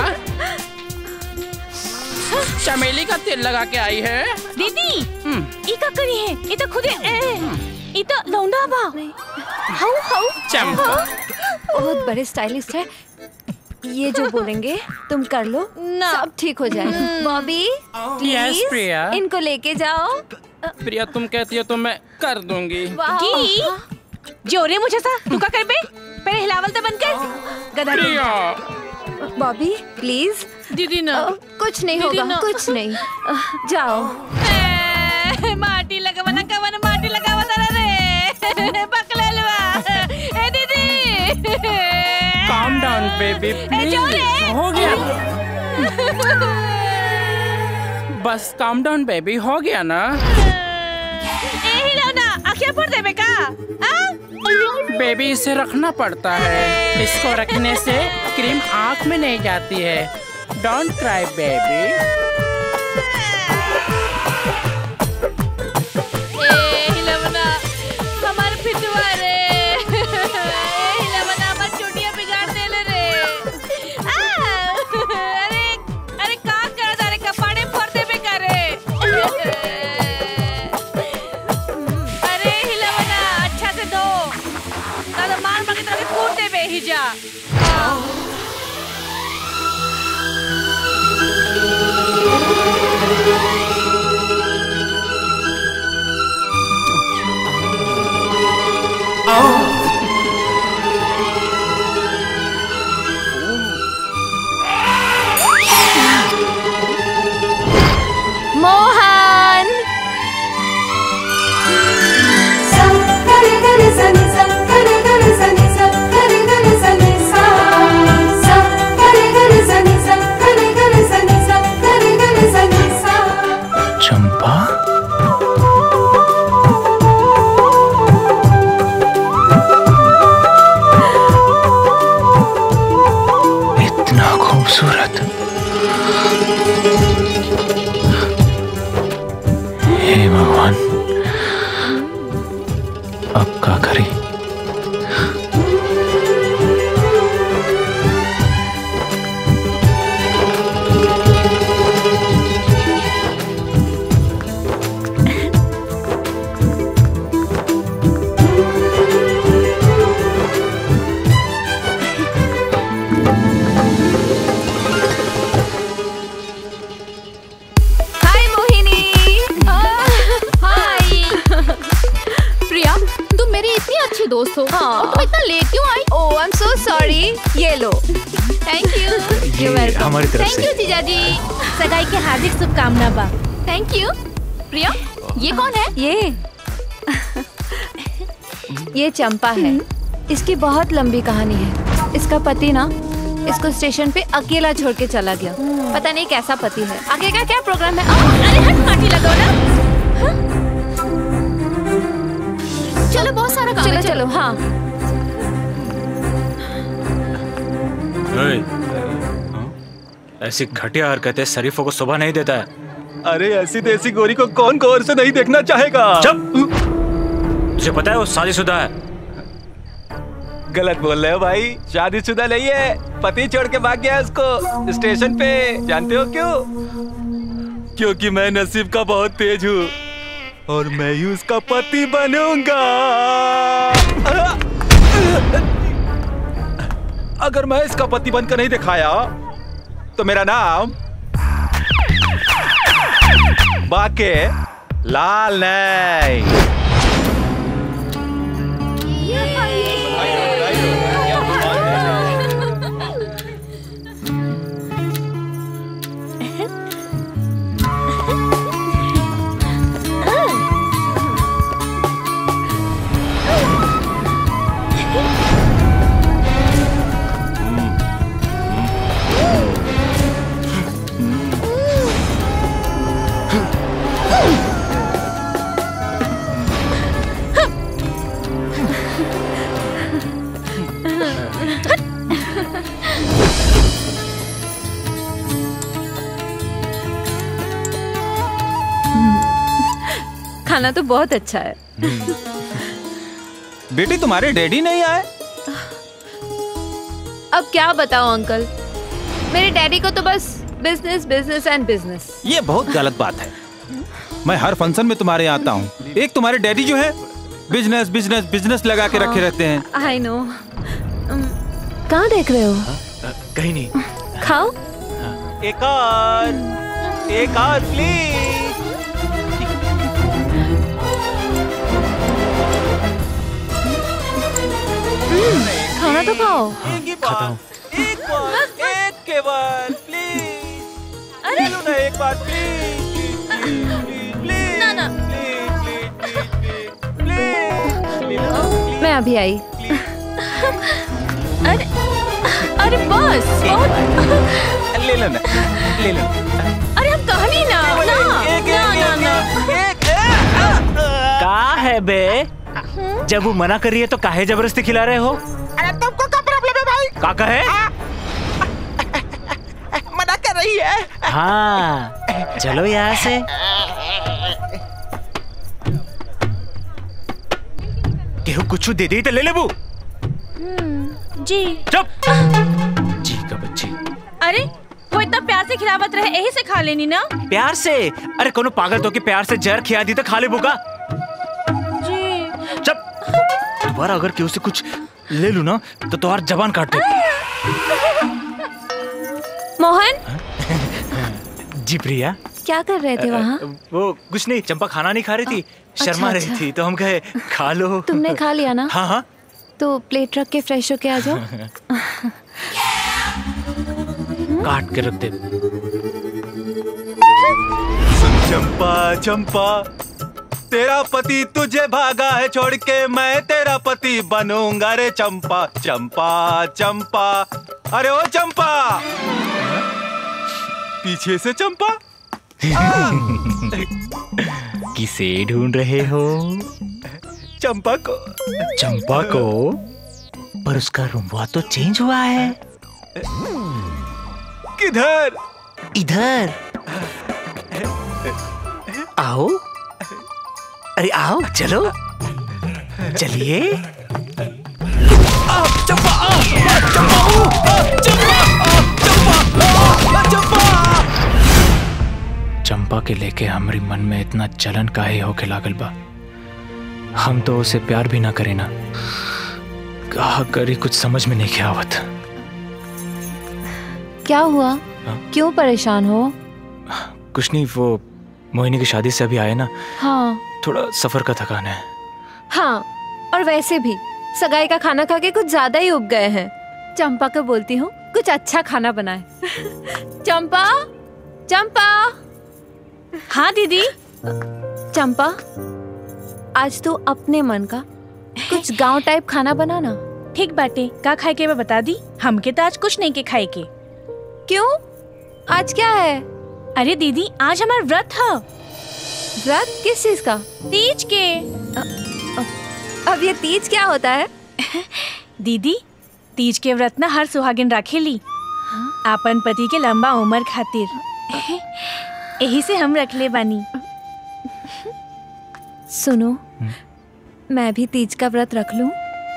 चमेली का तेल लगा के आई है। दीदी, ई का करी है? ई तो खुदे ई तो लौंडा बा। हाउ हाउ चंपा बहुत बड़े स्टाइलिस्ट है। ये जो बोलेंगे तुम कर लो, सब ठीक हो जाएगा। Bobby, Yes, Priya. इनको लेके जाओ। प्रिया, तुम कहती हो तो मैं कर दूंगी। की जोरे मुझे सा तू का कर बे? पहले हिलावल तो बंद कर। गधा प्रिया। Bobby please. दीदी ना, कुछ नहीं दीदी होगा, ना। कुछ नहीं। जाओ। माटी लगावना कवन माटी लगावता रे पकललवा। ए दीदी, Calm down, baby, please. हो गया। बस calm down, baby, हो गया ना? आँखें फोड़ देबे का? बेबी, इसे रखना पड़ता है। इसको रखने से क्रीम आँख में नहीं जाती है। Don't cry, baby. हमारे पिटवा रे। हिलवना मत, चोटियां बिगाड़ दे ले रे। अरे अरे का कर दारे कपाड़े फोड़ देबे करे। अरे हिलवना अच्छा से धो, ना तो मार मार के तेरे कूट देबे हिजा। मोहन, चंपा, इतना खूबसूरत। हे भगवान, अब क्या करें? अच्छी दोस्त हो। और तुम इतना लेट क्यों आई? ओह आई एम सो सॉरी। ये लो। Thank you. You welcome. हमारी तरफ थैंक से। यू जीजाजी। सगाई के हार्दिक शुभकामना बा। Thank you. प्रिया ये कौन है? ये चंपा है। इसकी बहुत लंबी कहानी है। इसका पति ना इसको स्टेशन पे अकेला छोड़ के चला गया। पता नहीं कैसा पति है। आगे का क्या प्रोग्राम है? अरे हट, माटी लगाओ ना। चलो बहुत सारा काम है। चलो हाँ। ऐसी घटिया हरकतें शरीफों को शोभा नहीं देता है। अरे ऐसी देसी गोरी को कौन गौर से नहीं देखना चाहेगा। चुप। तुझे पता है वो शादीशुदा है। गलत बोल रहे हो भाई, शादीशुदा नहीं है। पति छोड़ के भाग गया उसको स्टेशन पे। जानते हो क्यों? क्योंकि मैं नसीब का बहुत तेज हूँ और मैं ही उसका पति बनूंगा। अगर मैं इसका पति बनकर नहीं दिखाया तो मेरा नाम बाके लाल नहीं। खाना तो बहुत अच्छा है। बेटी तुम्हारे डैडी नहीं आए? अब क्या बताओ अंकल, मेरे डैडी को तो बस बिजनेस बिजनेस एंड बिजनेस। ये बहुत गलत बात है। मैं हर फंक्शन में तुम्हारे यहाँ आता हूँ। एक तुम्हारे डैडी जो है बिजनेस बिजनेस बिजनेस लगा के रखे रहते हैं। I know. कहाँ देख रहे हो? कहीं नहीं। खाओ। एक और प्लीज। खाना तो खाओ। खाता हूँ। एक केवल प्लीज। अरे ना एक बार प्लीज। ना ना। मैं अभी आई। अरे अरे बस ले लो ना, ले लो। अरे हम कहानी ना ना ना का है बे? जब वो मना कर रही है तो काहे जबरदस्ती खिला रहे हो? अरे तुमको क्या प्रॉब्लम है भाई? का कहे? मना कर रही है। हाँ चलो यहाँ से। केहू कुछ दे दे तो ले ले बू। जी। चुप। जी का बच्ची। अरे वो इतना प्यार से खिलावत रहे, यही से खा लेनी ना। प्यार से? अरे कोनो पागल तो के प्यार से जहर खिया दी तो खा ले बुका। जी। चुप। दोबारा अगर केहू से कुछ ले लू ना तो तुम्हार जबान काट दे। मोहन। जी प्रिया। क्या कर रहे थे वहाँ? वो कुछ नहीं, चंपा खाना नहीं खा रही थी, शर्मा अच्छा, रही थी तो हम कहे खा लो। तुमने खा लिया ना? हाँ हाँ। तो प्लेट रख के फ्रेश होके आ जाओ। काट के रख दे। चंपा चंपा, तेरा पति तुझे भागा है छोड़ के, मैं तेरा पति बनूंगा रे चंपा। चंपा चंपा, अरे ओ चंपा। पीछे से चंपा। किसे ढूंढ रहे हो? चंपा को। चंपा को? पर उसका रुंबा तो चेंज हुआ है। किधर? इधर। आओ। अरे आओ, चलो। चलिए। चंपा के लेके हमारी मन में इतना जलन काहे होके लागल बा? हम तो उसे प्यार भी ना करे ना। कहा करी कुछ समझ में नहीं आवत। क्या हुआ? क्यों परेशान हो? कुछ नहीं, वो मोहिनी की शादी से अभी आए ना। हाँ। थोड़ा सफर का थकान है। हाँ, और वैसे भी सगाई का खाना खा के कुछ ज्यादा ही उब गए हैं। चंपा को बोलती हूँ कुछ अच्छा खाना बनाए। चंपा, चंपा। हाँ दीदी। चंपा, आज तू अपने मन का कुछ गांव टाइप खाना बनाना। ठीक बाटे, का खाए के मैं बता दी। हमके तो आज कुछ नहीं के खाए के। क्यों? आज क्या है? अरे दीदी, आज हमारा व्रत है। व्रत किस चीज का? तीज के। अब ये तीज क्या होता है? दीदी, तीज के व्रत ना हर सुहागिन राखेली अपन पति के लंबा उम्र खातिर। यही से हम रख ले बानी। सुनो, मैं भी तीज का व्रत रख लूं?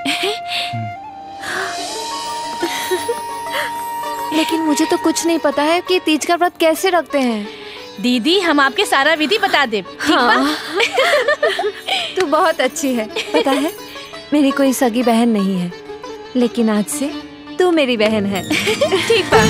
लेकिन मुझे तो कुछ नहीं पता है कि तीज का व्रत कैसे रखते हैं। दीदी, हम आपके सारा विधि बता दे। ठीक बा? तू बहुत अच्छी है। पता है, मेरी कोई सगी बहन नहीं है, लेकिन आज से तू मेरी बहन है। ठीक बा।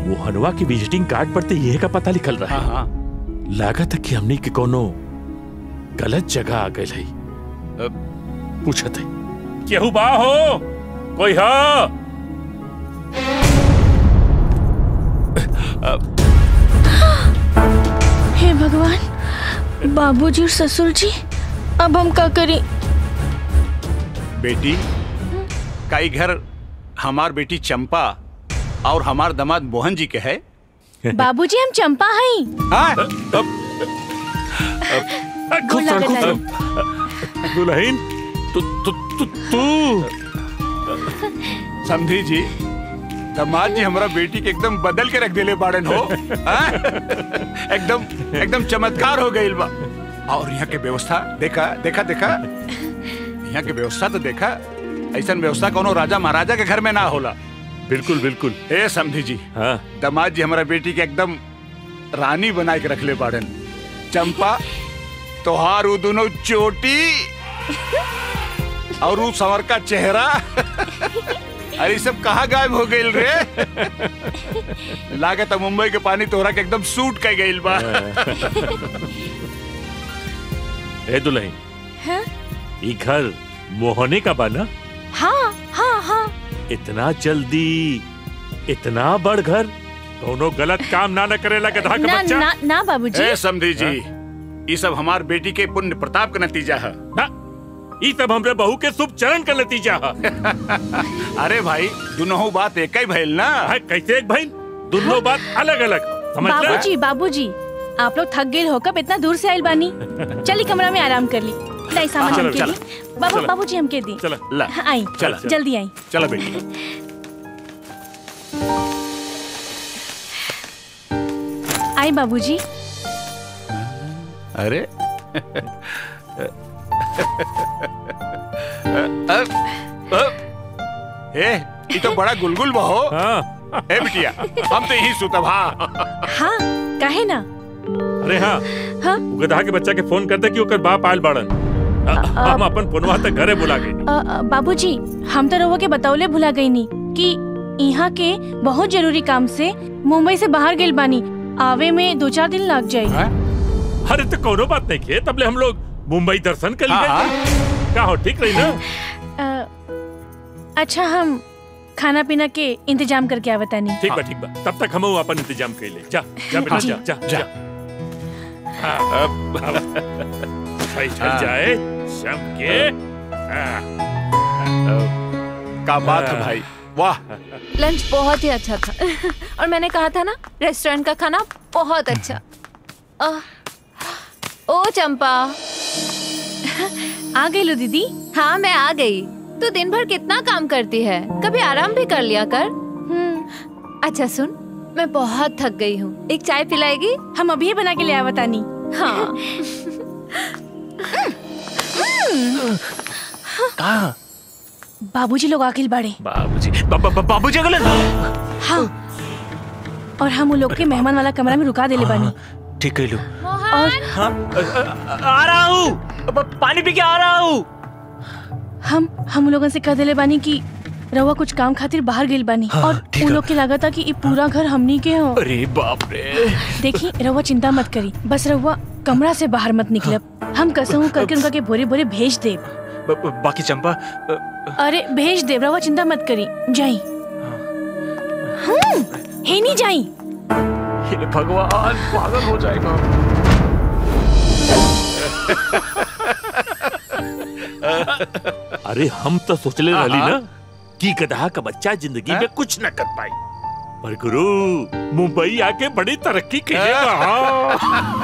मोहनवा की विजिटिंग कार्ड पर तो यह का पता लिखल रहा है। लागत है कि हमने के कोनो गलत जगह आ गए है। पूछत है केहू बा हो कोई हो? हे भगवान, बाबूजी और ससुर जी, अब हम क्या करें? बेटी, कई घर हमार बेटी चंपा और हमार दामाद मोहन जी के है। बाबूजी हम चंपा हैं। दुल्हन तू समझी जी, दामाद जी हमारा बेटी के एकदम बदल के रख देले बाड़न हो। एकदम चमत्कार हो गई बा। और यहाँ के व्यवस्था देखा देखा देखा, यहाँ के व्यवस्था तो देखा, ऐसा व्यवस्था कोनो राजा महाराजा के घर में ना होला। बिल्कुल बिल्कुल। ए समझी जी, हाँ दामाद जी हमारा बेटी के एकदम रानी बना के रख ले बाड़न। चंपा तोहार उ दोनों चोटी और उ संवर का चेहरा, अरे सब कहाँ गायब हो गई रे? लागत मुंबई के पानी तोहरा के एकदम सूट कर गई बा। ए दुल्हन, हाँ? ये घर मोहने का बना? हाँ हाँ हाँ। इतना जल्दी इतना बड़ घर कोनो गलत काम ना करेला गधा का बच्चा? ना ना बाबूजी। ए समधी जी, ये सब हमार बेटी के पुण्य प्रताप का नतीजा है। ये सब हमरे बहू के शुभ चरण का नतीजा है। अरे भाई, दोनों बात एक ही भइल ना? कैसे एक भइल? दोनों बात अलग अलग। बाबूजी बाबूजी, आप लोग थक गए हो, कब इतना दूर से आइल बानी? चली कमरा में आराम कर ली। नहीं सामान हमके दी। बाबूजी हमके दी। चला आई, जल्दी आई। चला बेटी। आई बाबूजी। अरे ये तो बड़ा गुलगुल बहो। ए बिटिया, हम तो यही सुतब। हाँ काहे ना? अरे हाँ, गधा के बच्चा के फोन करते कि ओकर बाप आयल बाड़न। हम अपन फोनवा तक घरे बुला गए। बाबूजी, हम तो रहुआ के बतौले भुला गई नी कि यहाँ के बहुत जरूरी काम से मुंबई से बाहर गेल बानी। आवे में 2-4 दिन लग जाए। अरे तो कोनो बात नहीं के, तबले हम लोग मुंबई दर्शन कर लिए। का हो, ठीक रही ना? अच्छा, हम खाना पीना के इंतजाम करके आवता नहीं। ठीक बा। तब तक हम अपन इंतजाम कर ले। जा बेटा, जा। चल जाए सब के। का बात है भाई, वाह। लंच बहुत ही अच्छा था। और मैंने कहा था ना, रेस्टोरेंट का खाना बहुत अच्छा। ओ चंपा, आ गई लो दीदी? हाँ मैं आ गई। तू दिन भर कितना काम करती है, कभी आराम भी कर लिया कर। अच्छा सुन, मैं बहुत थक गई हूँ, एक चाय पिलाएगी? हम अभी बना के ले आवता नहीं। हाँ। कहाँ? बाबूजी लोग आखिल बड़े। बाबूजी अगले? हाँ, और हम उन लोग के मेहमान वाला कमरा में रुका देले बानी। ठीक है लो। और हाँ, आ रहा हूँ, पानी पी के आ रहा हूँ। हम लोगों से कह देले बानी कि रवा कुछ काम खातिर बाहर गेल बानी। और उन लोग के लागत कि ये पूरा घर हमनी के हो। अरे बाप रे। देखी रवा चिंता मत करी, बस रवा कमरा से बाहर मत निकलब। हम कसम करके उनका के भोरे भोरे भेज दे। बाकी चंपा? अरे भेज दे, रवा चिंता मत करी। जाई। हे नहीं जाई। भगवान, पागल हो जाएगा। अरे हम तो सोचले रहली ना कि गधा का बच्चा जिंदगी में कुछ न कर पाई, पर गुरु मुंबई आके बड़ी तरक्की करेगा।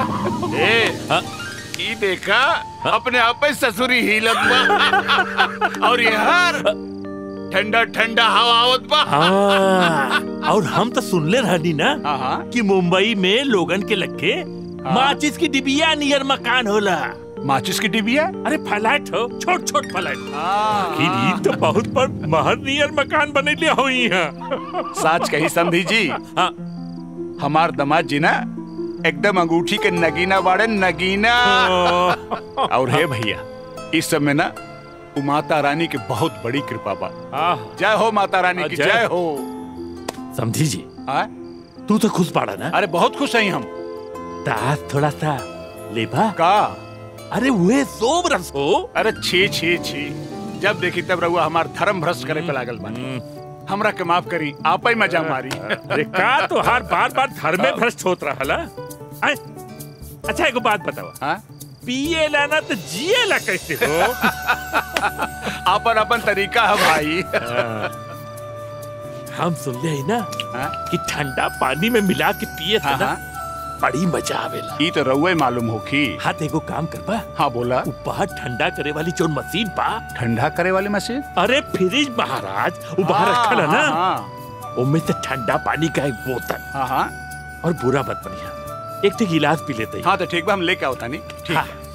ये देखा, अपने आप में ससुरी हिलत बा। और यार ठंडा ठंडा हवा आवत बा। और हम तो सुनले रहनी ना कि मुंबई में लोगन के लगे माचिस की डिबिया नियर मकान होला। माचिस की डिबिया? अरे फ्लैट हो, छोट फ्लैट। तो बहुत बड़ महल नियर मकान बने लिया हो। सच कही समधी जी। हमार दामाद जी ना एकदम अंगूठी के नगीना बाड़े, नगीना। और हे भैया, इस समय ना माता रानी की बहुत बड़ी कृपा बा। जय हो माता रानी की, जय हो। समझी जी, तू तो खुश पाड़ा ना? अरे बहुत खुश हैं हम। ताज थोड़ा सा लेबा का? अरे वो सोम रस हो। अरे छी छी छी, जब देखी तब रहुआ हमार धर्म भ्रष्ट करे पे लागल बानी। हमरा के माफ करी, आप ही मजा मारी। अरे का तो हर बार बार धर्म में भ्रष्ट होत रहा। अच्छा एक बात बताओ, पिए लाना तो जिए ला कैसे हो? अपन अपन तरीका है भाई। हम सुन ले ना कि ठंडा पानी में मिला के पिए थे ना, बड़ी मजा आवेला। ई तो रउए मालूम होखी। हाँ देखो काम करबा। हाँ बोला। बाहर ठंडा करे वाली जो मशीन बा। ठंडा करे वाली मशीन? अरे फ्रिज महाराज, वो बाहर रखल है ना, उनमें से ठंडा पानी का एक बोतल। हाँ और बुरा मत बनिया, एक तो गिलास पी लेते। हाँ तो ठीक बा, हम लेके आओ तानी। ठीक।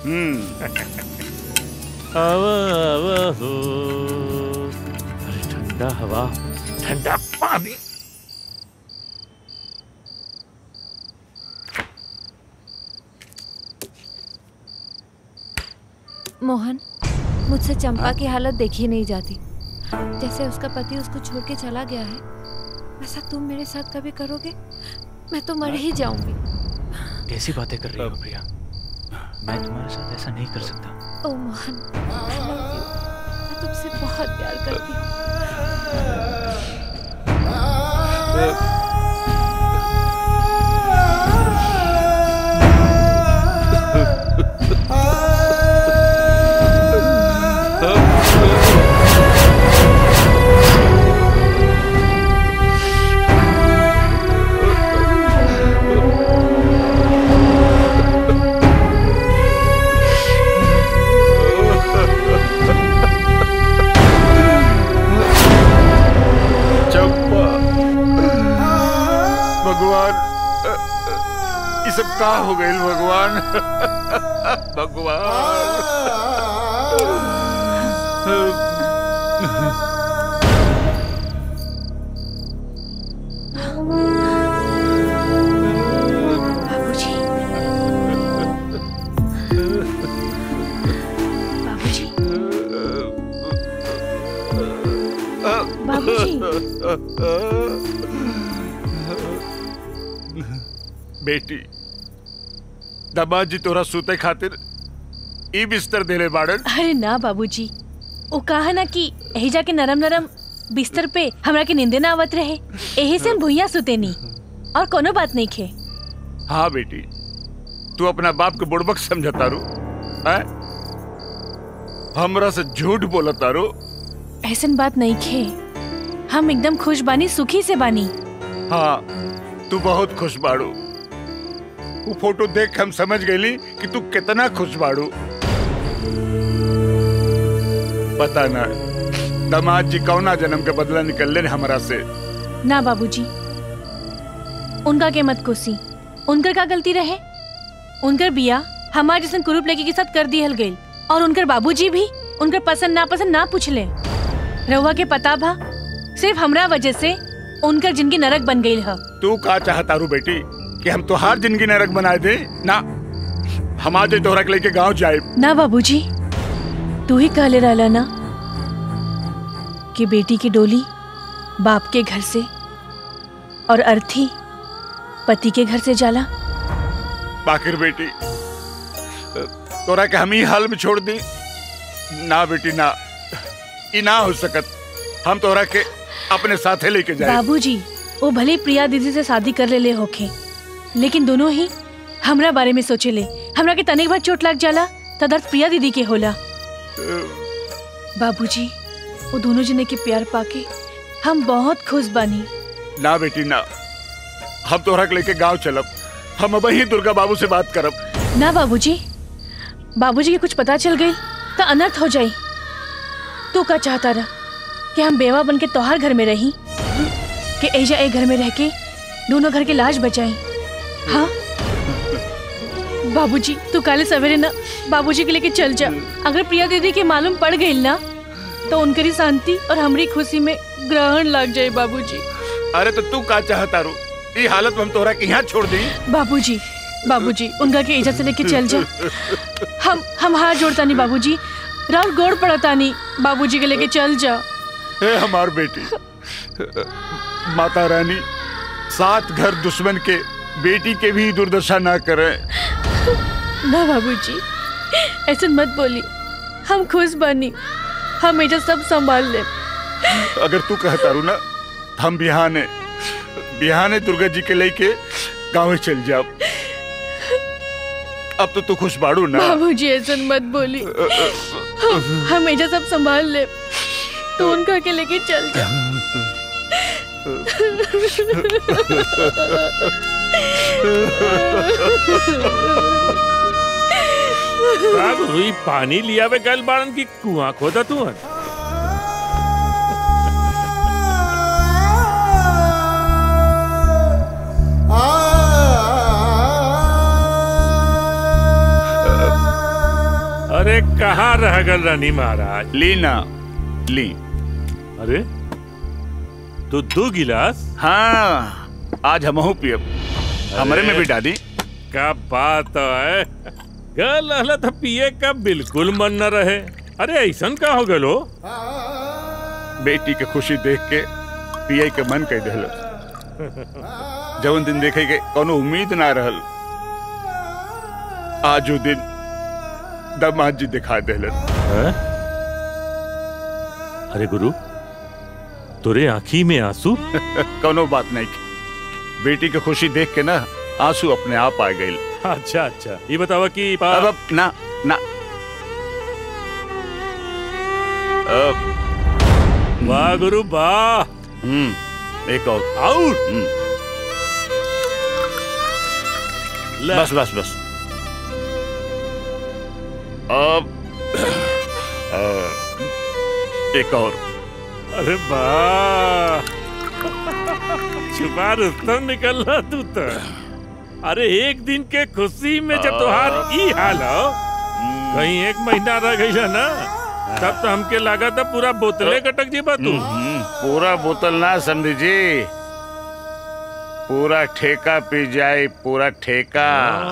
अरे ठंडा हवा, ठंडा पानी। मोहन, मुझसे चंपा की हालत देखी नहीं जाती। जैसे उसका पति उसको छोड़ के चला गया है, वैसा तुम मेरे साथ कभी करोगे? मैं तो मर ही जाऊंगी। कैसी बातें कर रही हो प्रिया? मैं तुम्हारे साथ ऐसा नहीं कर सकता। ओ मोहन, I love you। मैं तुमसे बहुत प्यार करती हूँ। सब का हो गई भगवान? भगवान बाबूजी, बाबूजी, बाबूजी। बेटी, दामाद जी तोरा सूते खातिर ई बिस्तर देले बाड़न। अरे ना बाबूजी, वो कहा ना कि यही जाके नरम नरम बिस्तर पे हमरा के नींदे ना आवत रहे, यही से हम भुइया सुते नी, और कोनो बात नहीं खे। हाँ बेटी, तू अपना बाप के बुड़बक समझता रो, हमरा से झूठ बोलता रो। ऐसन बात नहीं खे, हम एकदम खुश बानी, सुखी से बानी। हाँ, तू बहुत खुश बाड़ू। वो फोटो देख हम समझ गईली कि तू कितना खुश बाड़ू। पता ना दामाद जी कौना जन्म के बदला निकल ले हमरा से। ना बाबूजी, उनका के मत कोसी, उनकर का गलती रहे? उनकर बिया हमारे जैसे कुरूप लड़की के साथ कर दिहल गई, और उनकर बाबूजी भी उनकर पसंद नापसंद ना पूछले। रहुआ के पता भा, सिर्फ हमरा वजह से उनकर जिंदगी नरक बन गई है। तू का चाहता रू बेटी कि हम तुहार जिंदगी नरक बनाए दे? ना, हम आज तोहरा के लेके गांव जाए। ना बाबूजी, तू ही कहले रहला ना कि बेटी की डोली बाप के घर से और अर्थी पति के घर से जाला। बाकिर बेटी, तोरा के हम ही हाल में छोड़ दी? ना बेटी ना, ई ना हो सकत। हम तोरा के अपने साथे लेके जाए। बाबूजी, वो भले प्रिया दीदी से शादी कर ले होखे, लेकिन दोनों ही हमरा बारे में सोचे ले। हमरा के तनिक बार चोट लग जाला तो दर्द प्रिया दीदी के होला। बाबूजी, वो दोनों जने के प्यार पाके हम बहुत खुश बानी। ना बेटी ना, हम तोहरा के लेके गांव चलब। हम अब ही दुर्गा बाबू से बात करब। ना बाबूजी, बाबूजी के कुछ पता चल गई तो अनर्थ हो जाई। तू का चाहता रहा कि हम बेवा बन के तोहार घर में रही, कि एजा एक घर में रह के दोनों घर के लाज बचाई? हाँ बाबूजी, तू काले सवेरे ना बाबूजी के लेके चल जा। अगर प्रिया दीदी के मालूम पड़ गई ना तो उनकरी शांति और हमारी खुशी में ग्रहण लग जाए। बाबूजी, अरे तो तू का चाहता रू? ये हालत में हम तोहरा के यहाँ छोड़ दी? बाबूजी, बाबूजी, उनका के एजा से लेके चल जा। हम हाथ जोड़ता नहीं बाबूजी, राउर गोड़ पड़ता नहीं, बाबूजी के लेके चल जा। हे हमार बेटी, माता रानी 7 घर दुश्मन के बेटी के भी दुर्दशा ना करे। ना बाबूजी, ऐसे मत बोली। हम खुश बनी, हम एजा सब संभाल ले। अगर तू कहता रू ना, हम बिहाने दुर्गा जी के लेके गाँव चल जाओ। अब तो तू खुश बाड़ू ना। बाबूजी ऐसे मत बोली, हम एजा सब संभाल ले। तू उनका के लेके चल जा। अब हुई पानी लिया वे गल बारन की कुआं खोदा तू हन। अरे कहाँ रह गल रानी महाराज? लीना ली। अरे तो 2 गिलास? हाँ, आज हमहू पियब। हमरे में भी डाली। क्या बात है, गल रहला था पिए का बिल्कुल मन न रहे। अरे ऐसन का हो गलो? बेटी के खुशी देख के पिए के मन कह दिल। जवन दिन देखे के कोनो उम्मीद ना रहल, आज वो दिन दामाद जी दिखा दिल। अरे गुरु, तुरे आँखी में आंसू? कोनो बात नहीं, बेटी की खुशी देख के ना आंसू अपने आप आ गए। अच्छा अच्छा, ये बतावा कि अब ना ना वाह गुरु वाह। एक और बस बस बस। अब एक और। अरे वाह, छुपा रुस्तम निकल रहा तू तो। अरे एक दिन के खुशी में जब तुहार ई हाल हो, कहीं 1 महीना रह गई है ना, तब तो हमके लगा था पूरा बोतले कटक जीबा तू। पूरा बोतल ना समझी जी, पूरा ठेका पी जाए, पूरा ठेका।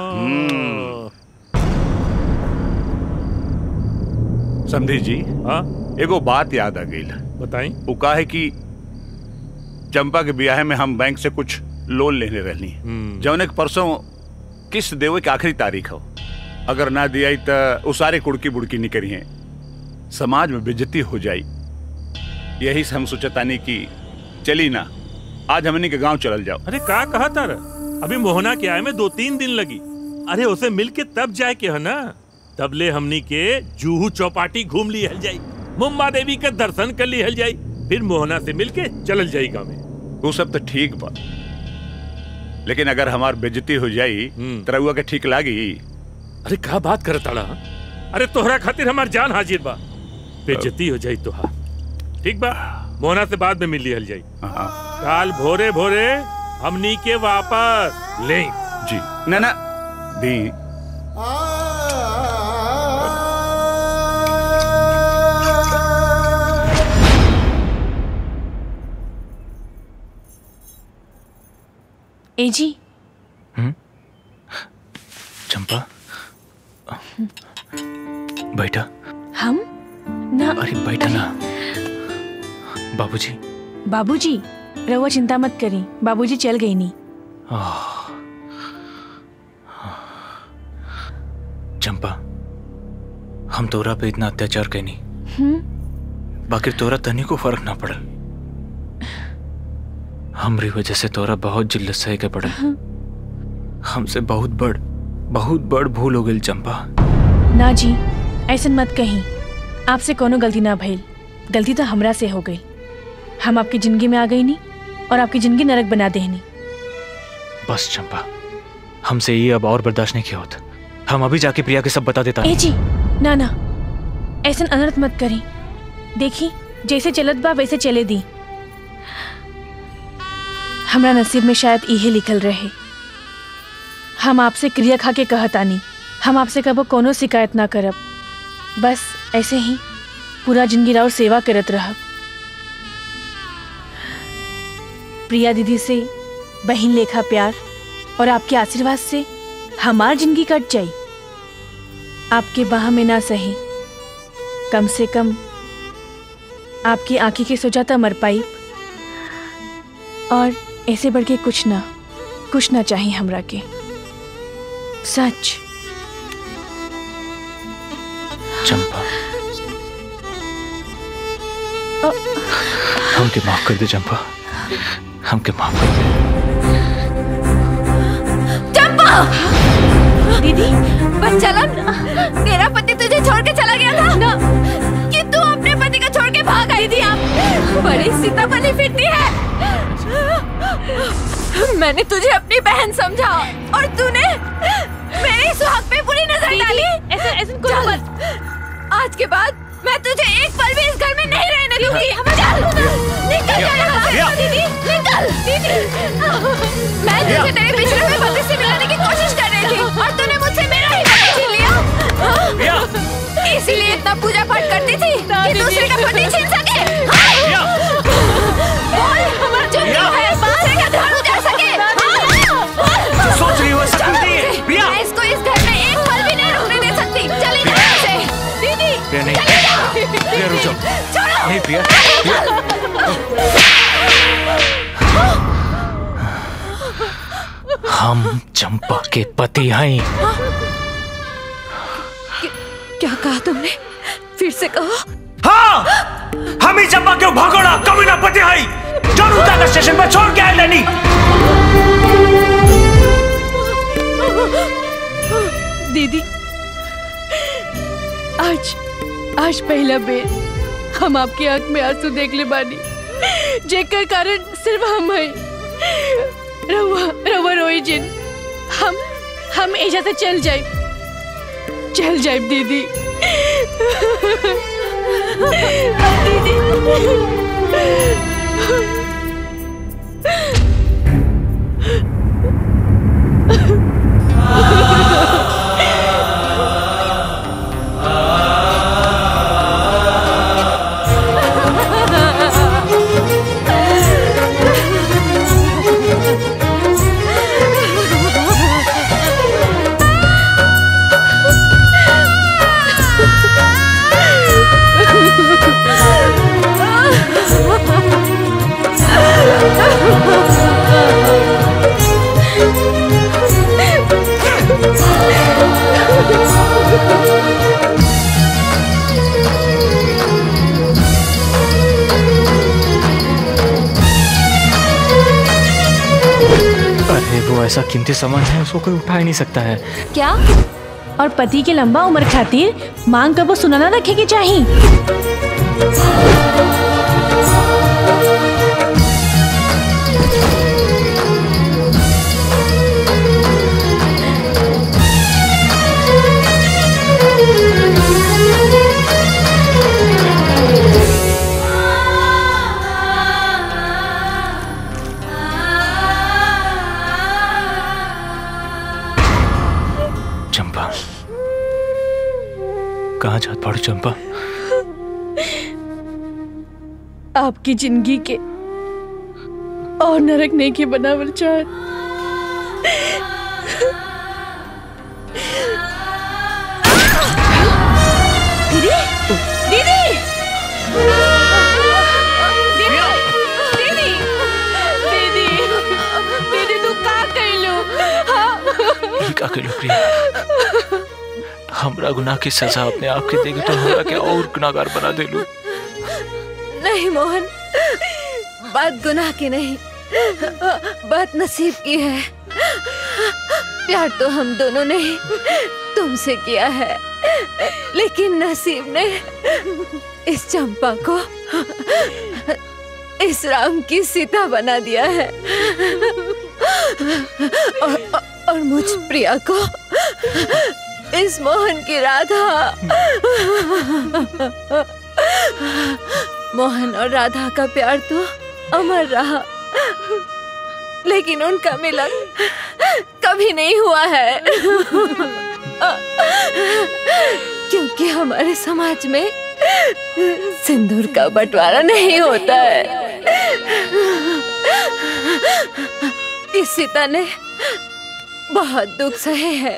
समझी जी, हाँ एगो बात याद आ गई। बताई। वो का है कि चंपा के ब्याह में हम बैंक से कुछ लोन लेने रहनी, जौन एक परसों किस्त देवे की आखिरी तारीख हो। अगर ना दिया तो वो सारे कुड़की बुड़की निकली हैं, समाज में बेइज्जती हो जाई। यही से हम सोचतानी कि चली ना, आज हमने के गांव चल जाओ। अरे का कहा तारा, अभी मोहना के आए में 2-3 दिन लगी। अरे उसे मिल के तब जाए के है ना, तब ले हमनी के जूहू चौपाटी घूम ली हल जाई, मुम्बा देवी के दर्शन कर ली हल जाई, फिर मोहना से मिल के चल जाई गाँव में। वो सब तो ठीक बा, लेकिन अगर हमार बेइज्जती हो जाई तो रउआ के ठीक लागी? अरे का बात करत ताड़ा? अरे तोहरा खातिर हमार जान हाजिर बा। बेइज्जती हो जाई तोहार, ठीक बा? मोहना से बाद में मिल ली हल जाई। काल भोरे भोरे हमनी के वापस ले जी। ना ना दी। ए जी। चंपा बैठा। हम ना। अरे बैठा ना। बाबूजी। बाबूजी रहुआ चिंता मत करी, बाबूजी चल गई नहीं। चंपा, हम तोरा पे इतना अत्याचार कैनी, बाकी तोरा तनी को फर्क ना पड़ल। हमरी वजह से तोरा बहुत जिल्लत सहे के पड़ल। हमसे बहुत बड़ भूल हो गई चंपा। ना जी, ऐसा मत कहीं। आपसे कोनो गलती ना भइल, गलती तो हमरा से हो गई। हम आपकी जिंदगी में आ गई नहीं और आपकी जिंदगी नरक बना देनी। बस चंपा, हमसे ये अब और बर्दाश्त नहीं किया होता। हम अभी जाके प्रिया के सब बता देता। ए जी, ना ना, ऐसा अनर्थ मत करी। देखी जैसे चलत बा वैसे चले दी। हमरा नसीब में शायद इहे लिखल रहे। हम आपसे क्रिया खा के कहतानी, हम आपसे कबो कोनो शिकायत ना करब। बस ऐसे ही पूरा जिंदगी और सेवा करत रहब। प्रिया दीदी से बहन लेखा प्यार और आपके आशीर्वाद से हमार जिंदगी कट जाई। आपके बाह में ना सही, कम से कम आपकी आंखी के सोचा था मर पाई। और ऐसे बढ़ के कुछ ना चाहिए हमरा के। सच। चंपा, हमके माफ कर दे चंपा, हमके माफ कर दे। चंपा! दीदी, बच्चलन, तेरा पति तुझे छोड़ के चला गया था ना? कि तू अपने पति को छोड़ के भाग आई थी? आप बड़ी सीताफली फिरती है। मैंने तुझे अपनी बहन समझा और तूने मेरी सुहाग पे बुरी नजर डाली। ऐसे कोई मत। आज के बाद मैं तुझे एक पल भी इस घर में नहीं रहने दूंगी। चल, निकल जा दीदी, निकल दीदी। मैं तुझे तेरे पिछड़े हुए पति से मिलाने की कोशिश कर रही थी और तूने मुझसे मेरा ही पति छीन लिया। इसीलिए इतना पूजा पाठ करती थी कि दूसरे का पति छीन सके। सोच रही हो ऐसा करती है? मैं इसको इस घर में एक पल भी नहीं रुकने दे सकती। चली जा यहाँ से। दीदी, प्रिया नहीं, प्रिया रुक जाओ। नहीं प्रिया, हम चंपा के पति हैं। क्या कहा तुमने? फिर से कहो। हाँ, हम ही चंपा के भागोड़ा कमीना पति हैं। जरूर का स्टेशन पर छोड़ के आए लेनी। दीदी, आज पहला बेर हम आपकी आंख में आंसू देख ले बानी, जेकर कारण सिर्फ हम हैं। रवा रोई जिन, हम एजा से चल जाए दीदी। दीदी, वो ऐसा कीमती सामान है, उसको कोई उठा ही नहीं सकता है। क्या? और पति की लंबा उम्र खातिर मांग कबो सुनाना रखे की चाहिए। चंपा, कहाँ जात पड़ो चंपा? आपकी जिंदगी के और नरक नहीं के बनावल चाहत। दीदी, दीदी, दीदी, तू का कइलू? का कइलू प्रिया? हमरा गुनाह की सजा अपने आप के देगी तो हमरा के और गुनाहगार बना देलू। नहीं मोहन, बात गुनाह की नहीं, बात नसीब की है। प्यार तो हम दोनों ने ही तुमसे किया है, लेकिन नसीब ने इस चंपा को इस राम की सीता बना दिया है और मुझ प्रिया को इस मोहन की राधा। मोहन और राधा का प्यार तो अमर रहा, लेकिन उनका मिलन कभी नहीं हुआ है, क्योंकि हमारे समाज में सिंदूर का बंटवारा नहीं होता है। इस सीता ने बहुत दुख सहे है,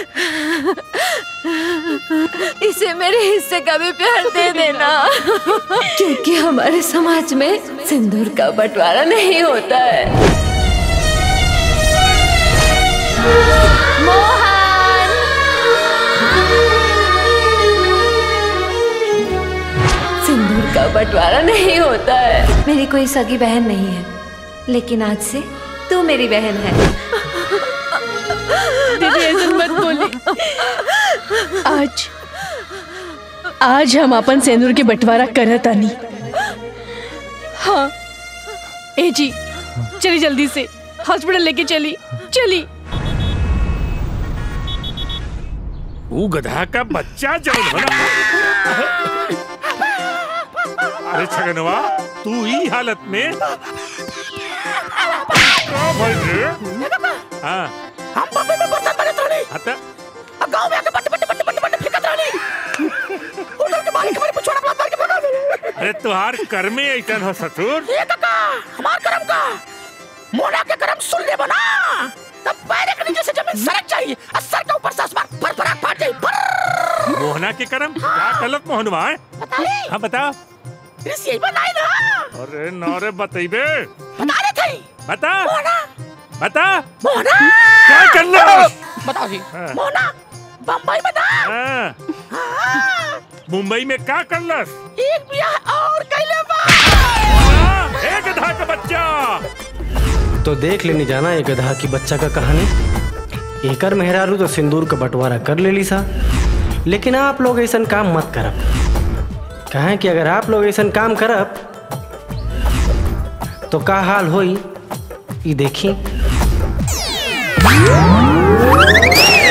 इसे मेरे हिस्से का भी प्यार दे देना, क्योंकि हमारे समाज में सिंदूर का बंटवारा नहीं होता है। बंटवारा नहीं होता है। मेरी कोई सगी बहन नहीं है, लेकिन आज से तू मेरी बहन है। दीदी ऐसे मत बोली। आज हम अपन सेंदूर के बंटवारा करत आनी। हाँ ए जी, चली जल्दी से हॉस्पिटल लेके चली। वो गधा का बच्चा जौन होला। अरे छगनवा, तू ही हालत में भाई रे? हाँ हम बम्बई में बर्तन बने त्रानी। आता गांव में आके बट फेंकत रानी। होटल के मालिक हमारे पिछवाड़ा मार के भगा दे। अरे तुहार कर्मे ऐसन हो ससुर। ये काका, हमार कर्म का मोना के कर्म सुन ले बना। तब पैर के नीचे से जमीन सरक चाहिए और सर के ऊपर से आसमान फरफरा फाट जाए। मोहना के कर्म क्या गलत मोहनवा है? हाँ बताओ। यही बनाए ना। अरे नौरे बतइबे। बता रहे थे। बता मोना क्या करना? बताओ जी। मोना बम्बई में था। मुंबई में क्या करलस? एक ब्याह और कैले बा। एक गधा का बच्चा। तो देख लेनी जाना एक गधा की बच्चा का कहानी। एकर मेहरारू तो सिंदूर का बंटवारा कर ले ली सा, लेकिन आप लोग ऐसा काम मत करब। कहें कि अगर आप लोग ऐसा काम करब तो का हाल होई, ये देखी।